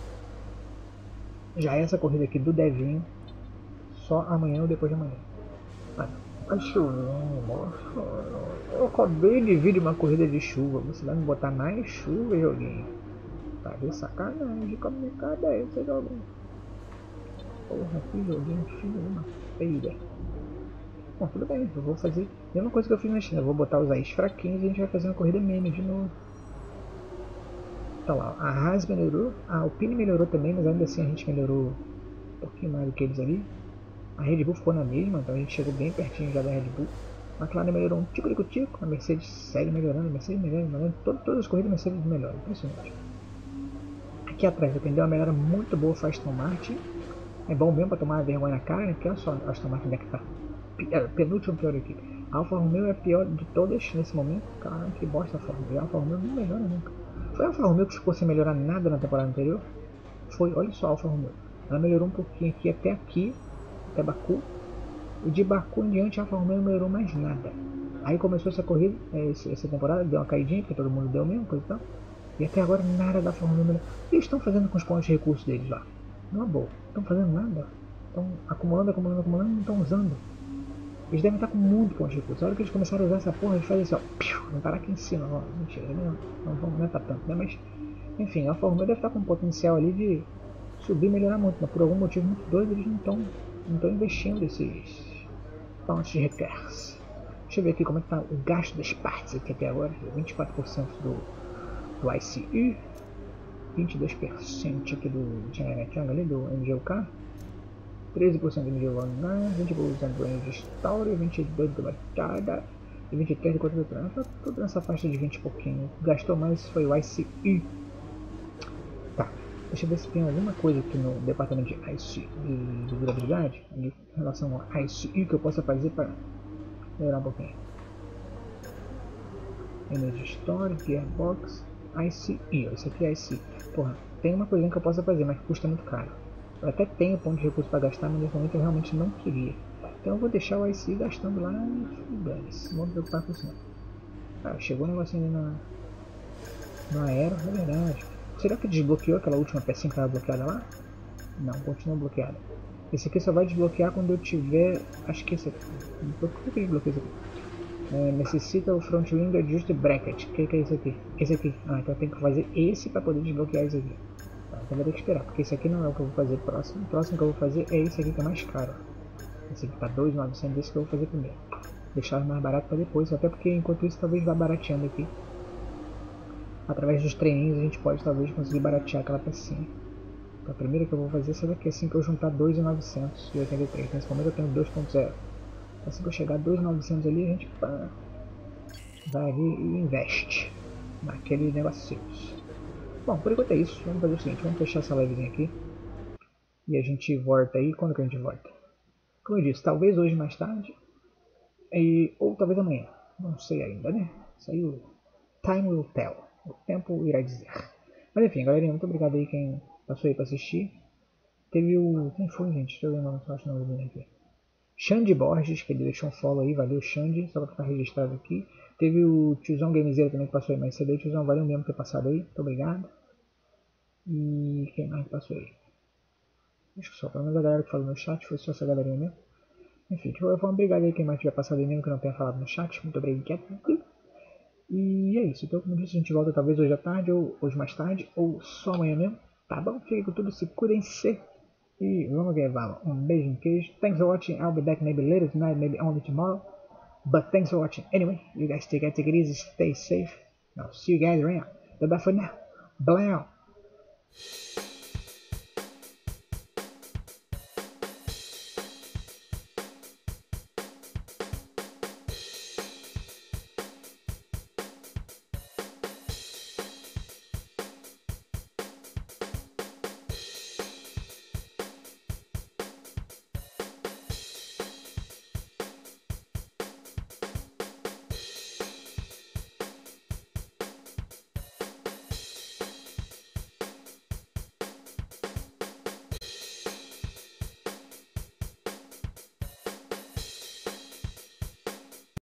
Já essa corrida aqui do Devinho, só amanhã ou depois de amanhã. Ah, tá chovendo, moço. Eu acabei de vir de uma corrida de chuva. Você vai me botar mais chuva, joguinho? Tá de sacanagem, como é que é esse joguinho? Porra, que joguinho filho de uma feira. Bom, tudo bem, eu vou fazer a mesma coisa que eu fiz na China. Eu vou botar os Ais fraquinhos e a gente vai fazer uma corrida meme de novo. Então lá, a Haas melhorou, a Alpine melhorou também, mas ainda assim a gente melhorou um pouquinho mais do que eles ali. A Red Bull ficou na mesma, então a gente chegou bem pertinho já da Red Bull. A McLaren melhorou um tico-tico-tico, a Mercedes segue melhorando, a Mercedes melhora, melhorando. Todo, todas as corridas a Mercedes melhora, impressionante. Aqui atrás atendeu uma melhora muito boa a Aston Martin. É bom mesmo para tomar vergonha na cara, né? Porque olha só a Aston Martin é que tá penúltima pior equipe. A Alfa Romeo é a pior de todas nesse momento. Caramba, que bosta a Alfa Romeo. A Alfa Romeo não melhora nunca. Foi a Alfa Romeo que ficou sem melhorar nada na temporada anterior? Foi, olha só a Alfa Romeo. Ela melhorou um pouquinho aqui, até aqui, até Baku. E de Baku em diante a Alfa Romeo não melhorou mais nada. Aí começou essa corrida, essa temporada, deu uma caidinha, porque todo mundo deu mesmo, coisa e tal. E até agora nada da Alfa Romeo melhorou. O que eles estão fazendo com os pontos de recurso deles lá? Não é boa. Estão fazendo nada. Estão acumulando, acumulando, acumulando e não estão usando. Eles devem estar com muito ponto de recurso. A hora que eles começaram a usar essa porra, eles fazem assim, ó. Piu, vão parar aqui em cima. Ó, mentira, não, não, não, não é pra tanto, né? Mas, enfim, a Alfa Romeo deve estar com um potencial ali de subir e melhorar muito. Mas por algum motivo muito doido, eles não estão não estão investindo esses pontos de recurso. Deixa eu ver aqui como é que tá o gasto das partes aqui até agora. vinte e quatro por cento do, do I C U. vinte e dois por cento aqui do Chang'e ali, do M G U K. treze por cento do M G U Online, vinte por cento do Energy Story, vinte e dois por cento do Batalha e vinte e três por cento do Contra Trânsito. Tudo nessa faixa de vinte e pouquinho. O que gastou mais foi o I C U. Tá, deixa eu ver se tem alguma coisa aqui no departamento de I C U, de, de durabilidade, em relação ao I C U que eu possa fazer para melhorar um pouquinho. Energy Story, Gearbox, I C U. Esse aqui é I C U. Porra, tem uma coisinha que eu possa fazer, mas custa muito caro. Eu até tenho ponto de recurso para gastar, mas nesse momento eu realmente não queria. Então eu vou deixar o I C gastando lá e dane-se. Não vou me preocupar com isso não. Ah, chegou um negocinho ali na, na Aero, é verdade. Será que desbloqueou aquela última pecinha que estava bloqueada lá? Não, continua bloqueada. Esse aqui só vai desbloquear quando eu tiver... Acho que esse aqui. Por que eu desbloqueei isso aqui? É, necessita o front window adjust bracket. O que, que é isso aqui? Esse aqui. Ah, então eu tenho que fazer esse para poder desbloquear isso aqui. Tá, então vou ter que esperar, porque esse aqui não é o que eu vou fazer próximo. O próximo que eu vou fazer é esse aqui que é mais caro. Esse aqui tá dois mil e novecentos, esse que eu vou fazer primeiro. Deixar mais barato para depois, até porque enquanto isso talvez vá barateando aqui. Através dos treininhos a gente pode talvez conseguir baratear aquela pecinha. Então a primeira que eu vou fazer é essa daqui, assim que eu juntar dois mil novecentos e oitenta e três. Nesse momento eu tenho dois ponto zero. Assim que eu chegar a dois mil e novecentos ali, a gente pá, vai ali e investe naquele negocinho. Bom, por enquanto é isso. Vamos fazer o seguinte, vamos fechar essa livezinha aqui. E a gente volta aí. Quando que a gente volta? Como eu disse, talvez hoje mais tarde. E, ou talvez amanhã. Não sei ainda, né? Isso aí o time will tell. O tempo irá dizer. Mas enfim, galerinha, muito obrigado aí quem passou aí pra assistir. Teve o... Quem foi, gente? Deixa eu ver o nome, acho que não vou ver aqui. Xande Borges, que ele deixou um follow aí, valeu Xande, só pra ficar registrado aqui. Teve o Tiozão Gamezeira também que passou aí mais cedo aí. Tiozão, valeu mesmo ter passado aí, muito obrigado. E quem mais que passou aí? Acho que só, pelo menos a galera que falou no chat, foi só essa galerinha mesmo. Enfim, de qualquer forma, obrigado aí quem mais tiver passado aí mesmo que não tenha falado no chat, muito obrigado. E é isso, então como disse, a gente volta talvez hoje à tarde, ou hoje mais tarde, ou só amanhã mesmo, tá bom? Fiquem com tudo, se cuidem-se. E vamos ver, vamos. Um beijo em queijo. Thanks for watching. I'll be back maybe later tonight, maybe only tomorrow. But thanks for watching. Anyway, you guys take it, take it easy, stay safe. I'll see you guys around. Bye bye for now. Bye.